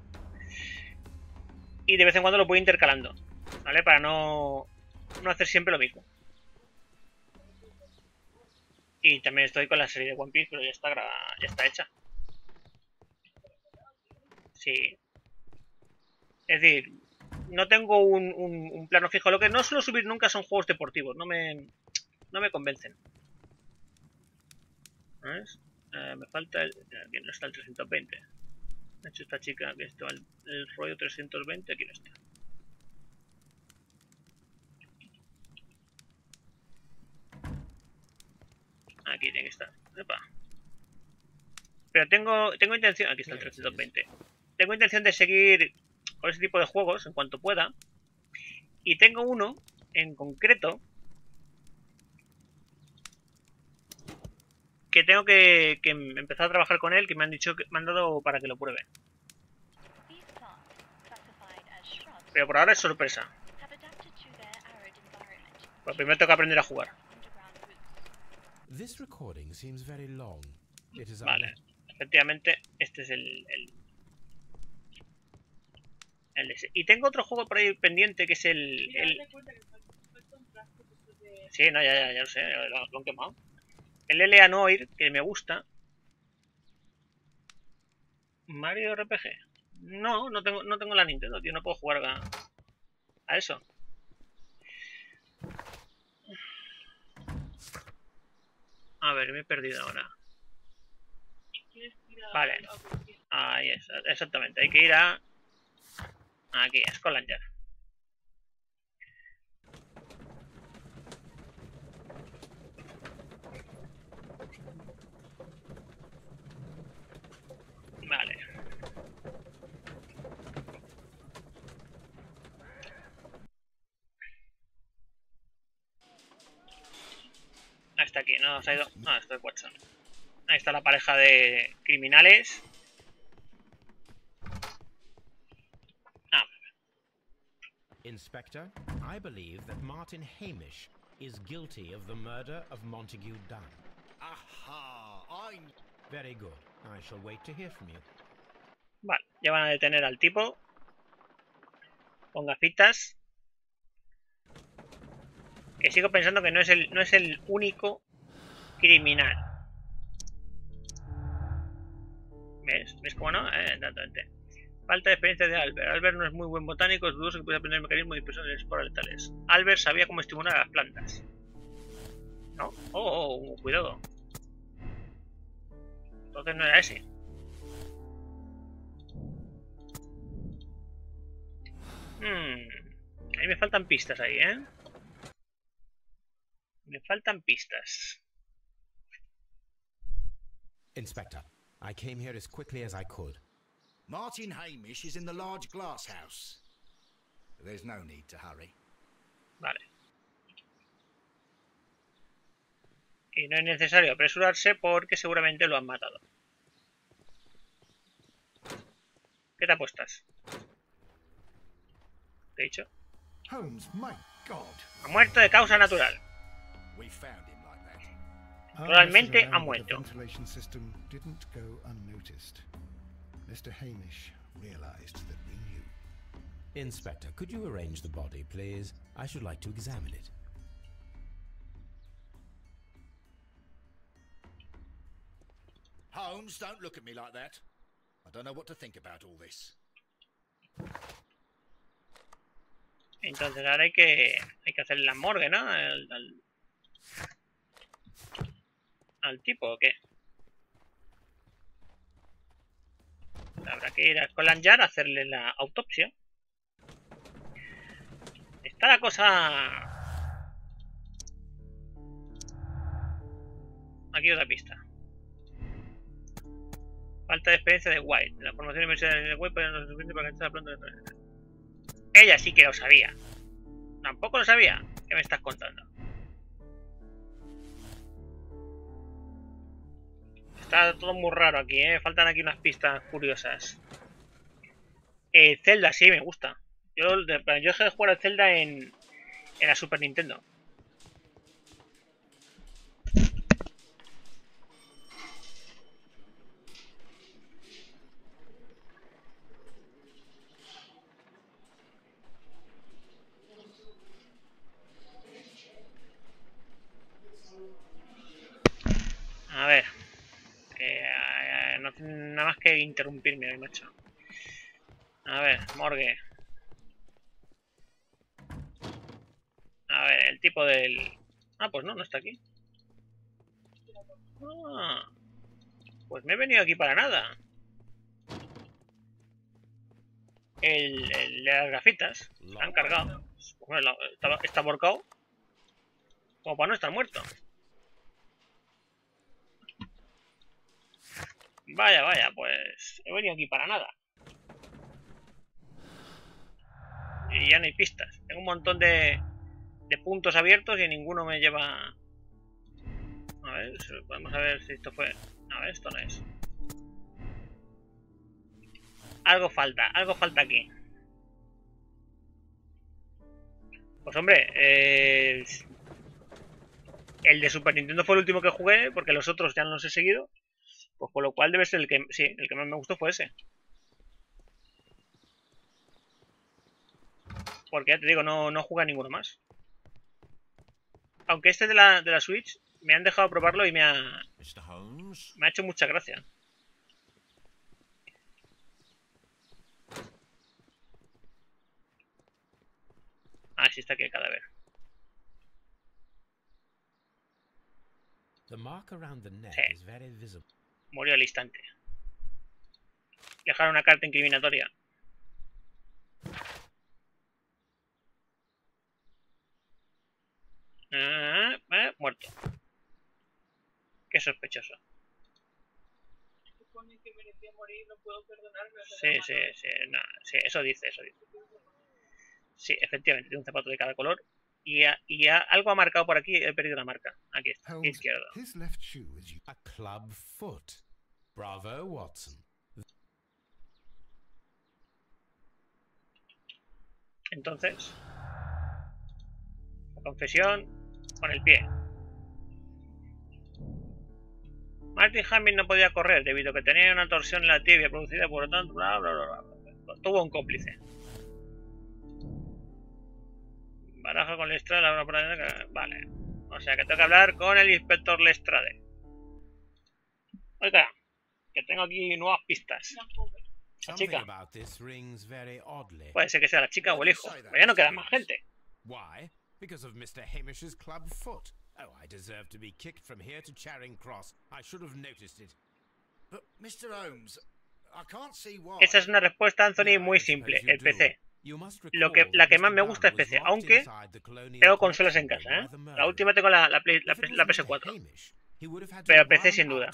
Y de vez en cuando lo voy intercalando, ¿vale? Para no, no hacer siempre lo mismo. Y también estoy con la serie de One Piece, pero ya está, ya está hecha. Sí. Es decir, no tengo un, un, un plano fijo. Lo que no suelo subir nunca son juegos deportivos. No me, no me convencen. ¿Ves? Eh, me falta... El, aquí no está el trescientos veinte. De hecho, esta chica que está el, el rollo trescientos veinte, aquí no está. Aquí tiene que estar. Epa. Pero tengo, tengo intención... Aquí está el trescientos veinte. Tengo intención de seguir con ese tipo de juegos en cuanto pueda. Y tengo uno en concreto que tengo que, que empezar a trabajar con él, que me han dicho que me han dado para que lo pruebe. Pero por ahora es sorpresa. Pues primero tengo que aprender a jugar. Vale, efectivamente este es el, el, el ese. Y tengo otro juego por ahí pendiente que es el... el... Sí, no, ya, ya, ya lo sé, lo, lo han quemado. El L A Noir, que me gusta. Mario R P G. No, no tengo, no tengo la Nintendo, tío, no puedo jugar a, a eso. A ver, me he perdido ahora. Vale. Ahí es, exactamente. Hay que ir a... Aquí, a Scotland Yard. Vale. Hasta aquí, no se ha ido. No, esto es Watson. Ahí está la pareja de criminales. Ah. Inspector, I believe that Martin Hamish is guilty of the murder of Montague Dunn. Aha! I'm... Very good. I shall wait to hear from you. Vale, ya van a detener al tipo. Con gafitas. Que sigo pensando que no es el, no es el único criminal. ¿Ves? ¿Ves cómo no? Eh, exactamente. Falta de experiencia de Albert. Albert no es muy buen botánico, es dudoso que pueda aprender el mecanismo de dispersión de esporas letales. Albert sabía cómo estimular a las plantas. ¿No? Oh, oh, oh, cuidado. Entonces no era ese. Hmm. Ahí me faltan pistas ahí, ¿eh? Me faltan pistas. Inspector, I came here as quickly as I could. Martin Hamish is in the large glass house. There's no need to hurry. Vale. Y no es necesario apresurarse porque seguramente lo han matado. ¿Qué te apuestas? ¿Te he dicho? Holmes, my God. Ha muerto de causa natural. We found him like that. Realmente ha muerto. The ventilation system didn't go unnoticed. Mister Hamish realized that we knew. Inspector, could you arrange the body, please? I should like to examine it. Holmes, don't look at me like that. I don't know what to think about all this. Entonces ahora hay que hay que hacer la morgue, ¿no? Al, al, al tipo, ¿o qué? Habrá que ir a Scotland Yard a hacerle la autopsia. Está la cosa Aquí otra pista. Falta de experiencia de White. La formación inmersiva de White pero no es suficiente para que esté pronto. Ella sí que lo sabía. Tampoco lo sabía. ¿Qué me estás contando? Está todo muy raro aquí, ¿eh? Faltan aquí unas pistas curiosas. Eh, Zelda, sí, me gusta. Yo, yo dejé de jugar a Zelda en, en la Super Nintendo. A ver. Eh, no tiene nada más que interrumpirme hoy, macho. A ver, morgue. A ver, el tipo del... Ah, pues no, no está aquí. Ah, pues me he venido aquí para nada. El, el de las gafitas. Se han cargado. Bueno, está, está borcado. Como para no estar muerto. Vaya, vaya, pues he venido aquí para nada. Y ya no hay pistas. Tengo un montón de, de puntos abiertos y ninguno me lleva... A ver, vamos a ver si esto fue... A ver, esto no es. Algo falta, algo falta aquí. Pues hombre, eh... el de Super Nintendo fue el último que jugué, porque los otros ya no los he seguido. Pues con lo cual debe ser el que... Sí, el que más me gustó fue ese. Porque ya te digo, no, no juega ninguno más. Aunque este de la, de la Switch me han dejado probarlo y me ha... Me ha hecho mucha gracia. Ah, sí está aquí el cadáver. Sí. Murió al instante. Dejaron una carta incriminatoria. Ah, eh, muerto. Qué sospechoso. Sí, sí, sí, no, sí, eso dice, eso dice. Sí, efectivamente, tiene un zapato de cada color. Y, a, y a, algo ha marcado por aquí, he perdido la marca. Aquí está, Holmes, izquierdo. his left shoe is A club foot. Bravo, Watson. Entonces, la confesión con el pie. Martin Hamill no podía correr debido a que tenía una torsión en la tibia producida por lo tanto, bla, bla, bla, bla. Tuvo un cómplice. Baraja con Lestrade, vale. O sea que tengo que hablar con el inspector Lestrade. Oiga, que tengo aquí nuevas pistas. La chica. Puede ser que sea la chica o el hijo. Pero ya no queda más gente. Why? Because of mister Hamish's club foot. Oh, I deserve to be kicked from here to Charing Cross. I should have noticed it. But mister Holmes, I can't see why. Esa es una respuesta, Anthony, muy simple. El P C. Lo que, la que más me gusta es P C, aunque tengo consolas en casa, ¿eh? La última tengo la, la, Play, la, la P S cuatro. Pero P C sin duda.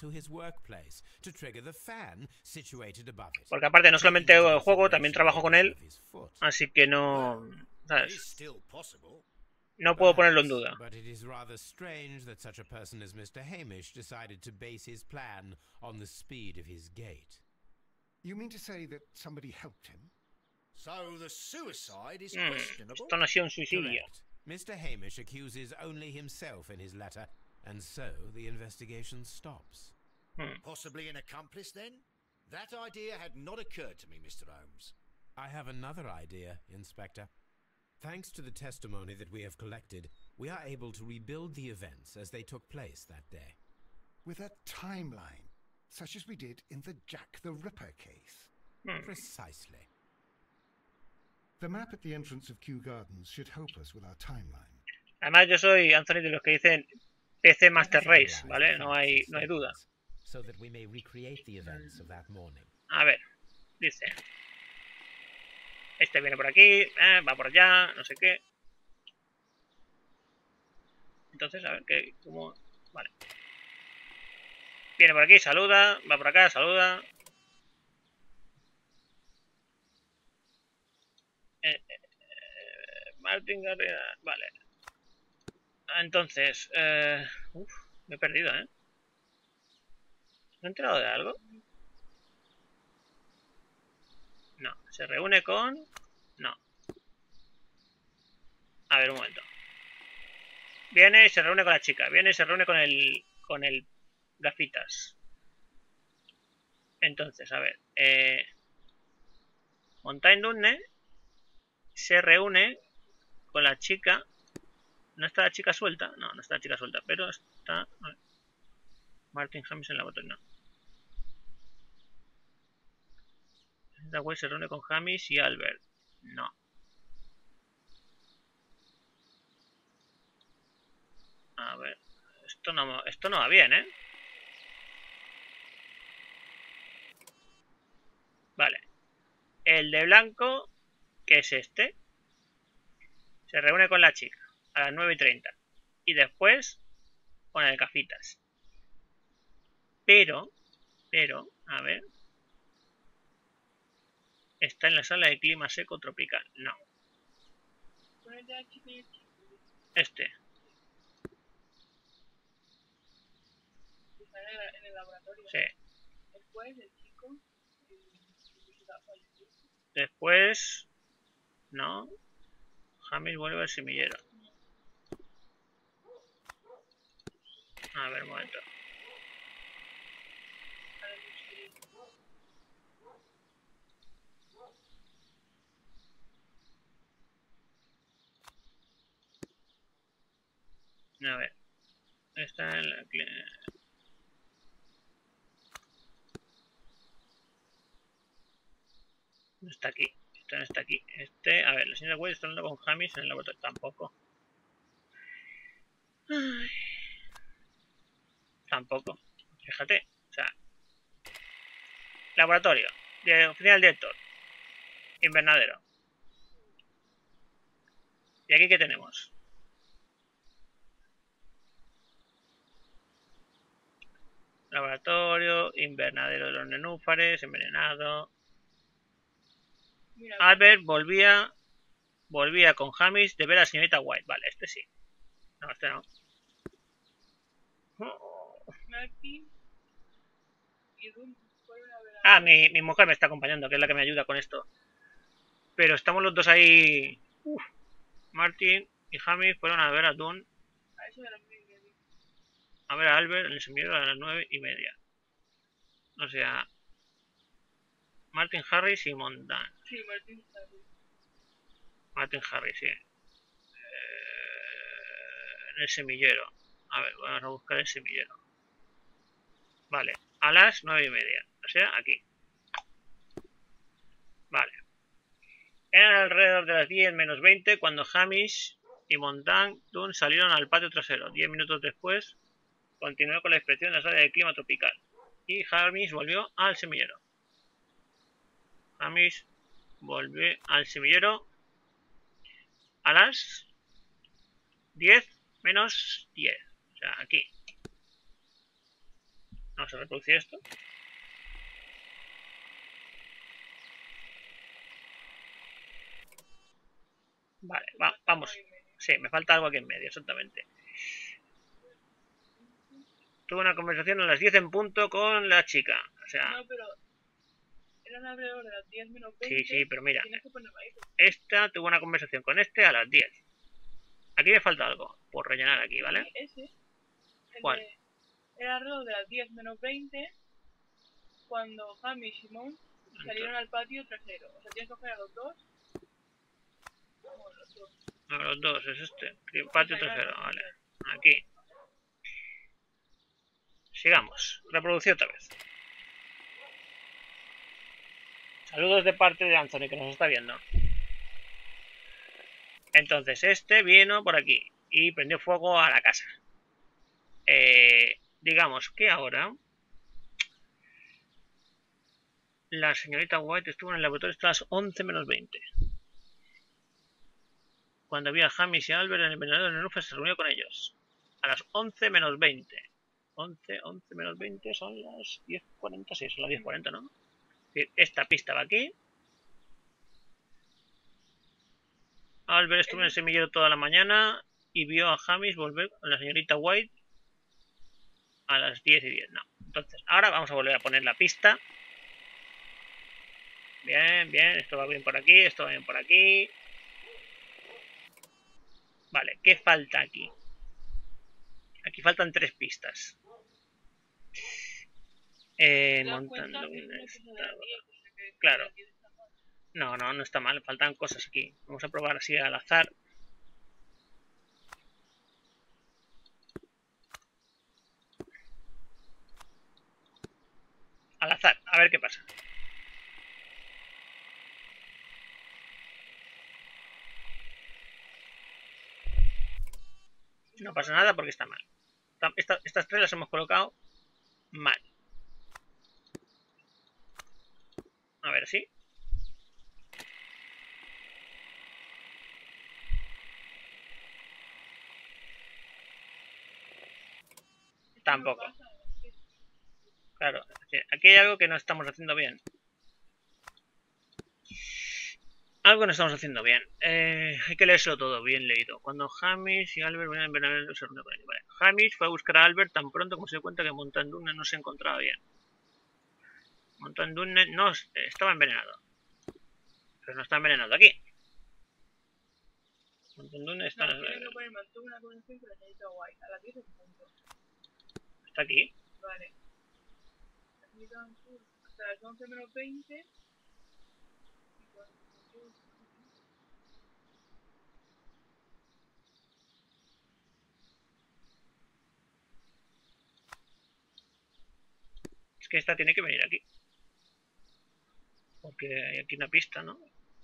Porque aparte no solamente juego, también trabajo con él. Así que no... ¿sabes? No puedo ponerlo en duda. But it is rather strange that such a person as mister Hamish decided to base his plan on the speed of his gait. You mean to say that somebody helped him? So the suicide is Mm, questionable. esto no ha sido un suicidio. Correct. mister Hamish accuses only himself in his letter, and so the investigation stops. Hmm. Possibly an accomplice, then? That idea had not occurred to me, mister Holmes. I have another idea, Inspector. Thanks to the testimony that we have collected, we are able to rebuild the events as they took place that day. With a timeline, such as we did in the Jack the Ripper case. Hmm. Precisely. The map at the entrance of Kew Gardens should help us with our timeline. Además yo soy, Anthony, de los que dicen P C Master Race, ¿vale? No hay, no hay duda. So that we may recreate the events of that morning. A ver, dice... Este viene por aquí, eh, va por allá, no sé qué. Entonces, a ver, ¿qué? ¿Cómo? Vale. Viene por aquí, saluda. Va por acá, saluda. Eh, eh, eh, Martin Garriga. Vale. Entonces, eh, uf, me he perdido, ¿eh? ¿Me he enterado de algo? No. ¿Se reúne con...? No. A ver, un momento. Viene y se reúne con la chica. Viene y se reúne con el... Con el... Gafitas. Entonces, a ver. Eh... Montaigne Dunne se reúne con la chica. ¿No está la chica suelta? No, no está la chica suelta, pero está... Martin Hamish en la botella. No. Esta web se reúne con Hamish y Albert. No. A ver. Esto no, esto no va bien, ¿eh? Vale. El de blanco, que es este, se reúne con la chica a las nueve y treinta. Y después con el Gafitas. Pero, pero, a ver. Está en la sala de clima seco tropical. No. Este. En el laboratorio. Sí. Después el chico. Después. No. Hamish vuelve al semillero. A ver, un momento. A ver. Está en la... No está aquí. Este no está aquí. Este... A ver, la señora Wade está hablando con Hamish en el laboratorio. Tampoco. Ay. Tampoco. Fíjate. O sea... Laboratorio. De oficina del director. Invernadero. ¿Y aquí qué tenemos? Laboratorio, invernadero de los nenúfares, envenenado. Mira, Albert volvía volvía con Hamish de ver a la señorita White. Vale, este sí. No, este no. Martin y Dunn fueron a ver a... Ah, mi, mi mujer me está acompañando, que es la que me ayuda con esto. Pero estamos los dos ahí. Uf. Martin y Hamish fueron a ver a Dunn. A eso de las nueve y media. A ver a Albert en el semillero a las nueve y media. O sea, Martin Harris y Montan. Sí, Martin Harris. Martin Harris, sí. Eh, en el semillero. A ver, vamos a buscar el semillero. Vale, a las nueve y media. O sea, aquí. Vale. Eran alrededor de las diez menos veinte cuando Hamish y Montan Dunn salieron al patio trasero. Diez minutos después, continuó con la inspección de la sala de clima tropical. Y Hamish volvió al semillero. Hamish volvió al semillero a las diez menos diez. O sea, aquí. Vamos a reproducir esto. Vale, va, vamos. Sí, me falta algo aquí en medio, exactamente. Tuve una conversación a las diez en punto con la chica. O sea... No, pero... Eran alrededor de las diez menos veinte. Sí, sí, pero mira. Tienes que ponerlo ahí. Esta tuvo una conversación con este a las diez. Aquí me falta algo por rellenar aquí, ¿vale? Sí, ese. El ¿Cuál? de- Era alrededor de las diez menos veinte cuando Hamish y Mount salieron al patio trasero. O sea, tienes que coger a los dos. Como los dos. No, los dos, es este. Patio trasero, vale. Aquí. Sigamos. Reproducción otra vez. Saludos de parte de Anthony, que nos está viendo. Entonces, este vino por aquí y prendió fuego a la casa. Eh, digamos que ahora la señorita White estuvo en el laboratorio hasta las once menos veinte. Cuando vio a Hamish y Albert en el invernadero de Nenúfares, se reunió con ellos. A las once menos veinte. once, once menos veinte son las diez cuarenta, sí, son las diez cuarenta, ¿no? Es decir, esta pista va aquí. Albert estuvo en el semillero toda la mañana y vio a Hamish volver con la señorita White a las diez y diez. No. Entonces, ahora vamos a volver a poner la pista. Bien, bien, esto va bien por aquí, esto va bien por aquí. Vale, ¿qué falta aquí? Aquí faltan tres pistas. Eh, montando un estado. Claro. No, no, no está mal, faltan cosas aquí. Vamos a probar así al azar. Al azar, a ver qué pasa. No pasa nada porque está mal. Esta, estas tres las hemos colocado mal. A ver si. Tampoco. Claro, aquí hay algo que no estamos haciendo bien. Algo no estamos haciendo bien. Eh, hay que leérselo todo bien leído. Cuando Hamish y Albert venían a ver se reunió con él. Vale. Hamish fue a buscar a Albert tan pronto como se dio cuenta que Montandune no se encontraba bien. Montandune no estaba envenenado. Pero no está envenenado aquí. Montandune está... No, tiene que poner mantuvo una conversación con la señorita White. A las diez en punto. ¿Está aquí? Vale. Hasta las once menos veinte. Es que esta tiene que venir aquí. Porque hay aquí una pista, ¿no?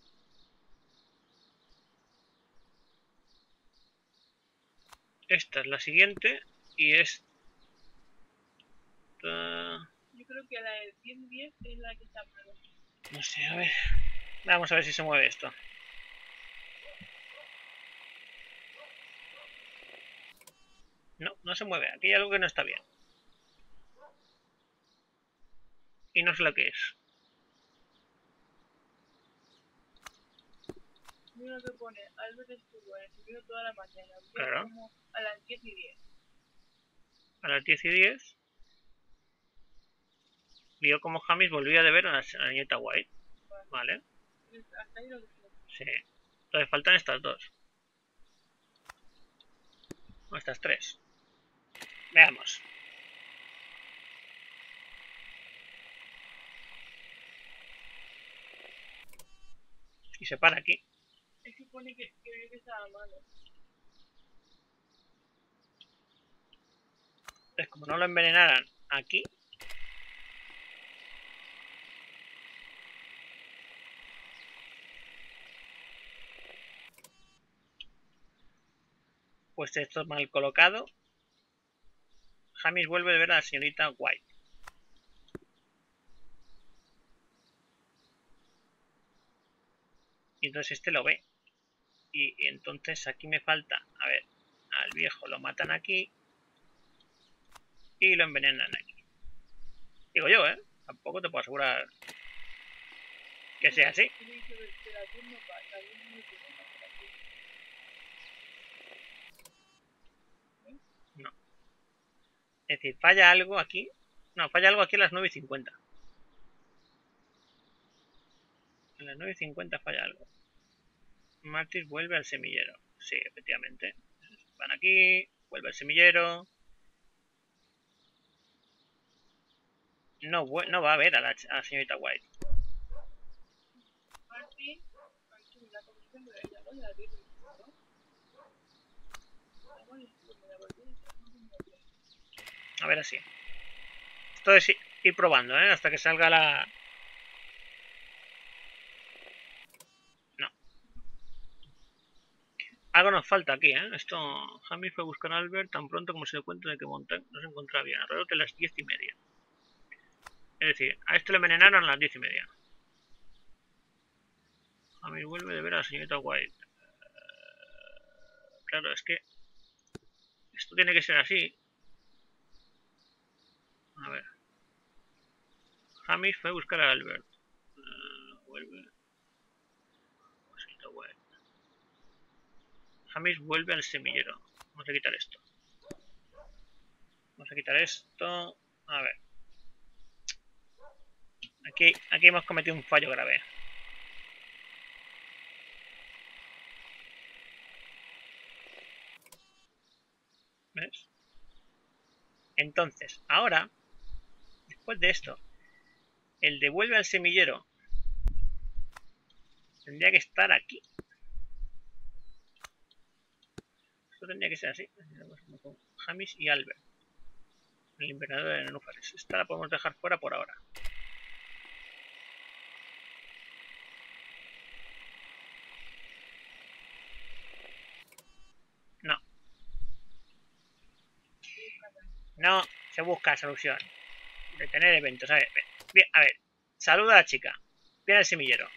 Esta es la siguiente. Y esta... Yo creo que la del diez diez es la que está mal. No sé, a ver. Vamos a ver si se mueve esto. No, no se mueve. Aquí hay algo que no está bien. Y no sé lo que es. Mira lo que pone. Albert estuvo en el semillero toda la mañana. Claro. Como a las diez y diez. A las diez y diez. Vio como Hamish volvía de ver a la señorita White. Vale. Hasta ahí lo que... Sí. Entonces faltan estas dos. O estas tres. Veamos. Y se para aquí. Es que pone que, que, que estaba malo. Entonces, como no lo envenenaran aquí. Pues esto es mal colocado. Hamish vuelve a ver a la señorita White. Y entonces este lo ve. Y, y entonces aquí me falta, a ver, al viejo lo matan aquí. Y lo envenenan aquí. Digo yo, ¿eh? Tampoco te puedo asegurar que sea así. No. Es decir, falla algo aquí. No, falla algo aquí a las nueve y cincuenta. A las nueve y cincuenta falla algo. Martis vuelve al semillero. Sí, efectivamente. Van aquí, vuelve al semillero. No, no va a ver a la, a la señorita White. A ver así. Esto es ir probando, ¿eh? Hasta que salga la... No. Algo nos falta aquí, ¿eh? Esto... Hamish fue a buscar a Albert tan pronto como se dio cuenta de que Montand no se encontraba bien. Alrededor de las diez y media. Es decir, a esto le envenenaron a las diez y media. Hamish vuelve de ver a la señorita White. Claro, es que... Esto tiene que ser así. A ver. Hamish fue a buscar a Albert. Uh, vuelve. Hamish vuelve al semillero. Vamos a quitar esto. Vamos a quitar esto. A ver. Aquí, aquí hemos cometido un fallo grave. ¿Ves? Entonces, ahora, después de esto, el devuelve al semillero tendría que estar aquí. Esto tendría que ser así. Hamish y Albert. El invernadero de nenúfares. Esta la podemos dejar fuera por ahora. No. No se busca solución. Detener eventos. A ver, bien, a ver. Saluda a la chica. Viene al semillero.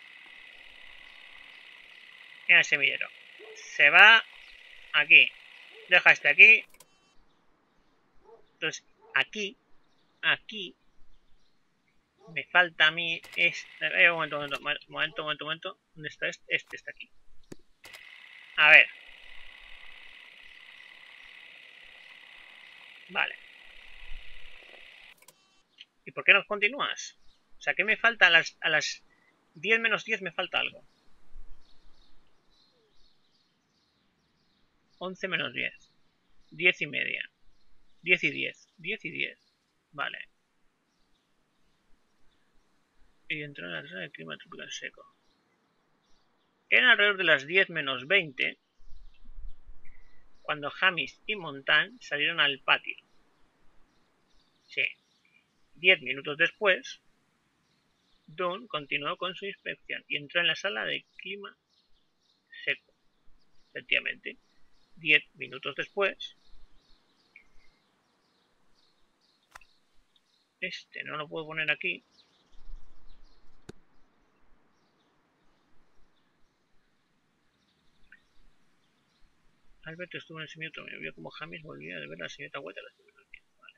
Viene al semillero. Se va aquí. Deja este aquí. Entonces, aquí. Aquí. Me falta a mí. Este. Eh, un momento, un momento, un momento, un momento, un momento. ¿Dónde está este? Este está aquí. A ver. Vale. ¿Y por qué no continúas? O sea, ¿qué me falta? A las, a las diez menos diez me falta algo. once menos diez. diez y media. diez y diez. diez y diez. Vale. Y entró en la zona de clima tropical seco. Eran alrededor de las diez menos veinte cuando Hamish y Montan salieron al patio. Sí. diez minutos después, Dunn continuó con su inspección y entró en la sala de clima seco. Efectivamente, diez minutos después, este no lo puedo poner aquí. Albert estuvo en el semillero, me vio como Hamish volvía de ver a la señorita White a las nueve. Vale.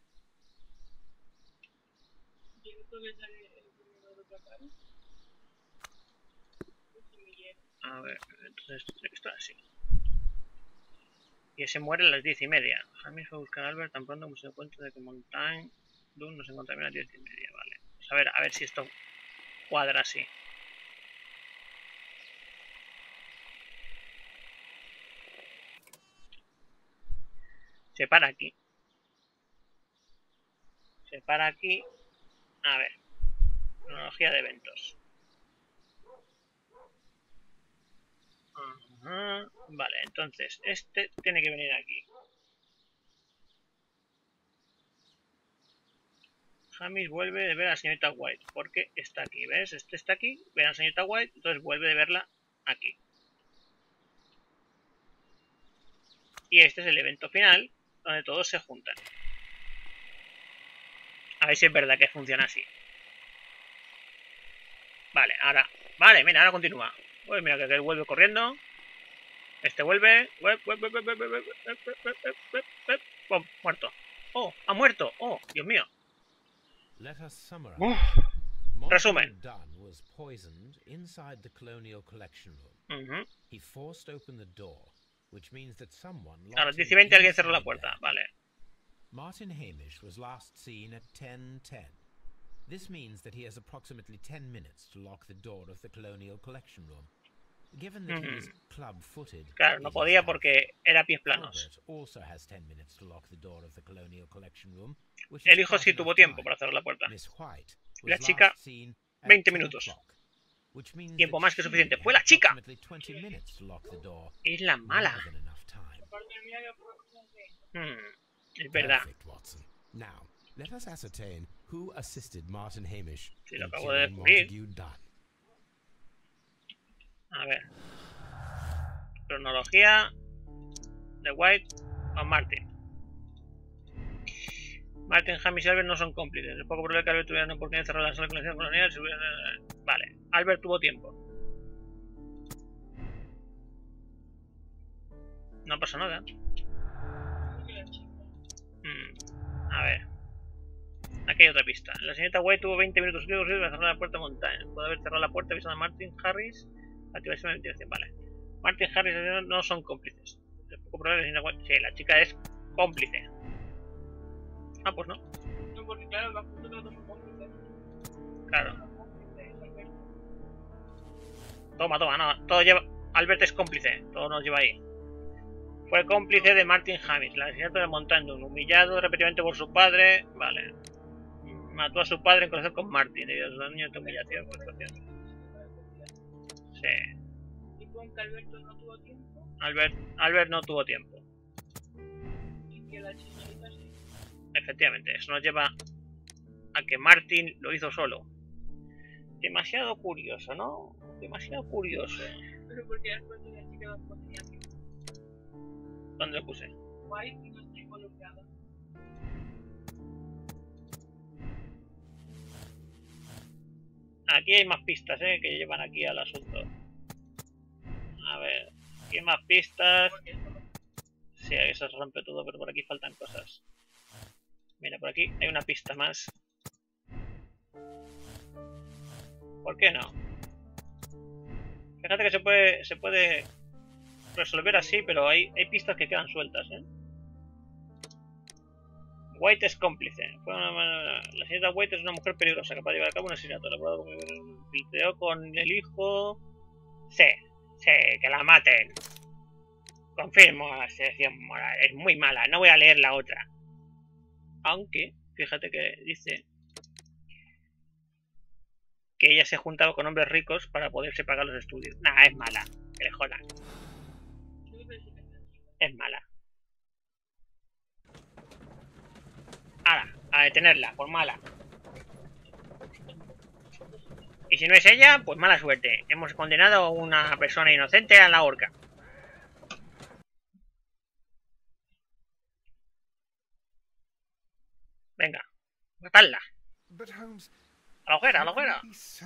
A ver, entonces esto así. Y ese muere a las diez y media. Hamish fue a buscar a Albert tan pronto como se dio cuenta de que Montaigne Dunn nos encontraba a las diez y media. Vale. Pues a ver, a ver si esto cuadra así. Se para aquí. Se para aquí. A ver. Cronología de eventos. Ajá. Vale, entonces este tiene que venir aquí. Hamish vuelve de ver a la señorita White porque está aquí, ¿ves? Este está aquí, ve a la señorita White, entonces vuelve de verla aquí. Y este es el evento final donde todos se juntan. A ver si es verdad que funciona así. Vale, ahora. Vale, mira, ahora continúa. Pues mira que él vuelve corriendo. Este vuelve. ¡Pum! Muerto. ¡Oh! ¡Ha muerto! ¡Oh! ¡Dios mío! Uf. Resumen. Uh-huh. A las diez y veinte alguien cerró la puerta. Vale. Martin Hamish was last seen at ten ten. This means that he has approximately ten minutes to lock the door of the Colonial Collection Room. Given that he was club-footed, claro, no podía porque era pies planos. Also has ten minutes to lock the door of the Colonial Collection Room, which El hijo sí tuvo tiempo para cerrar la puerta. La chica, veinte minutos. Tiempo más que suficiente. ¡Fue la chica! Es la mala. Hmm, es verdad. Now, let us ascertain who assisted Martin Hamish sí, lo in acabo de killing descubrir. Montague Dunn. A ver. Cronología de White o Martin. Martin, Hamish y Albert no son cómplices. Es poco probable que Albert tuviera una oportunidad de cerrar la sala de colección colonial. Si hubiera... Vale. Albert tuvo tiempo. No pasa nada. Hmm. A ver. Aquí hay otra pista. La señorita White tuvo veinte minutos libres para cerrar la puerta montaña. Puede haber cerrado la puerta avisando a Martin Harris. Activación de ventilación. Vale. Martin Harris y el no son cómplices. Es poco probable que la señorita White... Sí, la chica es cómplice. Ah, pues no. No, porque claro, los puntos todos son cómplices. Claro. Son cómplices, Alberto. Toma, toma, no. Todo lleva... Albert es cómplice. Todo nos lleva ahí. Fue cómplice de Martin Harris, el asesinato de Montandon, humillado repetidamente por su padre. Vale. Mató a su padre en conexión con Martin debido a sus daños de humillación. Sí. Y con que Alberto no tuvo tiempo. Albert, Albert no tuvo tiempo. Y que la chichita sí. Efectivamente, eso nos lleva a que Martin lo hizo solo. Demasiado curioso, ¿no? Demasiado curioso. Pero porque después de la chica no tenía tiempo. ¿Dónde lo puse? White y no está involucrada. Aquí hay más pistas, ¿eh? Que llevan aquí al asunto. A ver, aquí hay más pistas. Sí, eso se rompe todo, pero por aquí faltan cosas. Mira, por aquí hay una pista más. ¿Por qué no? Fíjate que se puede, se puede resolver así, pero hay, hay pistas que quedan sueltas, ¿eh? White es cómplice. Fue una, una, la señorita White es una mujer peligrosa capaz de llevar a cabo un asesinato. La filtreó con el hijo. Sí, sí, que la maten. Confirmo la selección moral. Es muy mala, no voy a leer la otra. Aunque, fíjate que dice que ella se juntaba con hombres ricos para poderse pagar los estudios. Nah, es mala. Que le jodan. Es mala. Ahora, a detenerla, por mala. Y si no es ella, pues mala suerte. Hemos condenado a una persona inocente a la horca. Venga, matadla. A la hoguera, a la hoguera.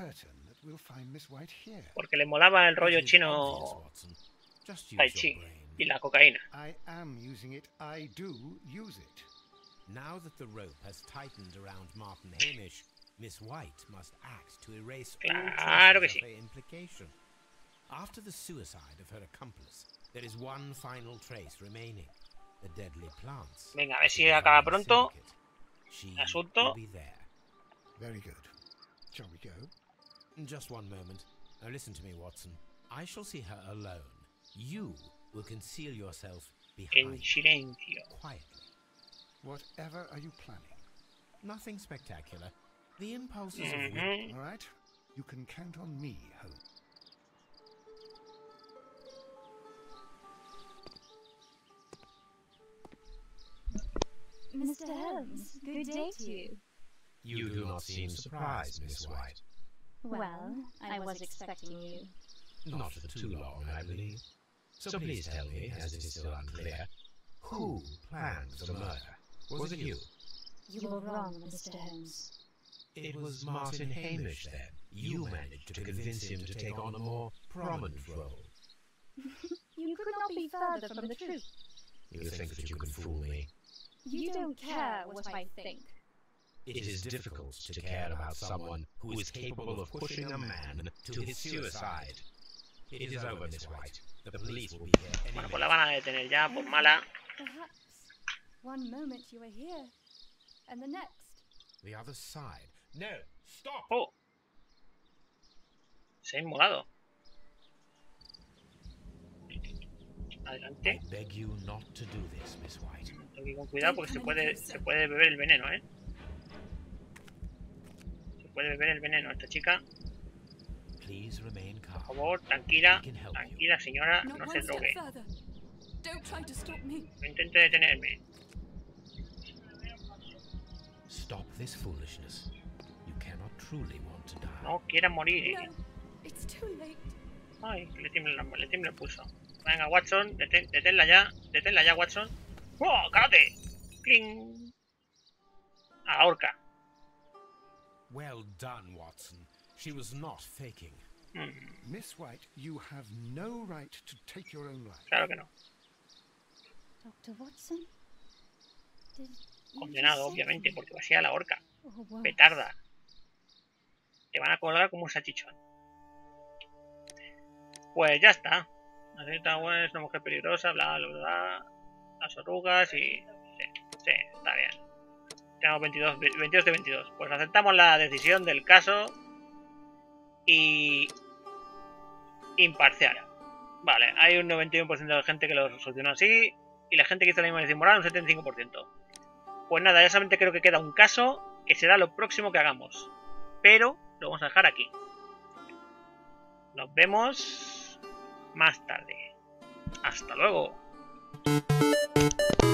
Porque le molaba el rollo chino Tai Chi y la cocaína. Now that the rope has tightened around Martin Hamish, Miss White must act to erase all Claro que traces sí. of her implication. After the suicide of her accomplice, there is one final trace remaining: the deadly plants. Venga, a ver si acaba pronto. She Asunto. will be there. Very good. Shall we go? Just one moment. Now listen to me, Watson. I shall see her alone. You will conceal yourself En behind silencio. quietly. Whatever are you planning? Nothing spectacular. The impulses of Mhm. All right? You can count on me, Holmes. Mister Holmes, good day to you. You do not seem surprised, Miss White. Well, I was expecting you. Not for too long, I believe. So please tell me, as it is still unclear, who planned the murder? Was it you? You were wrong, Mister Holmes. It was Martin Hamish, then. You managed to convince him to take on a more prominent role. You could not be further from the truth. You think that you can fool me? You don't care what I think. It is difficult to care about someone who is capable of pushing a man to his suicide. It is over, Miss White. The police will be here any Bueno, pues minute. la van a detener ya, por mala. Perhaps one moment you were here, and the next. The other side. No, stop! Oh. Se ha inmolado. Adelante. I beg you not to do this, Miss White. Tengo que ir con cuidado porque se puede, se puede beber el veneno, ¿eh? Se puede beber el veneno. Esta chica, Please remain por calm. favor, tranquila, We can help you. tranquila, señora, Not no one se step drogue. further. Don't try to stop me. No intente detenerme. Stop this foolishness. You cannot truly want to die. No quiera morir, ¿eh? No, it's too late. Ay, que le tiembla, la- le tiembla el pulso. Venga, Watson, deten- deténla ya, deténla ya, Watson. ¡Oh, karate! ¡Cling! A la horca. Well done, Watson. She was not faking. Mm, Miss White, you have no right to take your own life. claro que no. Doctor Watson? Did you Condenado, just say obviamente, to me- porque va a ser a la horca. or worse. Petarda. Te van a colgar como un salchichón. Pues ya está. La señorita Gwen es una mujer peligrosa, bla, bla, bla. Las orugas y... Sí, sí, está bien. Tenemos veintidós, veintidós de veintidós. Pues aceptamos la decisión del caso. Y... imparcial. Vale, hay un noventa y uno por ciento de gente que lo solucionó así. Y la gente que hizo la misma moral un setenta y cinco por ciento. Pues nada, ya solamente creo que queda un caso, que será lo próximo que hagamos. Pero lo vamos a dejar aquí. Nos vemos más tarde. Hasta luego.